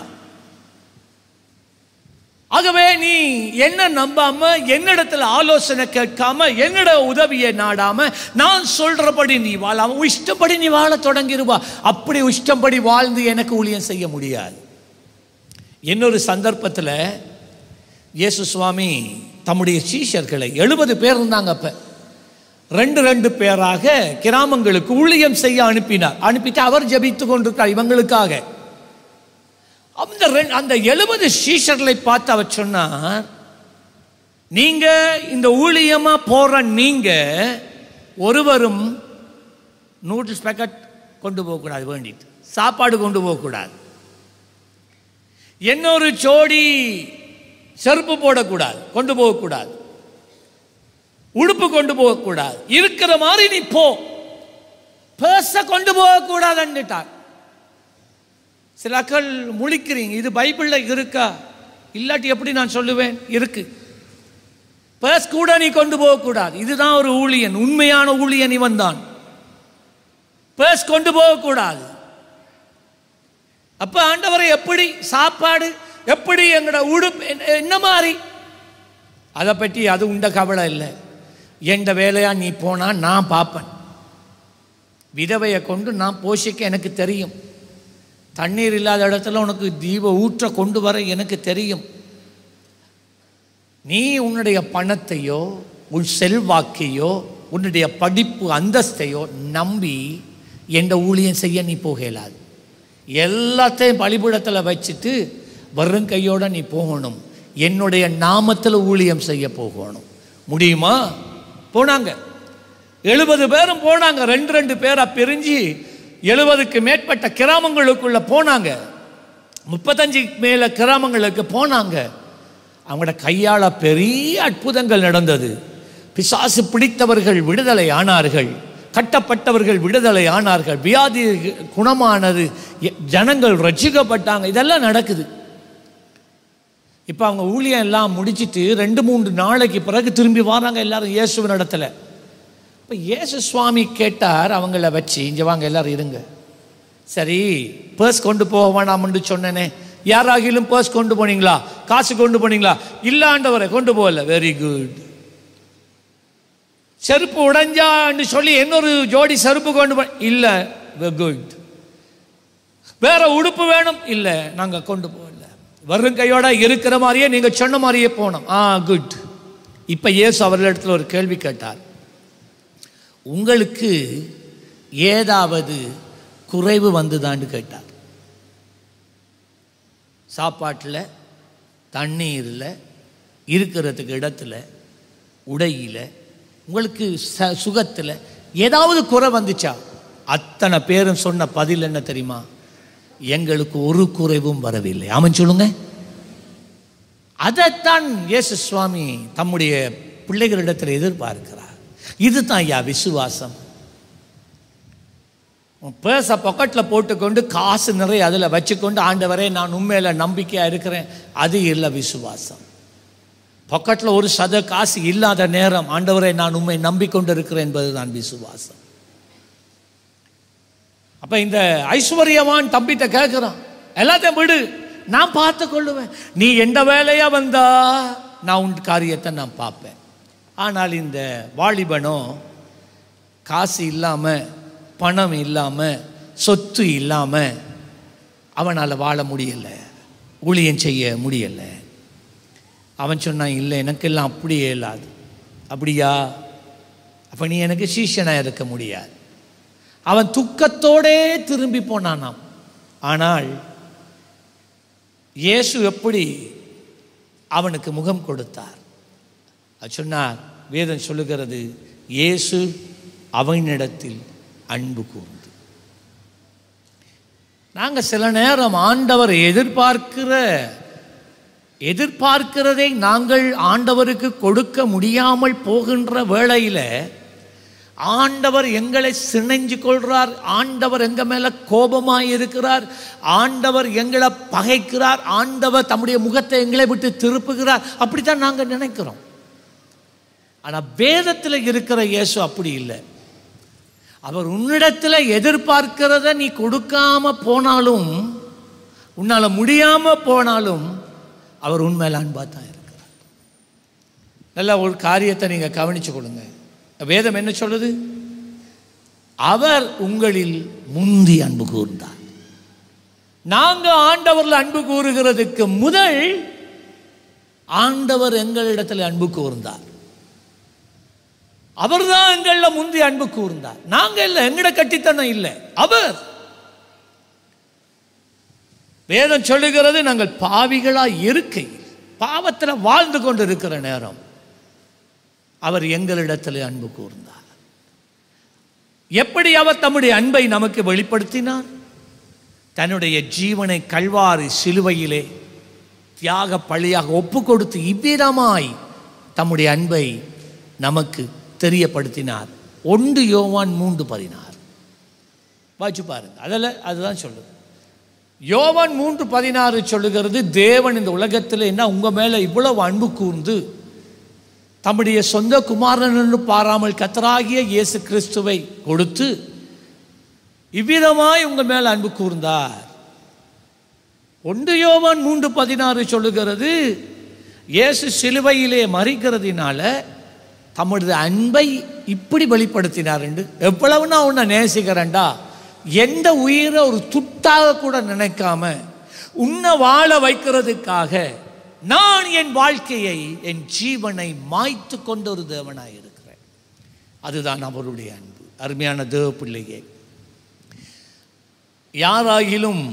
ஆகவே நீ என்ன நம்பாம, என்னிடத்துல ஆலோசனை கேட்காம, என்னிட உதவியை நாடாம, நான் சொல்றபடி நீ வாழாம இஷ்டப்படி நீ வாழ தொடங்கிடுவா. அப்படி இஷ்டப்படி வாழ்ந்து எனக்கு ஊழியம் செய்ய முடியாது. இன்னொரு சந்தர்ப்பத்தில் இயேசு சுவாமி தம்முடைய சீஷர்களை, எழுபது பேர் இருந்தாங்க அப்ப, ரெண்டு ரெண்டு பேராக கிராமங்களுக்கு ஊழியம் செய்ய அனுப்பினார். அனுப்பிட்டு அவர் ஜெபித்து கொண்டிருக்கார் இவங்களுக்காக. அந்த அந்த எழுபது சீஷர்களை பார்த்து அவர் சொன்னார், நீங்க இந்த ஊழியமா போற நீங்க ஒருவரும் நூடுல்ஸ் பேக்கெட் கொண்டு போகக்கூடாது, வேண்டிட்டு சாப்பாடு கொண்டு போகக்கூடாது, இன்னொரு ஜோடி செருப்பு போடக்கூடாது, கொண்டு போகக்கூடாது, உடுப்பு கொண்டு போகக்கூடாது, இருக்கிற மாதிரி நீ போ, பேச கொண்டு போகக்கூடாதுன்னுட்டார். சில அக்கள் முழிக்கிறீங்க, இது பைபிள்ல இருக்கா? இல்லாட்டி எப்படி நான் சொல்லுவேன்? இருக்கு. பேஸ் கூட நீ கொண்டு போகக்கூடாது. இதுதான் ஒரு ஊழியன், உண்மையான ஊழியன் இவன் தான். பேஸ் கொண்டு போகக்கூடாது. அப்ப ஆண்டவரை எப்படி சாப்பாடு, எப்படி எங்கட உடுப்பு என்ன மாதிரி, அதை பற்றி அது உண்ட கவலை இல்லை. எந்த வேலையா நீ போனா நான் பார்ப்பேன், விதவையை கொண்டு நான் போஷிக்க எனக்கு தெரியும், தண்ணீர் இல்லாத இடத்துல உனக்கு தீப ஊற்ற கொண்டு வர எனக்கு தெரியும். நீ உன்னுடைய பணத்தையோ உன் செல்வாக்கையோ உன்னுடைய படிப்பு அந்தஸ்தையோ நம்பி எந்த ஊழியம் செய்ய நீ போக இயலாது. எல்லாத்தையும் பலிபீடத்தில் வச்சுட்டு வரும் கையோட நீ போகணும். என்னுடைய நாமத்தில் ஊழியம் செய்ய போகணும். முடியுமா? போனாங்க. எழுபது பேரும் போனாங்க. ரெண்டு ரெண்டு பேரா பிரிஞ்சு எழுபதுக்கு மேற்பட்ட கிராமங்களுக்குள்ள போனாங்க. முப்பத்தஞ்சு மேல கிராமங்களுக்கு போனாங்க. அவங்களோட கையாள பெரிய அற்புதங்கள் நடந்தது. பிசாசு பிடித்தவர்கள் விடுதலை ஆனார்கள், கட்டப்பட்டவர்கள் விடுதலை ஆனார்கள், வியாதி குணமானது, ஜனங்கள் ரட்சிக்கப்பட்டாங்க. இதெல்லாம் நடக்குது. இப்போ அவங்க ஊழியம் எல்லாம் முடிச்சுட்டு ரெண்டு மூன்று நாளைக்கு பிறகு திரும்பி வராங்க எல்லாரும் இயேசுவின் இடத்துல. இப்போ இயேசு சுவாமி கேட்டார் அவங்கள வச்சு, இங்கே வாங்க எல்லாரும் இருங்க. சரி, பர்ஸ் கொண்டு போக வேணாம்னு சொன்னேனே, யாராகிலும் பர்ஸ் கொண்டு போனீங்களா? காசு கொண்டு போனீங்களா? இல்லாண்டவரை கொண்டு போகல. Very good. செருப்பு உடைஞ்சான்னு சொல்லி இன்னொரு ஜோடி செருப்பு கொண்டு போ இல்லை. குட். வேற உடுப்பு வேணும்? இல்லை, நாங்கள் கொண்டு போகல. வரும் கையோட இருக்கிற மாதிரியே நீங்க சொன்ன மாதிரியே போனோம். ஆ குட். இப்ப இயேசு அவர்களிடத்தில் ஒரு கேள்வி கேட்டார். உங்களுக்கு ஏதாவது குறைவு வந்துதான்னு கேட்டார். சாப்பாட்டில், தண்ணீரில், இருக்கிறதுக்கு இடத்துல, உடையில, உங்களுக்கு சுகத்தில் ஏதாவது குறை வந்துச்சா? அத்தனை பேரும் சொன்ன பதில் என்ன தெரியுமா? எங்களுக்கு ஒரு குறைவும் வரவில்லை. ஆமென் சொல்லுங்க. அதைத்தான் இயேசு சுவாமி தம்முடைய பிள்ளைகளிடத்தில் எதிர்பார்க்கிறார். இதுதான் ஐயா விசுவாசம். பேச பாக்கெட்டில் போட்டுக்கொண்டு காசு நிறைய அதில் வச்சுக்கொண்டு ஆண்டவரே நான் உண்மையில நம்பிக்கையாக இருக்கிறேன், அது இல்லை விசுவாசம். பாக்கெட்டில் ஒரு சத காசு இல்லாத நேரம் ஆண்டவரே நான் உண்மை நம்பிக்கொண்டு இருக்கிறேன் என்பதுதான் விசுவாசம். அப்ப இந்த ஐஸ்வர்யவான் தம்பிட்ட கேட்கிறான், எல்லாத்தையும் விடு, நான் பார்த்து கொள்ளுவேன், நீ எந்த வேலையா வந்தா நான் உன் காரியத்தை நான் பார்ப்பேன். ஆனால் இந்த வாலிபனோ காசு இல்லாம, பணம் இல்லாம, சொத்து இல்லாம அவனால் வாழ முடியலை, ஊழியம் செய்ய முடியலை. அவன் சொன்னான், இல்லை எனக்கெல்லாம் அப்படியே இல்லாது. அப்படியா? அப்போ நீ எனக்கு சீஷனாக இருக்க முடியாது. அவன் துக்கத்தோடே திரும்பி போனானாம். ஆனால் இயேசு எப்படி அவனுக்கு முகம் கொடுத்தார்? அது சொன்னார், வேதம் சொல்லுகிறது, இயேசு அவனிடத்தில் அன்பு கூர்ந்து. நாங்கள் சில நேரம் ஆண்டவர் எதிர்பார்க்கிற எதிர்பார்க்கிறதை நாங்கள் ஆண்டவருக்கு கொடுக்க முடியாமல் போகின்ற வேளையில் ஆண்டவர் எங்களை சிணைஞ்சு கொள்கிறார், ஆண்டவர் எங்கள் மேலே கோபமாக இருக்கிறார், ஆண்டவர் எங்களை பகைக்கிறார், ஆண்டவர் தம்முடைய முகத்தை எங்களை விட்டு திருப்புகிறார். அப்படித்தான் நாங்கள் நினைக்கிறோம். ஆனால் வேதத்தில் இருக்கிற இயேசு அப்படி இல்லை. அவர் உன்னிடத்தில் எதிர்பார்க்கிறத நீ கொடுக்காம போனாலும், உன்னால் முடியாமல் போனாலும் அவர் உண்மையில் அன்பாக தான் இருக்கிறார். நல்ல ஒரு காரியத்தை நீங்கள் கவனிச்சு கொடுங்க. வேதம் என்ன சொல்லுது? அவர் உங்களில் முந்தி அன்பு கூர்ந்தார். நாங்கள் ஆண்டவரில் அன்பு கூறுகிறதுக்கு முதல் ஆண்டவர் எங்களிடத்தில் அன்பு கூர்ந்தார். அவர் தான் எங்களில் முந்தி அன்பு கூர்ந்தார். நாங்கள் இல்லை, எங்கட கட்டித்தனம் இல்லை, அவர். வேதம் சொல்லுகிறது, நாங்கள் பாவிகளாக இருக்கையில், பாவத்தில் வாழ்ந்து கொண்டு இருக்கிற நேரம் அவர் எங்களிடத்தில் அன்பு கூர்ந்தார். எப்படி அவர் தம்முடைய அன்பை நமக்கு வெளிப்படுத்தினார்? தன்னுடைய ஜீவனை கல்வாரி சிலுவையிலே தியாக பழியாக ஒப்பு கொடுத்து இவ்விதமாய் தம்முடைய அன்பை நமக்கு தெரியப்படுத்தினார். ஒன்று யோவான் மூன்று பதினாறு வாய்ச்சு பாருங்க. அதில் அதுதான் சொல்லுது. யோவான் மூன்று பதினாறு சொல்லுகிறது, தேவன் இந்த உலகத்தில் என்ன உங்கள் மேலே இவ்வளவு அன்பு கூர்ந்து தம்முடைய சொந்த குமாரன் என்று பாராமல் கர்த்தராகிய இயேசு கிறிஸ்துவை கொடுத்து இவ்விதமாய் உங்கள் மேல் அன்பு கூர்ந்தார். ஒன்று யோவான் மூன்று பதினாறு சொல்லுகிறது, இயேசு சிலுவையிலே மரிக்கிறதுனால தம்முடைய அன்பை இப்படி வெளிப்படுத்தினார் என்று. எவ்வளவு நான் உன்னை நேசிக்கிறேன்டா, எந்த உயிரை ஒரு துட்டாக கூட நினைக்காம உன்னை வாழ வைக்கிறதுக்காக நான் என் வாழ்க்கையை, என் ஜீவனை மாய்த்து கொண்ட ஒரு தேவனாய் இருக்கிறேன். அதுதான் அவருடைய அன்பு. அருமையான தேவ பிள்ளையே, யாராகிலும்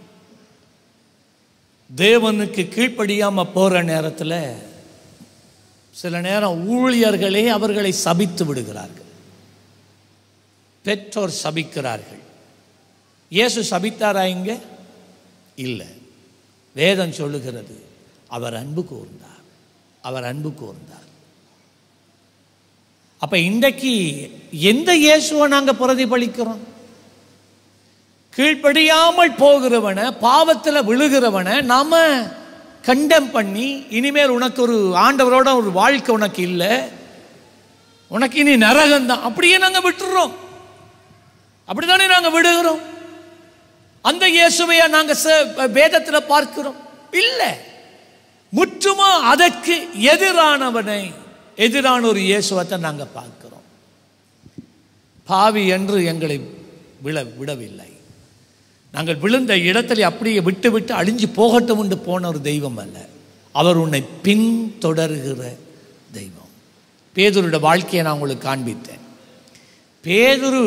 தேவனுக்கு கீழ்ப்படியாம போற நேரத்தில் சில நேரம் ஊழியர்களே அவர்களை சபித்து விடுகிறார்கள், பெற்றோர் சபிக்கிறார்கள். இயேசு சபித்தாரா? இங்க இல்லை. வேதம் சொல்லுகிறது, அவர் அன்பு கூர்ந்தார், அவர் அன்பு கூர்ந்தார். அப்ப இன்றைக்கு எந்த இயேசுவை நாங்கள் பிரதிபலிக்கிறோம்? கீழ்ப்படியாமல் போகிறவனை, பாவத்தில் விழுகிறவனை நாம கண்டம் பண்ணி, இனிமேல் உனக்கு ஒரு ஆண்டவரோட ஒரு வாழ்க்கை உனக்கு இல்லை, உனக்கு இனி நரகம்தான், அப்படியே நாங்கள் விட்டுறோம். அப்படித்தானே நாங்கள் விடுகிறோம். அந்த இயேசுவையா நாங்கள் வேதத்தில் பார்க்கிறோம்? இல்லை. முற்றுமா அதற்கு எதிரானவனை, எதிரான ஒரு இயேசுவத்தை நாங்கள் பார்க்கிறோம். பாவி என்று எங்களை விழ விடவில்லை. நாங்கள் விழுந்த இடத்துல அப்படியே விட்டு விட்டு அழிஞ்சு போகட்டும் என்று போன ஒரு தெய்வம் அல்ல, அவர் உன்னை பின்தொடர்கிற தெய்வம். பேதுருடைய வாழ்க்கையை நான் உங்களுக்கு காண்பித்தேன். பேதுரு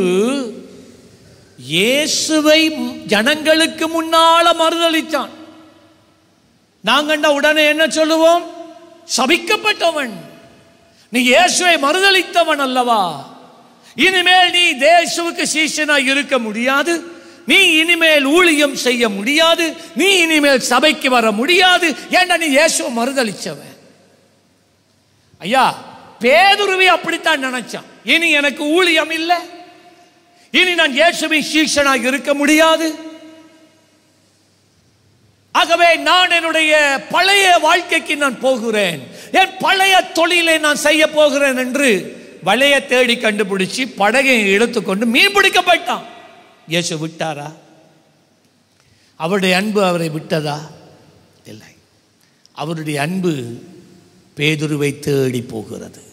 இயேசுவை ஜனங்களுக்கு முன்னால மறுதலித்தான். நாங்கண்டா உடனே என்ன சொல்லுவோம்? சபிக்கப்பட்டவன், நீ இயேசுவை மறுதலித்தவன் அல்லவா, இனிமேல் நீ இயேசுவுக்கு சீஷனாய் இருக்க முடியாது, நீ இனிமேல் ஊழியம் செய்ய முடியாது, நீ இனிமேல் சபைக்கு வர முடியாது, ஏண்டா நீ இயேசுவை மறுதலிச்சவன். ஐயா, பேதுருவை அப்படித்தான் நினைச்சான். இனி எனக்கு ஊழியம் இல்லை, இனி நான் இயேசுவின் சீஷனாக இருக்க முடியாது, ஆகவே நான் என்னுடைய பழைய வாழ்க்கைக்கு நான் போகிறேன், என் பழைய தொழிலை நான் செய்ய போகிறேன் என்று வலையை தேடி கண்டுபிடிச்சு படகை எடுத்துக்கொண்டு மீன் பிடிக்கப்பட்டான். இயேசு விட்டாரா? அவருடைய அன்பு அவரை விட்டதா? இல்லை. அவருடைய அன்பு பேதுருவை தேடி போகிறது,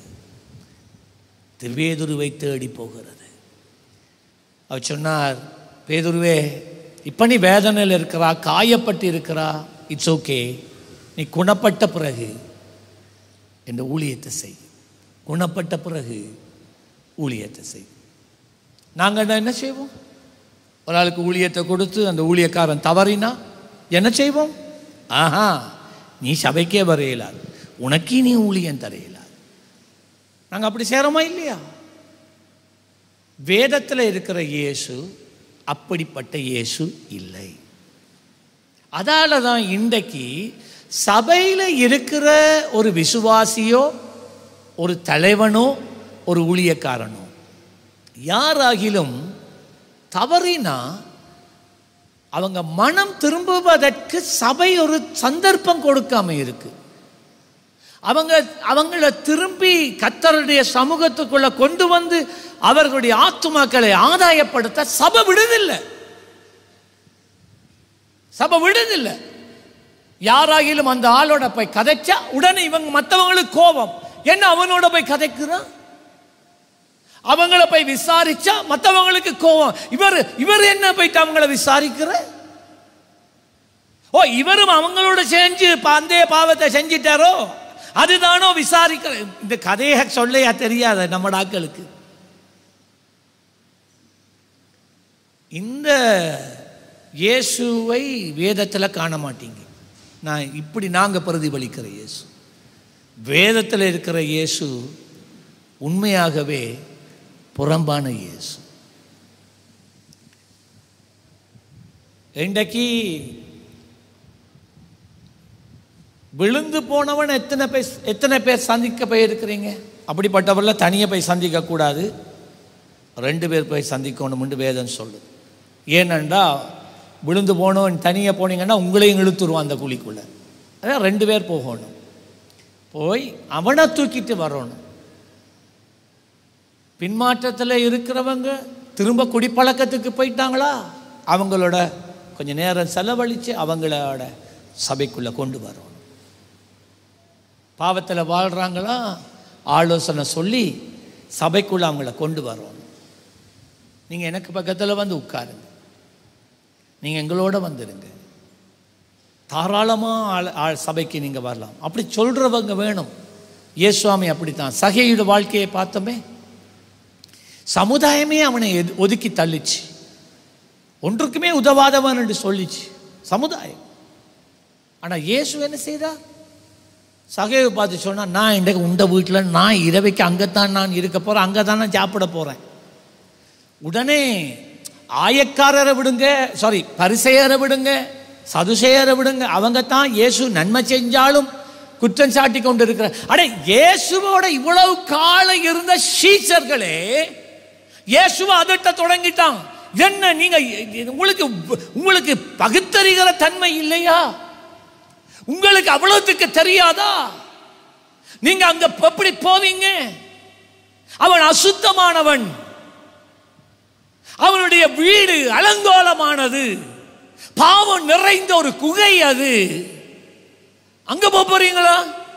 பேதுருவை தேடி போகிறது. அவர் சொன்னார், பேதுருவே, இப்போ நீ வேதனையில் இருக்கிறா, காயப்பட்டு இருக்கிறா, இட்ஸ் ஓகே. நீ குணப்பட்ட பிறகு இந்த ஊழியத்தை செய். குணப்பட்ட பிறகு ஊழியத்தை செய். நாங்கள் என்ன செய்வோம்? ஒரு ஆளுக்கு ஊழியத்தை கொடுத்து அந்த ஊழியக்காரன் தவறினா என்ன செய்வோம்? ஆஹா, நீ சபைக்கே வரையலாது, உனக்கே நீ ஊழியம் தரையலாது. நாங்கள் அப்படி சேரமா இல்லையா? வேதத்தில் இருக்கிற இயேசு அப்படிப்பட்ட இயேசு இல்லை. அதால தான் இன்றைக்கு சபையில் இருக்கிற ஒரு விசுவாசியோ, ஒரு தலைவனோ, ஒரு ஊழியக்காரனோ யாராகிலும் தவறினா அவங்க மனம் திரும்புவதற்கு சபை ஒரு சந்தர்ப்பம் கொடுக்காம இருக்கு. அவங்க அவங்கள திரும்பி கர்த்தருடைய சமூகத்துக்குள்ள கொண்டு வந்து அவர்களுடைய ஆத்துமாக்களை ஆதாயப்படுத்த சபை விடுதில்லை. சபை விடுதில்லை. யாராகிலும் அந்த ஆளோட போய் கதைச்சா உடனே இவங்க மற்றவங்களுக்கு கோபம். என்ன அவனோட போய் கதைக்கிறான்? அவங்கள போய் விசாரிச்சா மற்றவங்களுக்கு கோபம். இவர் இவர் என்ன போயிட்டு அவங்கள விசாரிக்கிற? ஓ, இவரும் அவங்களோட செஞ்சு அந்த பாவத்தை செஞ்சிட்டாரோ அதுதானோ விசாரிக்கிற? இந்த கதையை சொல்லையா தெரியாத நம்ம ஆட்களுக்கு. இந்த இயேசுவை வேதத்தில் காண மாட்டீங்க. நான் இப்படி நாங்கள் பிரதிபலிக்கிற இயேசு, வேதத்தில் இருக்கிற இயேசு உண்மையாகவே புறம்பான இயேசு. இன்றைக்கு விழுந்து போனவன் எத்தனை பேர் எத்தனை பேர் சந்திக்க போயிருக்கிறீங்க? அப்படிப்பட்டவர்கள தனியாக போய் சந்திக்கக்கூடாது, ரெண்டு பேர் போய் சந்திக்கணும்னு வேதம் சொல்லுது. ஏனென்றா விழுந்து போனவன் தனியாக போனீங்கன்னா உங்களையும் இழுத்துருவான் அந்த குழிக்குள்ளே. அதான் ரெண்டு பேர் போகணும், போய் அவனை தூக்கிட்டு வரணும். பின்மாற்றத்தில் இருக்கிறவங்க திரும்ப குடிப்பழக்கத்துக்கு போயிட்டாங்களா, அவங்களோட கொஞ்சம் நேரம் செலவழித்து அவங்களோட சபைக்குள்ளே கொண்டு வரணும். பாவத்தில் வாழ்கிறாங்களா, ஆலோசனை சொல்லி சபைக்குள்ளே அவங்கள கொண்டு வரணும். நீங்கள் எனக்கு பக்கத்தில் வந்து உட்காருங்க, நீங்கள் எங்களோட வந்துடுங்க, தாராளமாக ஆள் சபைக்கு நீங்கள் வரலாம். அப்படி சொல்கிறவங்க வேணும். இயேசுவாமி அப்படித்தான். சகேயுடைய வாழ்க்கையை பார்த்தோமே, சமுதாயமே அவனை ஒதுக்கி தள்ளிச்சு, ஒன்றுக்குமே உதவாதவன் என்று சொல்லிச்சு சமுதாயம். ஆனால் இயேசு என்ன செய்தா? சகையை பார்த்து சொன்னால், நான் இன்றைக்கு உண்ட வீட்டில் நான் இரவைக்கு அங்கேத்தான் நான் இருக்க போகிறேன், அங்கே தான் நான் சாப்பிட போகிறேன். உடனே ஆயக்காரரை விடுங்க, சாரி பரிசேயரை விடுங்க, சதுசேயரை விடுங்க, அவங்க தான் இயேசு நன்மை செஞ்சாலும் குற்றம் சாட்டி கொண்டு இருக்கிற. அடே, இயேசுவோட இவ்வளவு காலம் இருந்த சீஷர்களே இயேசுவை அதட்ட தொடங்கிட்டான். என்ன நீங்க உங்களுக்கு உங்களுக்கு பகுத்தறிகிற தன்மை இல்லையா? உங்களுக்கு அவ்வளவுக்கு தெரியாதா? நீங்க அங்க எப்படி போவீங்க? அவன் அசுத்தமானவன், அவனுடைய வீடு அலங்கோலமானது, பாவம் நிறைந்த ஒரு குகை அது. அங்க போறீங்களா?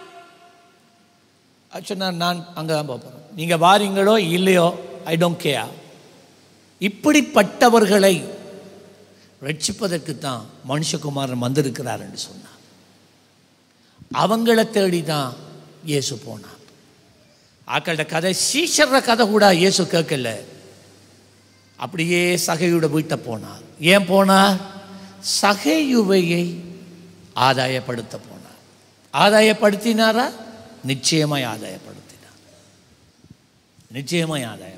சொன்னார், நான் அங்கதான் போறேன். நீங்க வாரீங்களோ இல்லையோ ஐ டோன்ட் கேர். இப்படிப்பட்டவர்களை ரட்சிப்பதற்கு தான் மனுஷகுமாரன் வந்திருக்கிறார் என்று சொன்னார். அவங்கள தேடி தான் இயேசு போனார். ஆக்களோட கதை, சீஷர்ற கதை கூட இயேசு கேட்கல. அப்படியே சகையோட வீட்டை போனார். ஏன் போனார்? சகையுவையை ஆதாயப்படுத்த போனார். ஆதாயப்படுத்தினாரா? நிச்சயமாய் ஆதாயப்படுத்தினார், நிச்சயமாய் ஆதாயப்படுத்தினார்.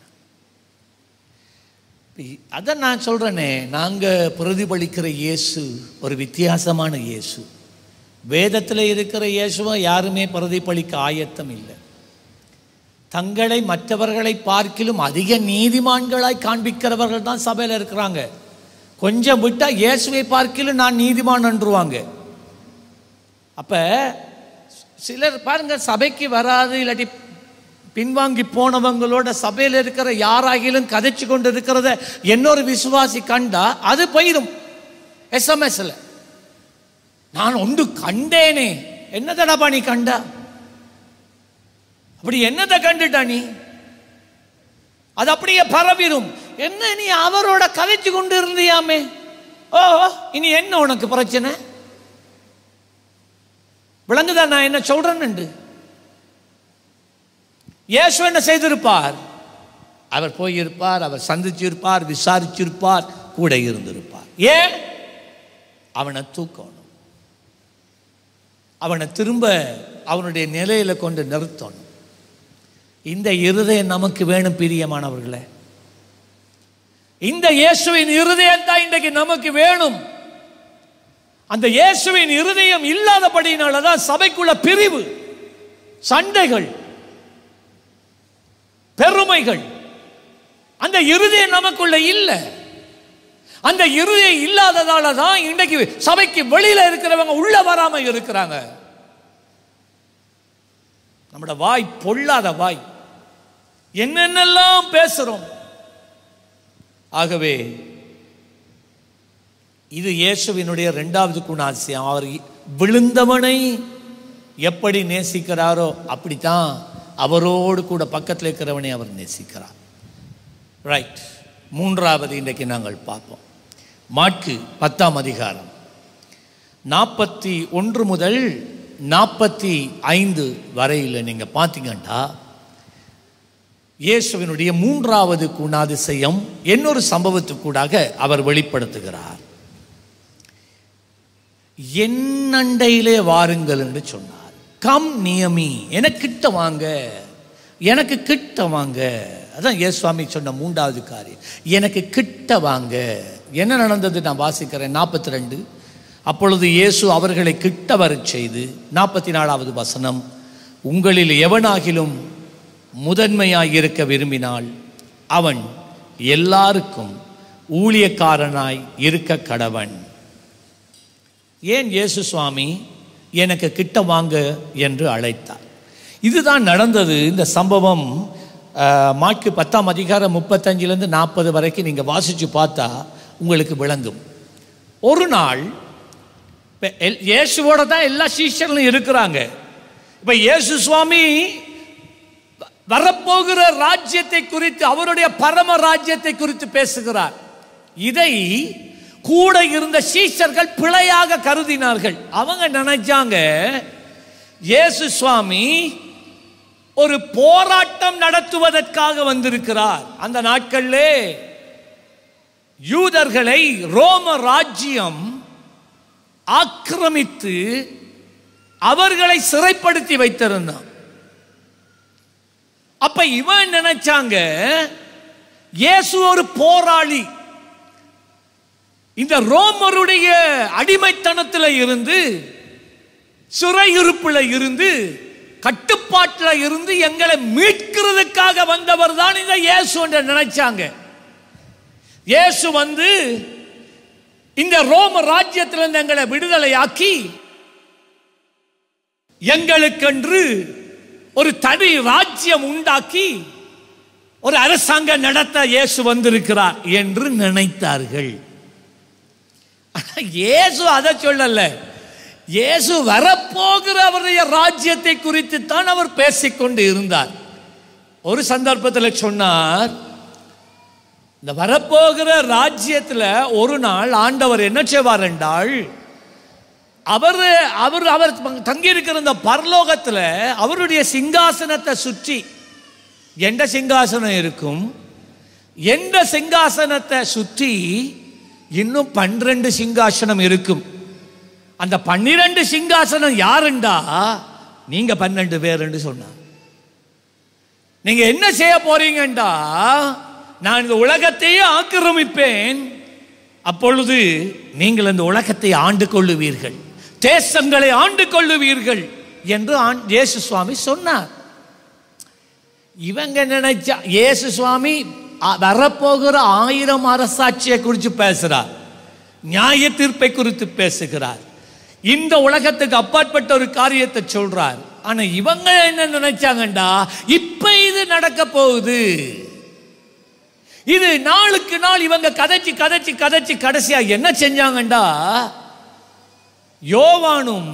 அதை நான் சொல்றேனே, நாங்கள் பிரதிபலிக்கிற இயேசு ஒரு வித்தியாசமான இயேசு. வேதத்தில் இருக்கிற இயேசுவை யாருமே பிரதிபலிக்க ஆயத்தம் இல்லை. தங்களை மற்றவர்களை பார்க்கிலும் அதிக நீதிமான்களாய் காண்பிக்கிறவர்கள் தான் சபையில் இருக்கிறாங்க. கொஞ்சம் விட்டா இயேசுவை பார்க்கிலும் நான் நீதிமான் என்றுவாங்க. அப்ப சிலர் பாருங்க, சபைக்கு வராது இல்லாட்டி பின்வாங்கி போனவங்களோட சபையில் இருக்கிற யாராகிலும் கதைச்சு கொண்டு இருக்கிறத இன்னொரு விசுவாசி கண்டா அது போயிடும் எஸ்எம்எஸ்ல. நான் ஒன்று கண்டேனே, என்னதடா நீ கண்டா? அப்படி என்னத்தை கண்டுட்டா நீ? அது அப்படியே பரவிடும். என்ன நீ அவரோட கதைச்சு கொண்டு இருந்தியாமே, ஓ இனி என்ன உனக்கு பிரச்சனை? விளங்குதா நான் என்ன சொல்றேன்னு? இயேசு என்ன செய்திருப்பார்? அவர் போயிருப்பார், அவர் சந்திச்சிருப்பார், விசாரிச்சிருப்பார், கூட இருந்திருப்பார். ஏன்? அவனை தூக்கணும், அவனை திரும்ப அவனுடைய நிலையில கொண்டு நிறுத்தணும். இந்த இருதயம் நமக்கு வேணும் பிரியமானவர்களே. இந்த இயேசுவின் இருதயம் தான் இன்றைக்கு நமக்கு வேணும். அந்த இயேசுவின் இருதயம் இல்லாதபடினாலதான் சபைக்குள்ள பிரிவு, சண்டைகள், பெருமைகள். அந்த இருதயம் நமக்குள்ள இல்லை. அந்த இருதயம் இல்லாததால தான் இன்றைக்கு சபைக்கு வெளியில இருக்கிறவங்க உள்ள வராம இருக்கிறாங்க. நம்முடைய வாய் பொல்லாத வாய், என்னென்னலாம் பேசுறோம். ஆகவே இது இயேசுவினுடைய இரண்டாவது குணாதிசயம். அவர் விழுந்தவனை எப்படி நேசிக்கிறாரோ அப்படித்தான் அவரோடு கூட பக்கத்தில் இருக்கிறவனை அவர் நேசிக்கிறார். ரைட். மூன்றாவது இன்றைக்கு நாங்கள் பார்ப்போம். மாற்கு பத்தாம் அதிகாரம் நாற்பத்தி ஒன்று முதல் நாற்பத்தி ஐந்து வரையில் நீங்க பார்த்தீங்கன்னா இயேசுவினுடைய மூன்றாவது குணாதிசயம் இன்னொரு சம்பவத்துக்கூடாக அவர் வெளிப்படுத்துகிறார். என்னண்டையிலே வாருங்கள் என்று சொன்னார். கம் நியமி, எனக்கு கிட்ட வாங்க, எனக்கு கிட்ட வாங்க. அதான் இயேசுவாமி சொன்ன மூன்றாவது காரியம், எனக்கு கிட்ட வாங்க. என்ன நடந்தது நான் வாசிக்கிறேன். நாற்பத்தி ரெண்டு அப்பொழுது இயேசு அவர்களை கிட்ட வரச் செய்து, நாற்பத்தி நாலாவது வசனம், உங்களில் எவனாகிலும் முதன்மையாய் இருக்க விரும்பினால் அவன் எல்லாருக்கும் ஊழியக்காரனாய் இருக்க கடவன். ஏன் இயேசு சுவாமி எனக்கு கிட்ட வாங்க என்று அழைத்தார்? இதுதான் நடந்தது. இந்த சம்பவம் மாற்கு பத்தாம் அதிகாரம் முப்பத்தஞ்சிலிருந்து நாற்பது வரைக்கும் நீங்கள் வாசித்து பார்த்தா உங்களுக்கு விளங்கும். ஒரு நாள் இயேசுவோட தான் எல்லா சீஷர்களும் இருக்கிறாங்க. இப்போ இயேசு சுவாமி வரப்போகிற ராஜ்யத்தை குறித்து, அவருடைய பரம ராஜ்யத்தை குறித்து பேசுகிறார். இதை கூட இருந்த சீஷர்கள் பிழையாக கருதினார்கள். அவங்க நினைச்சாங்க இயேசு சுவாமி ஒரு போராட்டம் நடத்துவதற்காக வந்திருக்கிறார். அந்த நாட்களிலே யூதர்களை ரோம ராஜ்யம் ஆக்கிரமித்து அவர்களை சிறைப்படுத்தி வைத்திருந்தான். அப்ப இவன் நினைச்சாங்க இயேசு ஒரு போராளி, இந்த ரோமருடைய அடிமைத்தனத்தில் இருந்து, சிறையிருப்பில் இருந்து, கட்டுப்பாட்டில் இருந்து எங்களை மீட்கிறதுக்காக வந்தவர் தான் இந்த இயேசு என்று நினைச்சாங்க. இயேசு வந்து இந்த ரோம ராஜ்யத்திலிருந்து எங்களை விடுதலையாக்கி எங்களுக்கென்று ஒரு தனி ராஜ்யம் உண்டாக்கி ஒரு அரசாங்கம் நடத்த இயேசு வந்திருக்கிறார் என்று நினைத்தார்கள். இயேசு அதை சொல்லல. இயேசு வரப்போகிற அவருடைய ராஜ்யத்தை குறித்து தான் அவர் பேசிக்கொண்டு இருந்தார். ஒரு சந்தர்ப்பத்தில் சொன்னார், இந்த வரப்போகிற ராஜ்யத்தில் ஒரு நாள் ஆண்டவர் என்ன செய்வார் என்றால், அவர் அவர் அவர் தங்கியிருக்கிற இந்த பரலோகத்தில் அவருடைய சிங்காசனத்தை சுற்றி எந்த சிங்காசனம் இருக்கும், எந்த சிங்காசனத்தை சுற்றி இன்னும் பன்னிரண்டு சிங்காசனம் இருக்கும். அந்த பன்னிரண்டு சிங்காசனம் யாருண்டா நீங்க பன்னெண்டு பேர் என்று சொன்னார். நீங்க என்ன செய்ய போறீங்கண்டா, நான் இந்த உலகத்தையே ஆக்கிரமிப்பேன், அப்பொழுது நீங்கள் இந்த உலகத்தை ஆண்டு கொள்ளுவீர்கள், தேசங்களை ஆண்டு கொள்ளுவீர்கள் என்று இயேசு சுவாமி சொன்னார். இவங்க நினைச்சா இயேசு சுவாமி வரப்போகிற ஆயிரம் அரசாட்சியை குறித்து பேசுறார், நியாய தீர்ப்பை குறித்து பேசுகிறார், இந்த உலகத்துக்கு அப்பாற்பட்ட ஒரு காரியத்தை சொல்றார். ஆனா இவங்க என்ன நினைச்சாங்கண்டா, இப்ப இது நடக்க போகுது, இது நாளுக்கு நாள் இவங்க கதைச்சு கதைச்சு கதைச்சு கடைசியா என்ன செஞ்சாங்கண்டா, யோவானும்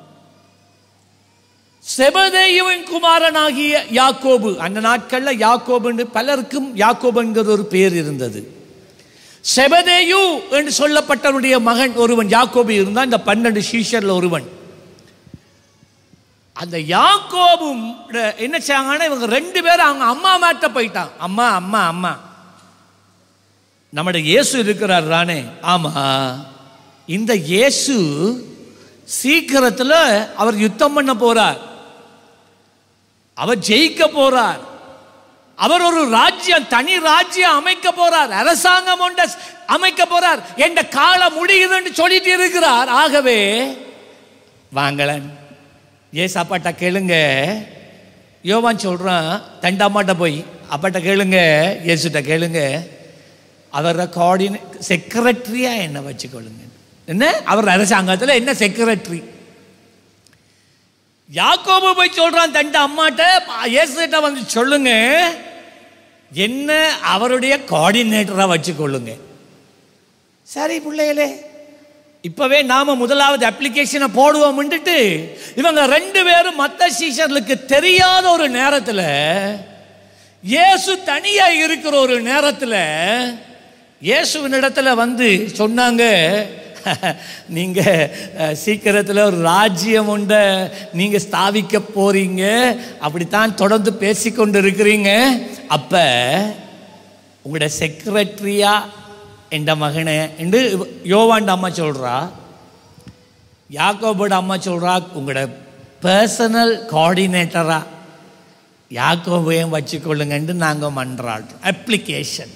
செபதேயுவின் குமாரனாகிய யாக்கோபு, அந்த நாட்கள்ல யாக்கோபு பலருக்கும் யாக்கோபுங்கிற ஒரு பேர் இருந்தது. செபதேயு என்று சொல்லப்பட்டவருடைய மகன் ஒருவன் யாக்கோபு இருந்தான். இந்த பன்னெண்டு சீஷர்ல ஒருவன். அந்த யாக்கோபும் என்ன செய்யாங்கன்னா இவங்க ரெண்டு பேரும் அவங்க அம்மா மாட்ட போயிட்டான். அம்மா அம்மா அம்மா நம்முடைய இயேசு இருக்கிறார் தானே? ஆமா. இந்த இயேசு சீக்கிரத்தில் அவர் யுத்தம் பண்ண போறார். அவர் ஜெயிக்க போறார். அவர் ஒரு ராஜ்யம், தனி ராஜ்யம் அமைக்க போறார். அரசாங்கம் ஒன்றை அமைக்க போறார். என்ற காலம் முடியுதுன்னு சொல்லிட்டு இருக்கிறார். ஆகவே வாங்களன் ஏசு அப்பாட்ட கேளுங்க. யோவான் சொல்றான், தண்ட அம்மாட்ட போய் அப்பாட்ட கேளுங்க, இயேசுட்ட கேளுங்க, அவர கோஆர்டினே செக்ரட்டரியா என்ன வச்சுக்கொள்ளுங்க. என்ன அவர் அரசாங்கத்தில் என்ன செக்ரட்டரி? யாக்கோபு போய் சொல்றான் தண்ட அம்மாட்ட, இயேசுட்ட வந்து சொல்லுங்க, என்ன அவருடைய கோஆர்டினேட்டரா வச்சுக்கொள்ளுங்க. சரி பிள்ளைகளே, இப்பவே நாம முதலாவது அப்ளிகேஷனை போடுவோம்ட்டு இவங்க ரெண்டு பேரும் மத்த சீஷர்களுக்கு தெரியாத ஒரு நேரத்தில், இயேசு தனியா இருக்கிற ஒரு நேரத்தில் இயேசுவின் இடத்துல வந்து சொன்னாங்க, நீங்க சீக்கிரத்தில் ஒரு ராஜ்யம் உண்ட நீங்க ஸ்தாபிக்க போறீங்க, அப்படித்தான் தொடர்ந்து பேசிக்கொண்டு இருக்கிறீங்க. அப்ப உங்களோட செக்ரட்டரியா என்ற மகனே என்று யோவாண்ட அம்மா சொல்றா. யாக்கோபோட அம்மா சொல்றா, உங்களோட பர்சனல் கோஆர்டினேட்டரா யாக்கோபையும் வச்சுக்கொள்ளுங்கன்னு நாங்கள் மன்றாடுறோம். அப்ளிகேஷன்.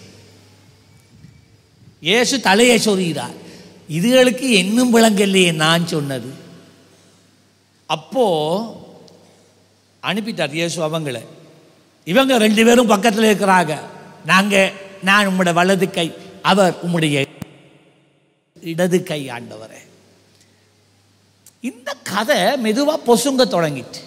இயேசு தலையை சொல்கிறார், இதுகளுக்கு இன்னும் விளங்கலையே நான் சொன்னது. அப்போ அனுப்பிட்டார் இயேசு அவங்கள. இவங்க ரெண்டு பேரும் பக்கத்தில் இருக்கிறாங்க. நாங்க நான் உம்முடைய வலது கை, அவர் உம்முடைய இடது கை ஆண்டவரே. இந்த கதை மெதுவா பொசுங்க தொடங்கிட்டு,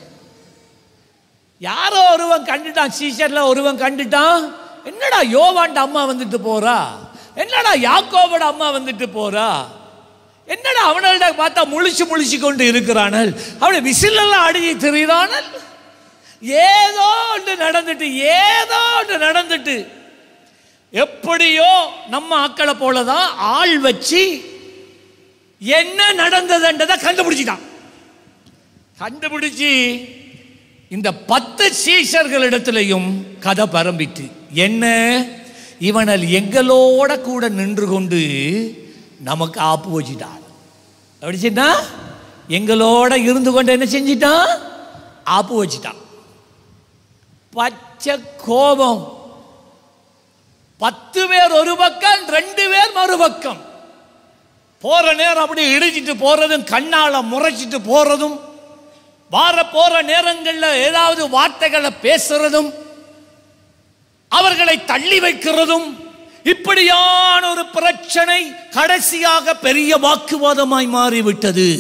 யாரோ ஒருவன் கண்டுட்டான், சீஷர்ல ஒருவன் கண்டுட்டான், என்னடா யோவாண்ட அம்மா வந்துட்டு போறா, என்னடா யாக்கோபோட அம்மா வந்துட்டு போறா, என்னடா அவனோட பார்த்தா முழிச்சு முழிச்சு கொண்டு இருக்கிறானல், அவனை விசிலெல்லாம் அடிச்சு தெரிகிறானல், ஏதோ ஒன்று நடந்துட்டு ஏதோ ஒன்று நடந்துட்டு எப்படியோ நம்ம ஆக்களை போலதான் ஆள் வச்சு என்ன நடந்ததுன்றதை கண்டுபிடிச்சிட்டான். கண்டுபிடிச்சு இந்த பத்து சீஷர்களிடத்திலையும் கதை பரம்பிட்டு, என்ன இவனால் எங்களோட கூட நின்று கொண்டு நமக்கு ஆப்பு வச்சுட்டான். அப்படி சொன்னா எங்களோட இருந்து கொண்டு என்ன செஞ்சிட்டான், ஆப்பு வச்சுட்டான். பச்சை கோபம். பத்து பேர் ஒரு பக்கம், ரெண்டு பேர் மறுபக்கம். போற நேரம் அப்படி இடிச்சிட்டு போறதும், கண்ணால முறைச்சிட்டு போறதும், வார போற நேரங்களில் ஏதாவது வார்த்தைகளை பேசுறதும், அவர்களை தள்ளி வைக்கிறதும், இப்படியான ஒரு பிரச்சனை கடைசியாக பெரிய வாக்குவாதமாய் மாறிவிட்டது.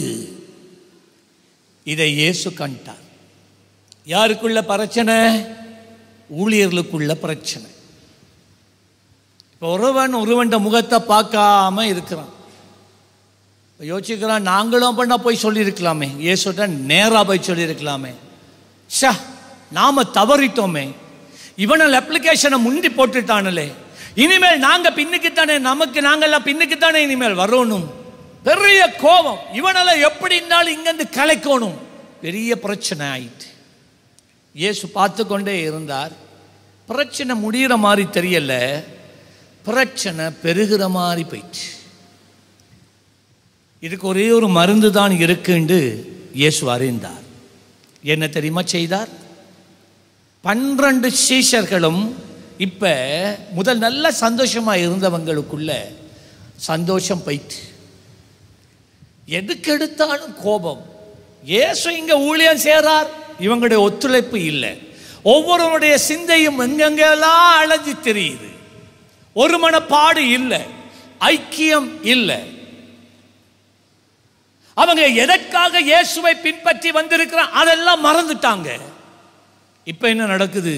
இதை இயேசு கண்டார். யாருக்குள்ள பிரச்சனை? ஊழியர்களுக்குள்ள பிரச்சனை. ஒருவன் ஒருவன் முகத்தை பார்க்காம இருக்கிறான். யோசிக்கிறான், நாங்களும் பண்ண போய் சொல்லியிருக்கலாமே, இயேசுட்ட நேரா போய் சொல்லியிருக்கலாமே, ஷா நாம தவறிட்டோமே, இவனால் அப்ளிகேஷனை முந்தி போட்டுட்டானே, இனிமேல் நாங்க பின்னுக்குத்தானே, நமக்கு நாங்கெல்லாம் பின்னுக்குத்தானே இனிமேல் வரணும். பெரிய கோபம். இவனால எப்படி இருந்தாலும் இங்கிருந்து கலைக்கணும். பெரிய பிரச்சனை ஆயிட்டு. இயேசு பார்த்து கொண்டே இருந்தார். பிரச்சனை முடிகிற மாதிரி தெரியல, பிரச்சனை பெருகிற மாதிரி போயிடுச்சு. இதுக்கு ஒரே ஒரு மருந்து தான் இருக்குன்னு இயேசு அறிந்தார். என்ன தெரியுமா செய்தார்? பன்னிரண்டு சீஷர்களும் இப்ப முதல் நல்ல சந்தோஷமா இருந்தவங்களுக்குள்ள சந்தோஷம் போயிட்டு, எதுக்கு எடுத்தாலும் கோபம். இயேசு இங்க ஊழியம் செய்றார், இவங்களுடைய ஒத்துழைப்பு இல்லை. ஒவ்வொருவருடைய சிந்தையும் எங்கெங்கெல்லாம் அலைஞ்சு தெரியுது. ஒரு மனப்பாடு இல்லை, ஐக்கியம் இல்லை. அவங்க எதற்காக இயேசுவை பின்பற்றி வந்திருக்கிறான் அதெல்லாம் மறந்துட்டாங்க. இப்ப என்ன நடக்குது?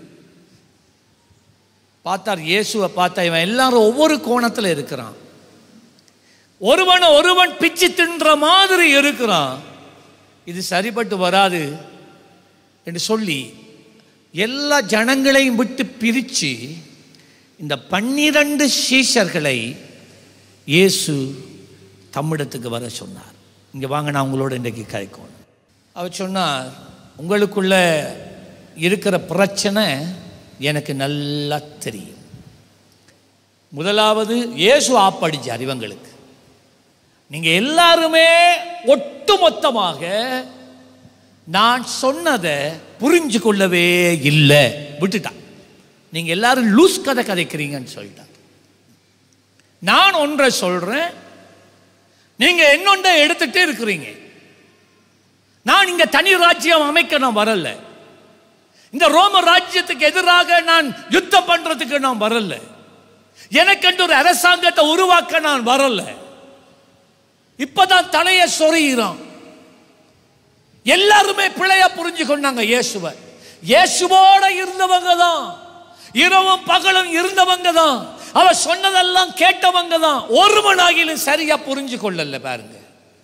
பார்த்தார், இயேசுவை பார்த்தா இவன் எல்லாரும் ஒவ்வொரு கோணத்தில் இருக்கிறான். ஒருவன் ஒருவன் பிச்சு தின்ற மாதிரி இருக்கிறான். இது சரிபட்டு வராது என்று சொல்லி எல்லா ஜனங்களையும் விட்டு பிரிச்சு இந்த பன்னிரண்டு சீஷர்களை இயேசு தம்மிடத்துக்கு வர சொன்னார். இங்கே வாங்க, நான் உங்களோட இன்றைக்கு கேட்கணும். அவர் சொன்னார், உங்களுக்குள்ள இருக்கிற பிரச்சனை எனக்கு நல்லா தெரியும். முதலாவது இயேசு ஆப்படிச்சார் இவங்களுக்கு. நீங்க எல்லாருமே ஒட்டுமொத்தமாக நான் சொன்னதை புரிஞ்சு கொள்ளவே இல்லை, விட்டுட்டான். நீங்க எல்லாரும் லூஸ் கதை கதைக்கிறீங்கன்னு சொல்லிட்டான். நான் ஒன்றை சொல்றேன், நீங்க இன்னொன்றை எடுத்துட்டு இருக்கிறீங்க. நான் இங்க தனி ராஜ்யம் அமைக்க நான் வரல. இந்த ரோம ராஜ்யத்துக்கு எதிராக நான் யுத்தம் பண்றதுக்கு நான் வரல. எனக்கு ஒரு அரசாங்கத்தை உருவாக்க நான் வரல. இப்பதான் தலையை சொறிகிறான். எல்லாருமே பிழையா புரிஞ்சு கொண்டாங்க இயேசுவை. இயேசுவோட இருந்தவங்க தான், இரவும் பகலும் இருந்தவங்க தான், அவ சொன்னதெல்லாம் கேட்டவங்க தான். ஒருவனாகிலும் சரியா புரிஞ்சு கொள்ளல. பாருங்க,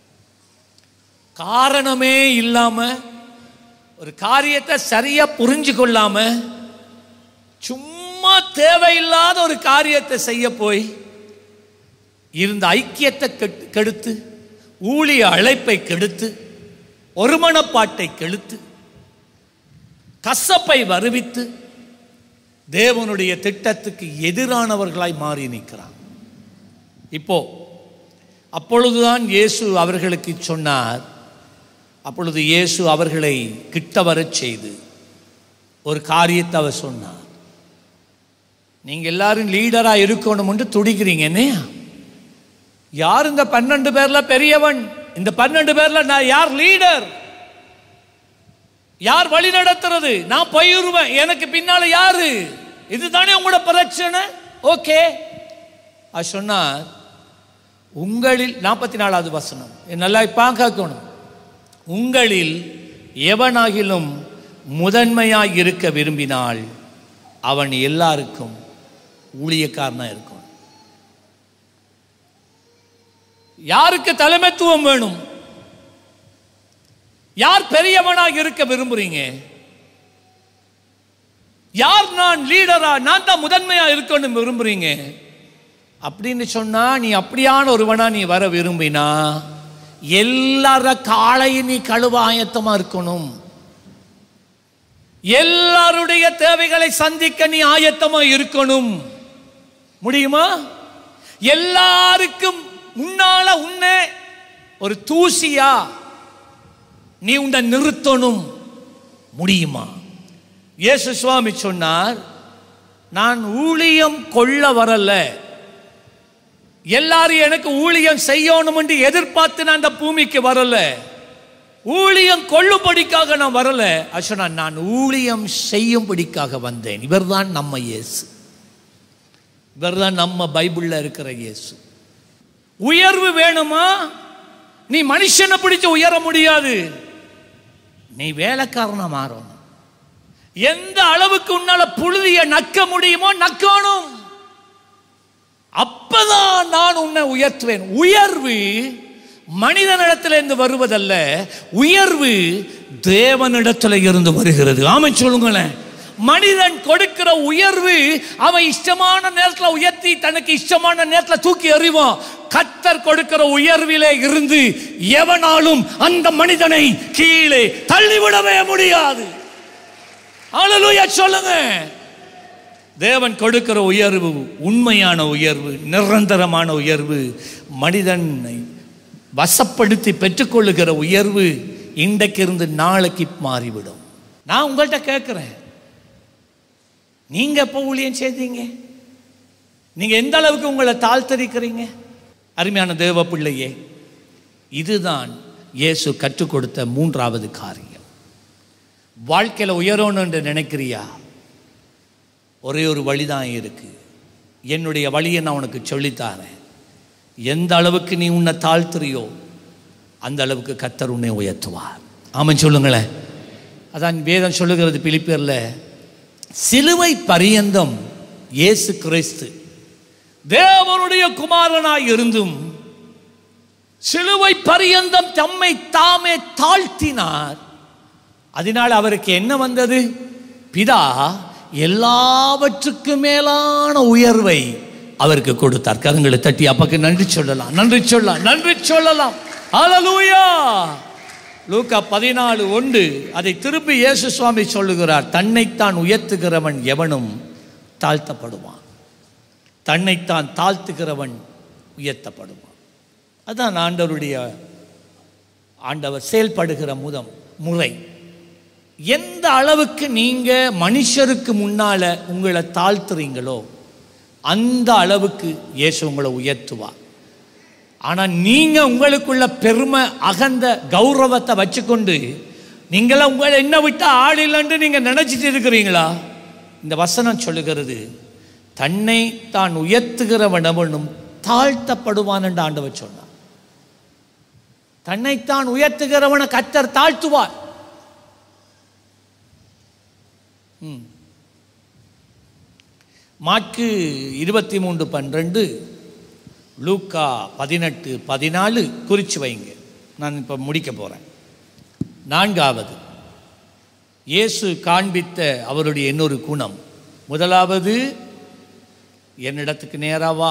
காரணமே இல்லாம ஒரு காரியத்தை சரியா புரிஞ்சு கொள்ளாம சும்மா தேவையில்லாத ஒரு காரியத்தை செய்ய போய் இருந்த ஐக்கியத்தை கெடுத்து, ஊழிய அழைப்பை கெடுத்து, ஒருமனப்பாட்டை கெடுத்து, கசப்பை வருவித்து தேவனுடைய திட்டத்துக்கு எதிரானவர்களாய் மாறி நிற்கிறான். இப்போ அப்பொழுதுதான் இயேசு அவர்களுக்கு சொன்னார். அப்பொழுது இயேசு அவர்களை கிட்ட வரச் செய்து ஒரு காரியத்தை அவர் சொன்னார். நீங்க எல்லாரும் லீடரா இருக்கணும் என்று துடிக்கிறீங்க. என்ன, யார் இந்த பன்னெண்டு பேர்ல பெரியவன்? இந்த பன்னெண்டு பேர்ல நான் யார் லீடர்? யார் வழி நடத்துறது? நான் போயிருவேன், எனக்கு பின்னால யாரு? இதுதானே உங்களோட பிரச்சனை. ஓகே, அது சொன்னார். உங்களில் நாற்பத்தி நாலாவது வசனம் நல்லா பார்க்கணும். உங்களில் எவனாகிலும் முதன்மையாய் இருக்க விரும்பினால் அவன் எல்லாருக்கும் ஊழியக்காரனா இருக்கும். யாருக்கு தலைமைத்துவம் வேணும்? யார் பெரியவனாக இருக்க விரும்புறீங்க? யார் நான் லீடரா, நான் தான் முதன்மையா இருக்கணும் விரும்புறீங்க அப்படின்னு சொன்னா, நீ அப்படியான ஒருவனா நீ வர விரும்பினா எல்லார காலையும் நீ கழுவ ஆயத்தமா இருக்கணும். எல்லாருடைய தேவைகளை சந்திக்க நீ ஆயத்தமா இருக்கணும். முடியுமா? எல்லாருக்கும் முன்னால உன்னை ஒரு தூசியா நீ உன்னை நிறுத்தணும். முடியுமா? இயேசு சுவாமி சொன்னார், நான் ஊழியம் கொள்ள வரல, எல்லாரும் எனக்கு ஊழியம் செய்யணும் என்று எதிர்பார்த்து நான் இந்த பூமிக்கு வரல, ஊழியம் கொள்ளும்படிக்காக நான் வரல. சொன்னா, நான் ஊழியம் செய்யும்படிக்காக வந்தேன். இவர்தான் நம்ம இயேசு, இவர்தான் நம்ம பைபிள்ல இருக்கிற இயேசு. உயர்வு வேணுமா? நீ மனுஷனை பிடிச்சு உயர முடியாது, நீ வேலைக்காரனா மாறணும். எந்த அளவுக்கு உன்னால புழுதிய நக்க முடியுமோ நக்கணும். அப்பதான் நான் உன்னை உயர்த்துவேன். உயர்வு மனிதனிடத்திலிருந்து வருவதல்ல, உயர்வு தேவனிடத்தில் இருந்து வருகிறது. ஆமென் சொல்லுங்களேன். மனிதன் கொடுக்கிற உயர்வு அவன் இஷ்டமான நேரத்தில் உயர்த்தி தனக்கு இஷ்டமான நேரத்தில் தூக்கி எறிவான். கர்த்தர் கொடுக்கிற உயர்விலே இருந்து எவனாலும் அந்த மனிதனை கீழே தள்ளிவிடவே முடியாது. ஹல்லேலூயா சொல்லுங்க. தேவன் கொடுக்கிற உயர்வு உண்மையான உயர்வு, நிரந்தரமான உயர்வு, மனிதனை வசப்படுத்தி பெற்றுக்கொள்ளுகிற உயர்வு இன்றைக்கு இருந்து நாளைக்கு மாறிவிடும். நான் உங்கள்கிட்ட கேட்கிறேன், நீங்க எப்போ ஊழியம் செய்தீங்க? நீங்க எந்த அளவுக்கு உங்களை தாழ்த்தரிக்கிறீங்க? அருமையான தேவ பிள்ளையே, இதுதான் இயேசு கற்றுக் கொடுத்த மூன்றாவது காரியம். வாழ்க்கையில் உயரணும் என்று நினைக்கிறியா? ஒரே ஒரு வழிதான் இருக்கு. என்னுடைய வழியை நான் உனக்கு சொல்லித்தாரேன். எந்த அளவுக்கு நீ உன்னை தாழ்த்துறியோ அந்த அளவுக்கு கர்த்தர் உன்னை உயர்த்துவார். ஆமென் சொல்லுங்களேன். அதான் வேதம் சொல்லுகிறது பிலிப்பியர்ல, சிலுவை பரியந்தம் இயேசு கிறிஸ்து தேவனுடைய குமாரனாய் இருந்தும் சிலுவை பரியந்தம் தம்மை தாமே தாழ்த்தினார். அதனால் அவருக்கு என்ன வந்தது? பிதா எல்லாவற்றுக்கும் மேலான உயர்வை அவருக்கு கொடுத்தார். கரங்களை தட்டி அப்பாக்கு நன்றி சொல்லலாம், நன்றி சொல்லலாம், நன்றி சொல்லலாம். ஹல்லேலூயா. லூக்கா பதினாலு ஒன்று அதை திருப்பி இயேசு சுவாமி சொல்லுகிறார், தன்னைத்தான் உயர்த்துகிறவன் எவனும் தாழ்த்தப்படுவான், தன்னைத்தான் தாழ்த்துகிறவன் உயர்த்தப்படுவான். அதான் ஆண்டவருடைய ஆண்டவர் செயல்படுகிற முதம் முறை. எந்த அளவுக்கு நீங்க மனுஷருக்கு முன்னால உங்களை தாழ்த்துறீங்களோ அந்த அளவுக்கு இயேசு உங்களை உயர்த்துவார். ஆனா நீங்க உங்களுக்குள்ள பெருமை, அகந்த, கௌரவத்தை வச்சுக்கொண்டு நீங்கள உங்களை என்ன விட்டா ஆள் இல்லைன்னு நீங்க நினைச்சிட்டு இருக்கிறீங்களா? இந்த வசனம் சொல்லுகிறது, தன்னை தான் உயர்த்துகிறவனவனும் தாழ்த்தப்படுவான் என்று ஆண்டவர் சொன்னார். தன்னைத்தான் உயர்த்துகிறவனை கர்த்தர் தாழ்த்துவார். மாற்கு இருபத்தி மூன்று பன்னிரண்டு, லூக்கா பதினெட்டு பதினாலு குறிச்சு வைங்க. நான் இப்போ முடிக்க போகிறேன். நான்காவது, இயேசு காண்பித்த அவருடைய இன்னொரு குணம். முதலாவது, என்னிடத்துக்கு நேராவா.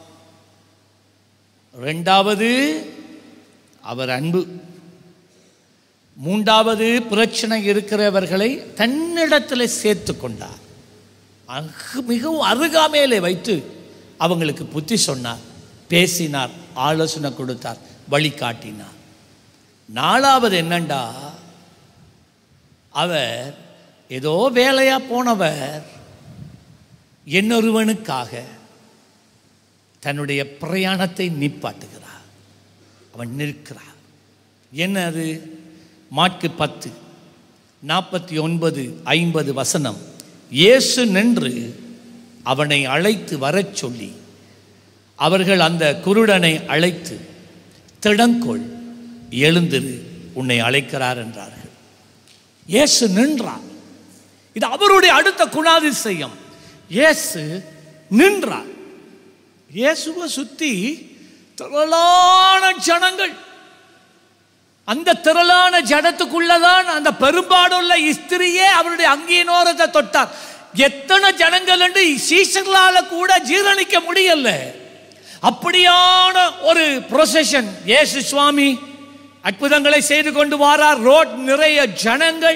ரெண்டாவது, அவர் அன்பு. மூன்றாவது, பிரச்சனை இருக்கிறவர்களை தன்னிடத்தில் சேர்த்து கொண்டார். மிகவும் அருகாமையிலே வைத்து அவங்களுக்கு புத்தி சொன்னார், பேசினார், ஆலோசனை கொடுத்தார், வழிகாட்டினார். நாலாவது என்னண்டா, அவர் ஏதோ வேலையா போனவர் இன்னொருவனுக்காக தன்னுடைய பிரயாணத்தை நிப்பாட்டுகிறார். அவன் நிற்கிறார். என்ன அது? மாற்கு பத்து நாற்பத்தி ஒன்பது ஐம்பது வசனம். இயேசு நின்று அவனை அழைத்து வரச் சொல்லி அவர்கள் அந்த குருடனை அழைத்து, திடங்கொள், எழுந்திரு, உன்னை அழைக்கிறார் என்றார்கள். இயேசு நின்றார். இது அவருடைய அடுத்த குணாதிசயம். இயேசு நின்றார். இயேசுவை சுத்தி திரளான ஜனங்கள். அந்த திரளான ஜனத்துக்குள்ளதான் அந்த பெரும்பாடுள்ள ஸ்திரியே அவருடைய அங்கீனோரத்தை தொட்டார். எத்தனை ஜனங்கள் என்று சீசர்களால கூட ஜீரணிக்க முடியல. அப்படியான ஒரு ப்ரொசெஷன். இயேசு சுவாமி அற்புதங்களை செய்து கொண்டு வாரார். ரோட் நிறைய ஜனங்கள்.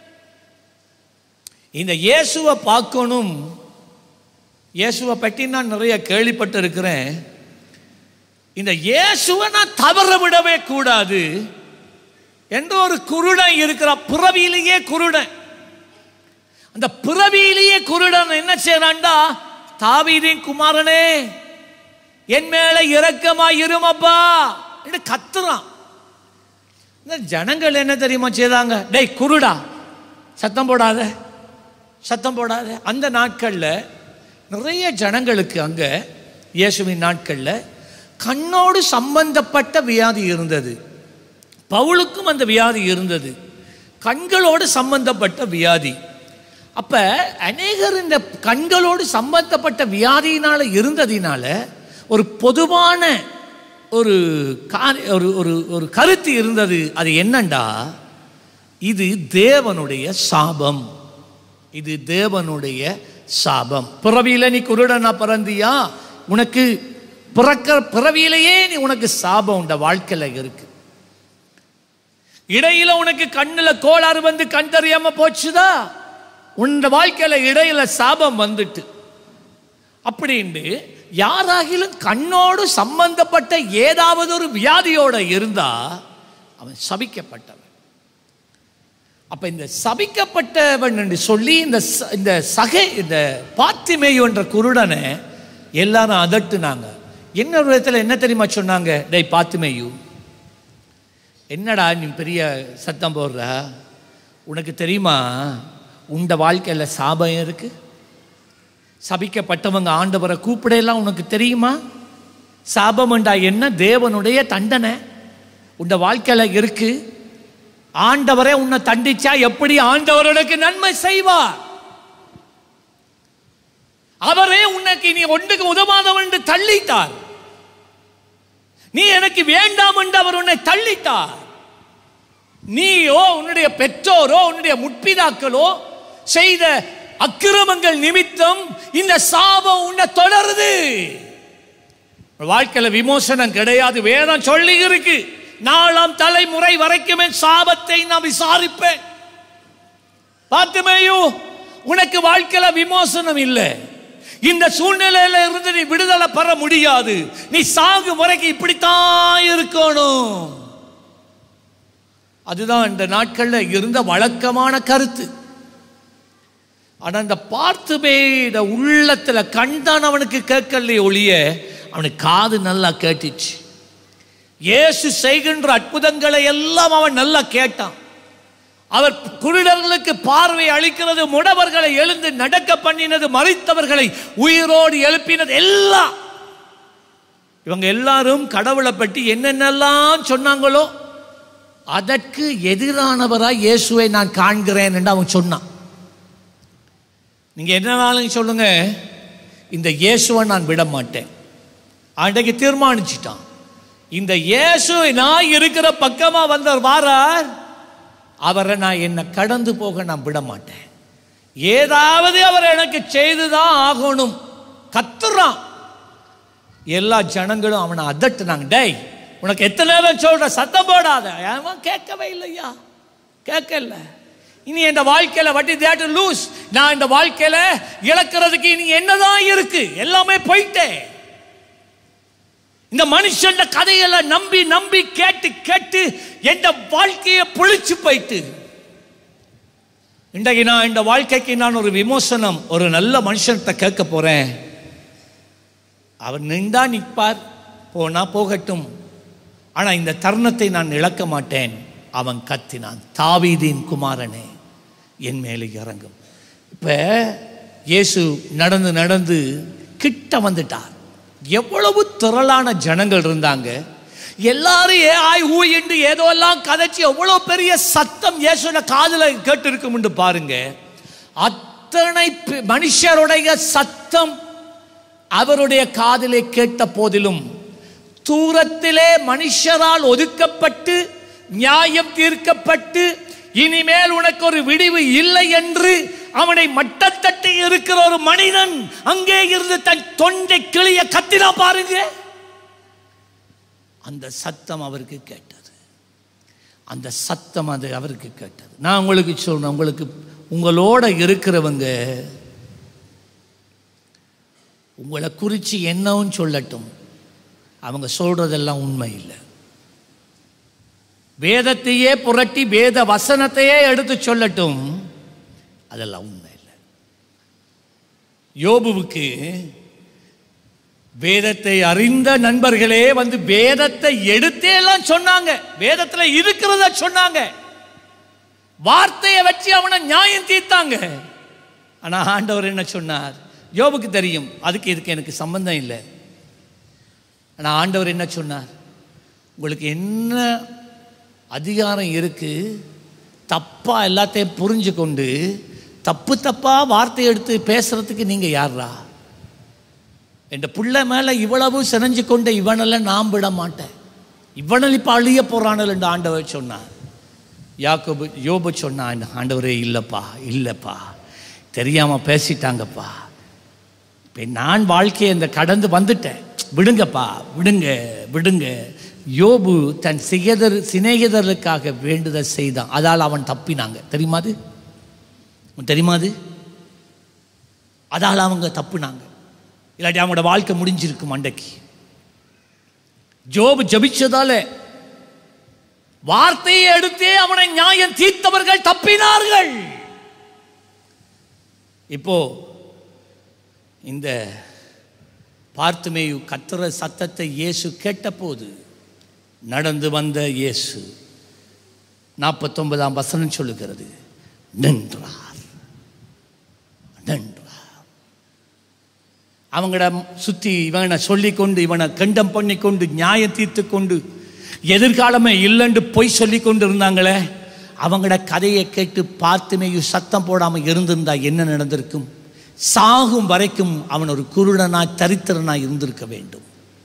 இந்த இயேசுவை பார்க்கணும். இயேசுவை பற்றி நான் நிறைய கேள்விப்பட்டு இருக்கிறேன். இந்த இயேசுவை நான் தவற விடவே கூடாது என்று ஒரு குருடன் இருக்கிறார். பிறவியிலேயே குருடன். அந்த பிறவியிலேயே குருடன் என்ன செய்யறான்டா, தாவீதின் குமாரனே என் மேல இரக்கமாய் இருமப்பா என்று கத்துறான். இந்த ஜனங்கள் என்ன தெரியுமா செய்தாங்க? டேய் குருடா, சத்தம் போடாத, சத்தம் போடாத. அந்த நாட்கள்ல நிறைய ஜனங்களுக்கு அங்க இயேசுவின் நாட்கள்ல கண்ணோடு சம்பந்தப்பட்ட வியாதி இருந்தது. பவுலுக்கும் அந்த வியாதி இருந்தது, கண்களோடு சம்பந்தப்பட்ட வியாதி. அப்ப அநேகர் இந்த கண்களோடு சம்பந்தப்பட்ட வியாதியினால இருந்ததினால ஒரு பொதுவான ஒரு ஒரு ஒரு கருத்து இருந்தது. அது என்னண்டா, இது தேவனுடைய சாபம், இது தேவனுடைய சாபம். பிறவியில நீ குருடனா பிறந்தியா, உனக்கு பிறக்க பிறவியிலேயே நீ உனக்கு சாபம் உண்ட வாழ்க்கையில இருக்கு. இடையில உனக்கு கண்ணுல கோளாறு வந்து கண் தெரியாம போச்சுதா, உன் வாழ்க்கையில இடையில சாபம் வந்துட்டு. அப்படின்னு யாராகிலும் கண்ணோடு சம்பந்தப்பட்ட ஏதாவது ஒரு வியாதியோட இருந்தா அவன் சபிக்கப்பட்டவன். அப்ப இந்த சபிக்கப்பட்டவன் என்று சொல்லி இந்த இந்த சகை இந்த பார்த்திமேயு என்ற குருடனை எல்லாரும் அதட்டுனாங்க. இன்னொரு விதத்தில் என்ன தெரியுமா சொன்னாங்க? டேய் பார்த்திமேயு, என்னடா நீ பெரிய சத்தம் போடுற? உனக்கு தெரியுமா உண்ட வாழ்க்கையில் சாபம் இருக்கு? சபிக்கப்பட்டவங்க ஆண்டவரை கூப்பிடலாம். உனக்கு தெரியுமா சாபம் என்றா என்ன? தேவனுடைய தண்டனை உண்ட வாழ்க்கையில் இருக்கு. ஆண்டவரே உன்னை தண்டிச்சா எப்படி ஆண்டவருக்கு நன்மை செய்வார்? அவரே உனக்கு நீ ஒன்றுக்கு உதவாதவன் என்று தள்ளிட்டார். நீ எனக்கு வேண்டாம் என்று அவர் உன்னை தள்ளிட்டார். நீயோ உன்னுடைய பெற்றோரோ உன்னுடைய முற்பிதாக்களோ செய்த அக்கிரமங்கள் நிமித்தம் இந்த சாபம் உன்னை தொடருது. வாழ்க்கையில விமோசனம் கிடையாது. வேதம் சொல்லி இருக்கு, நாலாம் தலைமுறை வரைக்கும் சாபத்தை நான் விசாரிப்பேன். பார்த்துமேயோ, உனக்கு வாழ்க்கையில விமோசனம் இல்லை. இந்த சூழ்நிலையில இருந்து நீ விடுதலை பெற முடியாது. நீ சாகும் வரைக்கும் இப்படித்தான் இருக்கணும். அதுதான் இந்த நாட்கள்ல இருந்த வழக்கமான கருத்து. ஆனா இந்த பார்த்துமேயுடைய உள்ளத்துல கண்டான் அவனுக்கு கேட்கலையே ஒழிய அவனுக்கு காது நல்லா கேட்டுச்சு. இயேசு செய்கின்ற அற்புதங்களை எல்லாம் அவன் நல்லா கேட்டான். அவர் குருடர்களுக்கு பார்வை அளிக்கிறது, முடவர்களை எழுந்து நடக்க பண்ணினது, மரித்தவர்களை உயிரோடு எழுப்பினது எல்லாம். இவங்க எல்லாரும் கடவுளை பற்றி என்னென்னலாம் சொன்னாங்களோ அதற்கு எதிரானவராய் இயேசுவை நான் காண்கிறேன் என்று அவன் சொன்னான். நீங்க என்னன்னாலும் சொல்லுங்க, இந்த இயேசுவை நான் விட மாட்டேன். அன்றைக்கு தீர்மானிச்சிட்டான், இந்த இயேசு நான் இருக்கிற பக்கமா வந்தவர் வாரார், அவரை நான் என்ன கடந்து போக நான் விட மாட்டேன். ஏதாவது அவர் எனக்கு செய்துதான் ஆகணும். கத்துறான். எல்லா ஜனங்களும் அவனை அதட்டுனாங்க. டேய், உனக்கு எத்தனை நேரம் சொல்ற, சத்தம் போடாத. அவன் கேட்கவே இல்லையா, கேட்கல. இனி இந்த வாழ்க்கையில வட்டி தேட் லூஸ், நான் இந்த வாழ்க்கையில இழக்கிறதுக்கு இனி என்னதான் இருக்கு, எல்லாமே போயிட்டேன். இந்த மனுஷன் கதைகளை நம்பி நம்பி கேட்டு கேட்டு எந்த வாழ்க்கையை புளிச்சு போயிட்டு, இன்றைக்கு நான் இந்த வாழ்க்கைக்கு நான் ஒரு விமோசனம் ஒரு நல்ல மனுஷன்கிட்ட கேட்க போறேன். அவர் நின்றா நிற்பார், போனா போகட்டும், ஆனா இந்த தருணத்தை நான் இழக்க மாட்டேன். அவன் கத்தினான், தாவீதின் குமாரனே என் மேலே இறங்கும். இப்ப இயேசு நடந்து நடந்து கிட்ட வந்துட்டார். எவ்வளவு திரளான ஜனங்கள் இருந்தாங்க. எல்லாரும் ஏ ஆய் ஊ என்று ஏதோ எல்லாம் கதைச்சி எவ்வளவு பெரிய சத்தம் இயேசுன காதுல கேட்டு இருக்கும் என்று பாருங்க. அத்தனை மனுஷருடைய சத்தம் அவருடைய காதிலே கேட்ட போதிலும் தூரத்திலே மனுஷரால் ஒதுக்கப்பட்டு நியாயம் தீர்க்கப்பட்டு இனிமேல் உனக்கு ஒரு விடிவு இல்லை என்று அவனை மட்டத்தட்டி இருக்கிற ஒரு மனிதன் அங்கே இருந்து தன் தொண்டை கிளிய கத்தினா பாருங்க. அந்த சத்தம் அவருக்கு கேட்டது. அந்த சத்தம் அது அவருக்கு கேட்டது. நான் உங்களுக்கு சொல்றேன், உங்களுக்கு உங்களோட இருக்கிறவங்க உங்களை குறித்து என்னன்னு சொல்லட்டும், அவங்க சொல்றதெல்லாம் உண்மை இல்லை. வேதத்தையே புரட்டி வேத வசனத்தையே எடுத்து சொல்லட்டும், அதெல்லாம் உண்மை இல்லை. யோபுவுக்கு வேதத்தை அறிந்த நண்பர்களே வந்து வேதத்தை எடுத்தே எல்லாம் சொன்னாங்க, வேதத்துல இருக்கிறத சொன்னாங்க, வார்த்தையை வச்சு அவனை நியாயம் தீர்த்தாங்க. ஆனா ஆண்டவர் என்ன சொன்னார்? யோபுக்கு தெரியும் அதுக்கு இதுக்கு எனக்கு சம்பந்தம் இல்லை. ஆனா ஆண்டவர் என்ன சொன்னார்? உங்களுக்கு என்ன அதிகாரம் இருக்கு? தப்பா எல்லாத்தையும் புரிஞ்சு கொண்டு தப்பு தப்பா வார்த்தை எடுத்து பேசுறதுக்கு நீங்க யாரா? என் புள்ள மேல இவ்வளவு சினஞ்சு கொண்ட இவனெல்லாம் நான் விட மாட்டேன், இவனில் இப்ப அழிய போறானல் என்று ஆண்டவர் சொன்னார். யாக்கோபு யோபு சொன்னான், ஆண்டவரே இல்லப்பா இல்லப்பா, தெரியாம பேசிட்டாங்கப்பா, இப்போ நான் வாழ்க்கையை இந்த கடந்து வந்துட்டேன், விடுங்கப்பா விடுங்க விடுங்க. யோபு தன் சிகதர் சிநேகிதர்களுக்காக வேண்டுதல் செய்தான், அதால் அவன் தப்பினாங்க. தெரியுமா அது? தெரியுமா அது? அதால் அவங்க தப்புனாங்க, இல்லாட்டி அவங்களோட வாழ்க்கை முடிஞ்சிருக்கும். அன்றைக்கு யோபு ஜபிச்சதால வார்த்தையை எடுத்தே அவனை நியாயம் தீர்த்தவர்கள் தப்பினார்கள். இப்போ இந்த பார்த்துமேயு கத்துற சத்தத்தை இயேசு கேட்டபோது நடந்து வந்த இயேசு நாற்பத்தொன்பதாம் வசனம் சொல்லுகிறது, நின்றார் நின்றார். அவங்கள சுத்தி இவனை சொல்லி கொண்டு இவனை கண்டம் பண்ணி கொண்டு நியாயம் தீர்த்து கொண்டு எதிர்காலமே இல்லைன்னு பொய் சொல்லி கொண்டு இருந்தாங்களே, அவங்களோட கதையை கேட்டு பார்த்துமேயு சத்தம் போடாம இருந்திருந்தா என்ன நடந்திருக்கும்? சாகும் வரைக்கும் அவன் ஒரு குருடனாய் தரித்திரனாய் இருந்திருக்க வேண்டும்.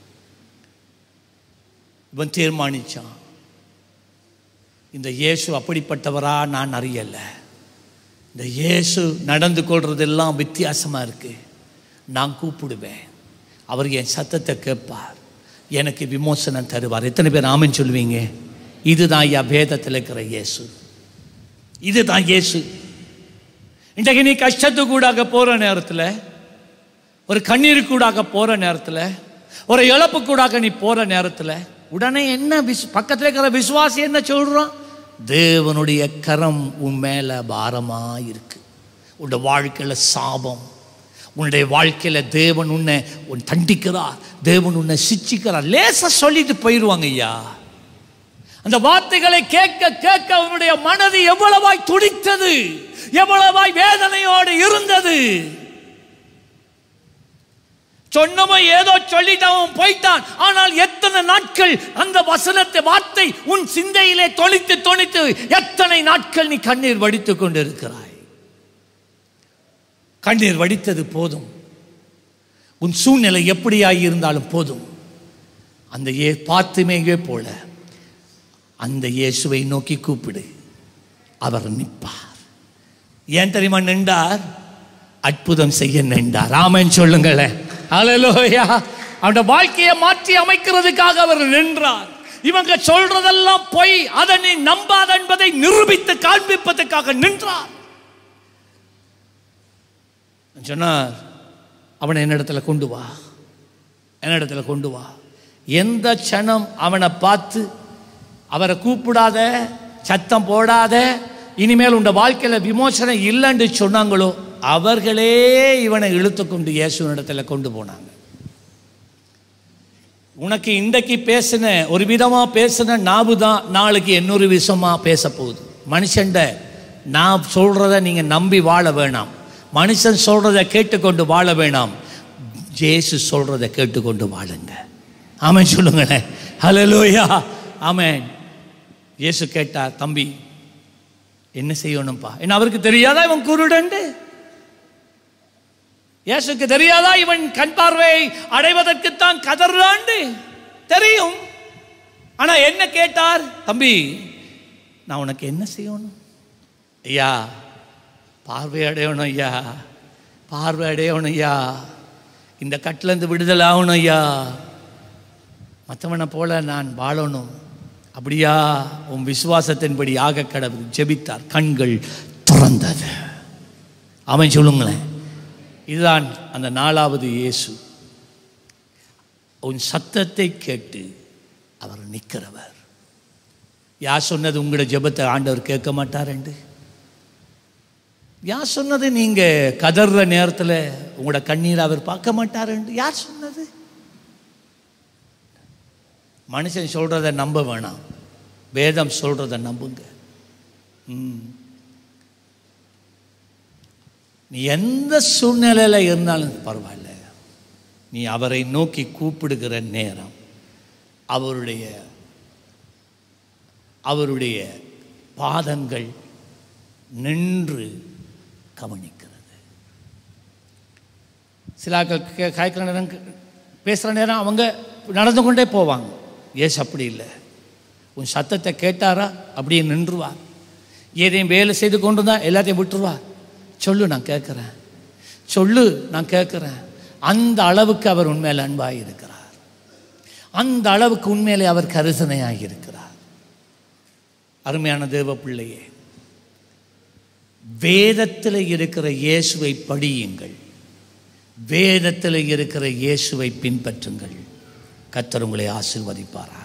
இவன் தீர்மானிச்சான், இந்த இயேசு அப்படிப்பட்டவரா நான் அறியல, இந்த இயேசு நடந்து கொள்றதெல்லாம் வித்தியாசமாக இருக்குது. நான் கூப்பிடுவேன், அவர் என் சத்தத்தை கேட்பார், எனக்கு விமோசனம் தருவார். எத்தனை பேர் ஆமென் சொல்லுவீங்க? இதுதான் ஐயா வேதத்தில் இருக்கிற இயேசு. இதுதான் இயேசு. இன்றைக்கு நீ கஷ்டத்துக்கூடாக போகிற நேரத்தில், ஒரு கண்ணீர் கூடாக போகிற நேரத்தில், ஒரு இழப்பு கூடாக நீ போகிற நேரத்தில், உடனே என்ன விஸ் பக்கத்தில் இருக்கிற விசுவாசி என்ன சொல்கிறான்? தேவனுடைய கரம் உன் மேலே பாரமாக இருக்கு. உன்னுடைய வாழ்க்கையில் சாபம், உன்னுடைய வாழ்க்கையில் தேவன் உன்னை உன் தண்டிக்கிறார், தேவன் உன்னை சிச்சிக்கிறார், லேசா சொல்லிட்டு போயிடுவாங்க ஐயா. அந்த வார்த்தைகளை கேட்க கேட்க அவனுடைய மனது எவ்வளவாய் துடித்தது, எவ்வளவாய் வேதனையோடு இருந்தது. சொன்னவன் ஏதோ சொல்லிட்டு அவன் போய்ட்டான். ஆனால் எத்தனை நாட்கள் அந்த வசனத்தை வார்த்தை உன் சிந்தையிலே தொளித்து தொளித்து எத்தனை நாட்கள் நீ கண்ணீர் வடித்துக் கொண்டிருக்கிறாய். கண்ணீர் வடித்தது போதும். உன் சூழ்நிலை எப்படியாய் இருந்தாலும் போதும். அந்த ஏ பார்த்துமேயே போல அந்த இயேசுவை நோக்கி கூப்பிடு, அவர் நிற்பார். ஏன் தெரியுமா நின்றார்? அற்புதம் செய்ய நின்றார். ஆமென் சொல்லுங்களேன். ஹல்லேலூயா. அவருடைய வாழ்க்கையை மாற்றி அமைக்கிறதுக்காக அவர் நின்றார். இவங்க சொல்றதெல்லாம் பொய், அதை நீ நம்பாத என்பதை நிரூபித்து காண்பிப்பதற்காக நின்றார். சொன்னார், அவனை என்னிடத்துல கொண்டு வா, என்னிடத்துல கொண்டு வா. எந்த க்ஷணம் அவனை பார்த்து அவரை கூப்பிடாத, சத்தம் போடாத, இனிமேல் உண்ட வாழ்க்கையில் விமோசனம் இல்லைன்னு சொன்னாங்களோ அவர்களே இவனை இழுத்து கொண்டு இயேசுவினிடத்தில் கொண்டு போனாங்க. உனக்கு இன்றைக்கு பேசின ஒரு விதமாக பேசின நாவு தான் நாளைக்கு இன்னொரு விஷயமாக பேச போகுது. மனுஷன்ட நான் சொல்கிறத நீங்கள் நம்பி வாழ வேணாம், மனுஷன் சொல்கிறத கேட்டுக்கொண்டு வாழ வேணாம், இயேசு சொல்கிறத கேட்டுக்கொண்டு வாழுங்க. ஆமென் சொல்லுங்களேன். ஹல்லேலூயா. ஆமென். இயேசு கேட்டார், தம்பி என்ன செய்யணும்ப்பா? என்ன அவருக்கு தெரியாதா இவன் குருடண்டு? இயேசுக்கு தெரியாதா இவன் கண் பார்வை அடைவதற்குத்தான் கதறாண்டு? தெரியும். ஆனா என்ன கேட்டார்? தம்பி நான் உனக்கு என்ன செய்யணும்? ஐயா பார்வை அடையணும், ஐயா பார்வை அடையணும், ஐயா இந்த கட்டிலேருந்து விடுதலை ஆகணும், ஐயா மற்றவனை போல நான் வாழணும். அப்படியா? உன் விசுவாசத்தின்படி ஆக கடவுள் ஜெபித்தார். கண்கள் திறந்தது. அவன் சொல்லுங்களேன். இதுதான் அந்த நாலாவது இயேசு. உன் சத்தத்தை கேட்டு அவர் நிற்கிறவர். யார் சொன்னது உங்களோட ஜெபத்தை ஆண்டவர் கேட்க மாட்டார் என்று? யார் சொன்னது நீங்க கதற நேரத்தில் உங்களோட கண்ணீரை அவர் பார்க்க மாட்டார் என்று? யார் சொன்னது? மனுஷன் சொல்றதை நம்ப வேணாம், வேதம் சொல்றதை நம்புங்க. நீ எந்த சூழ்நிலையில இருந்தாலும் பரவாயில்ல, நீ அவரை நோக்கி கூப்பிடுகிற நேரம் அவருடைய அவருடைய பாதங்கள் நின்று கவனிக்கிறது. சில காய்க்கிற நேரம் பேசுகிற நேரம் அவங்க நடந்து கொண்டே போவாங்க. ஏசு அப்படி இல்லை. உன் சத்தத்தை கேட்டாரா அப்படியே நின்றுவார். ஏதையும் வேலை செய்து கொண்டு தான் எல்லாத்தையும் விட்டுருவார். சொல்லு நான் கேட்குறேன், சொல்லு நான் கேட்குறேன். அந்த அளவுக்கு அவர் உண்மையில் அன்பாக இருக்கிறார். அந்த அளவுக்கு உண்மையிலே அவர் கரிசனையாக இருக்கிறார். அருமையான தேவ பிள்ளையே, வேதத்தில் இருக்கிற இயேசுவை படியுங்கள், வேதத்தில் இருக்கிற இயேசுவை பின்பற்றுங்கள். கர்த்தர் உங்களை ஆசீர்வதிப்பாரா.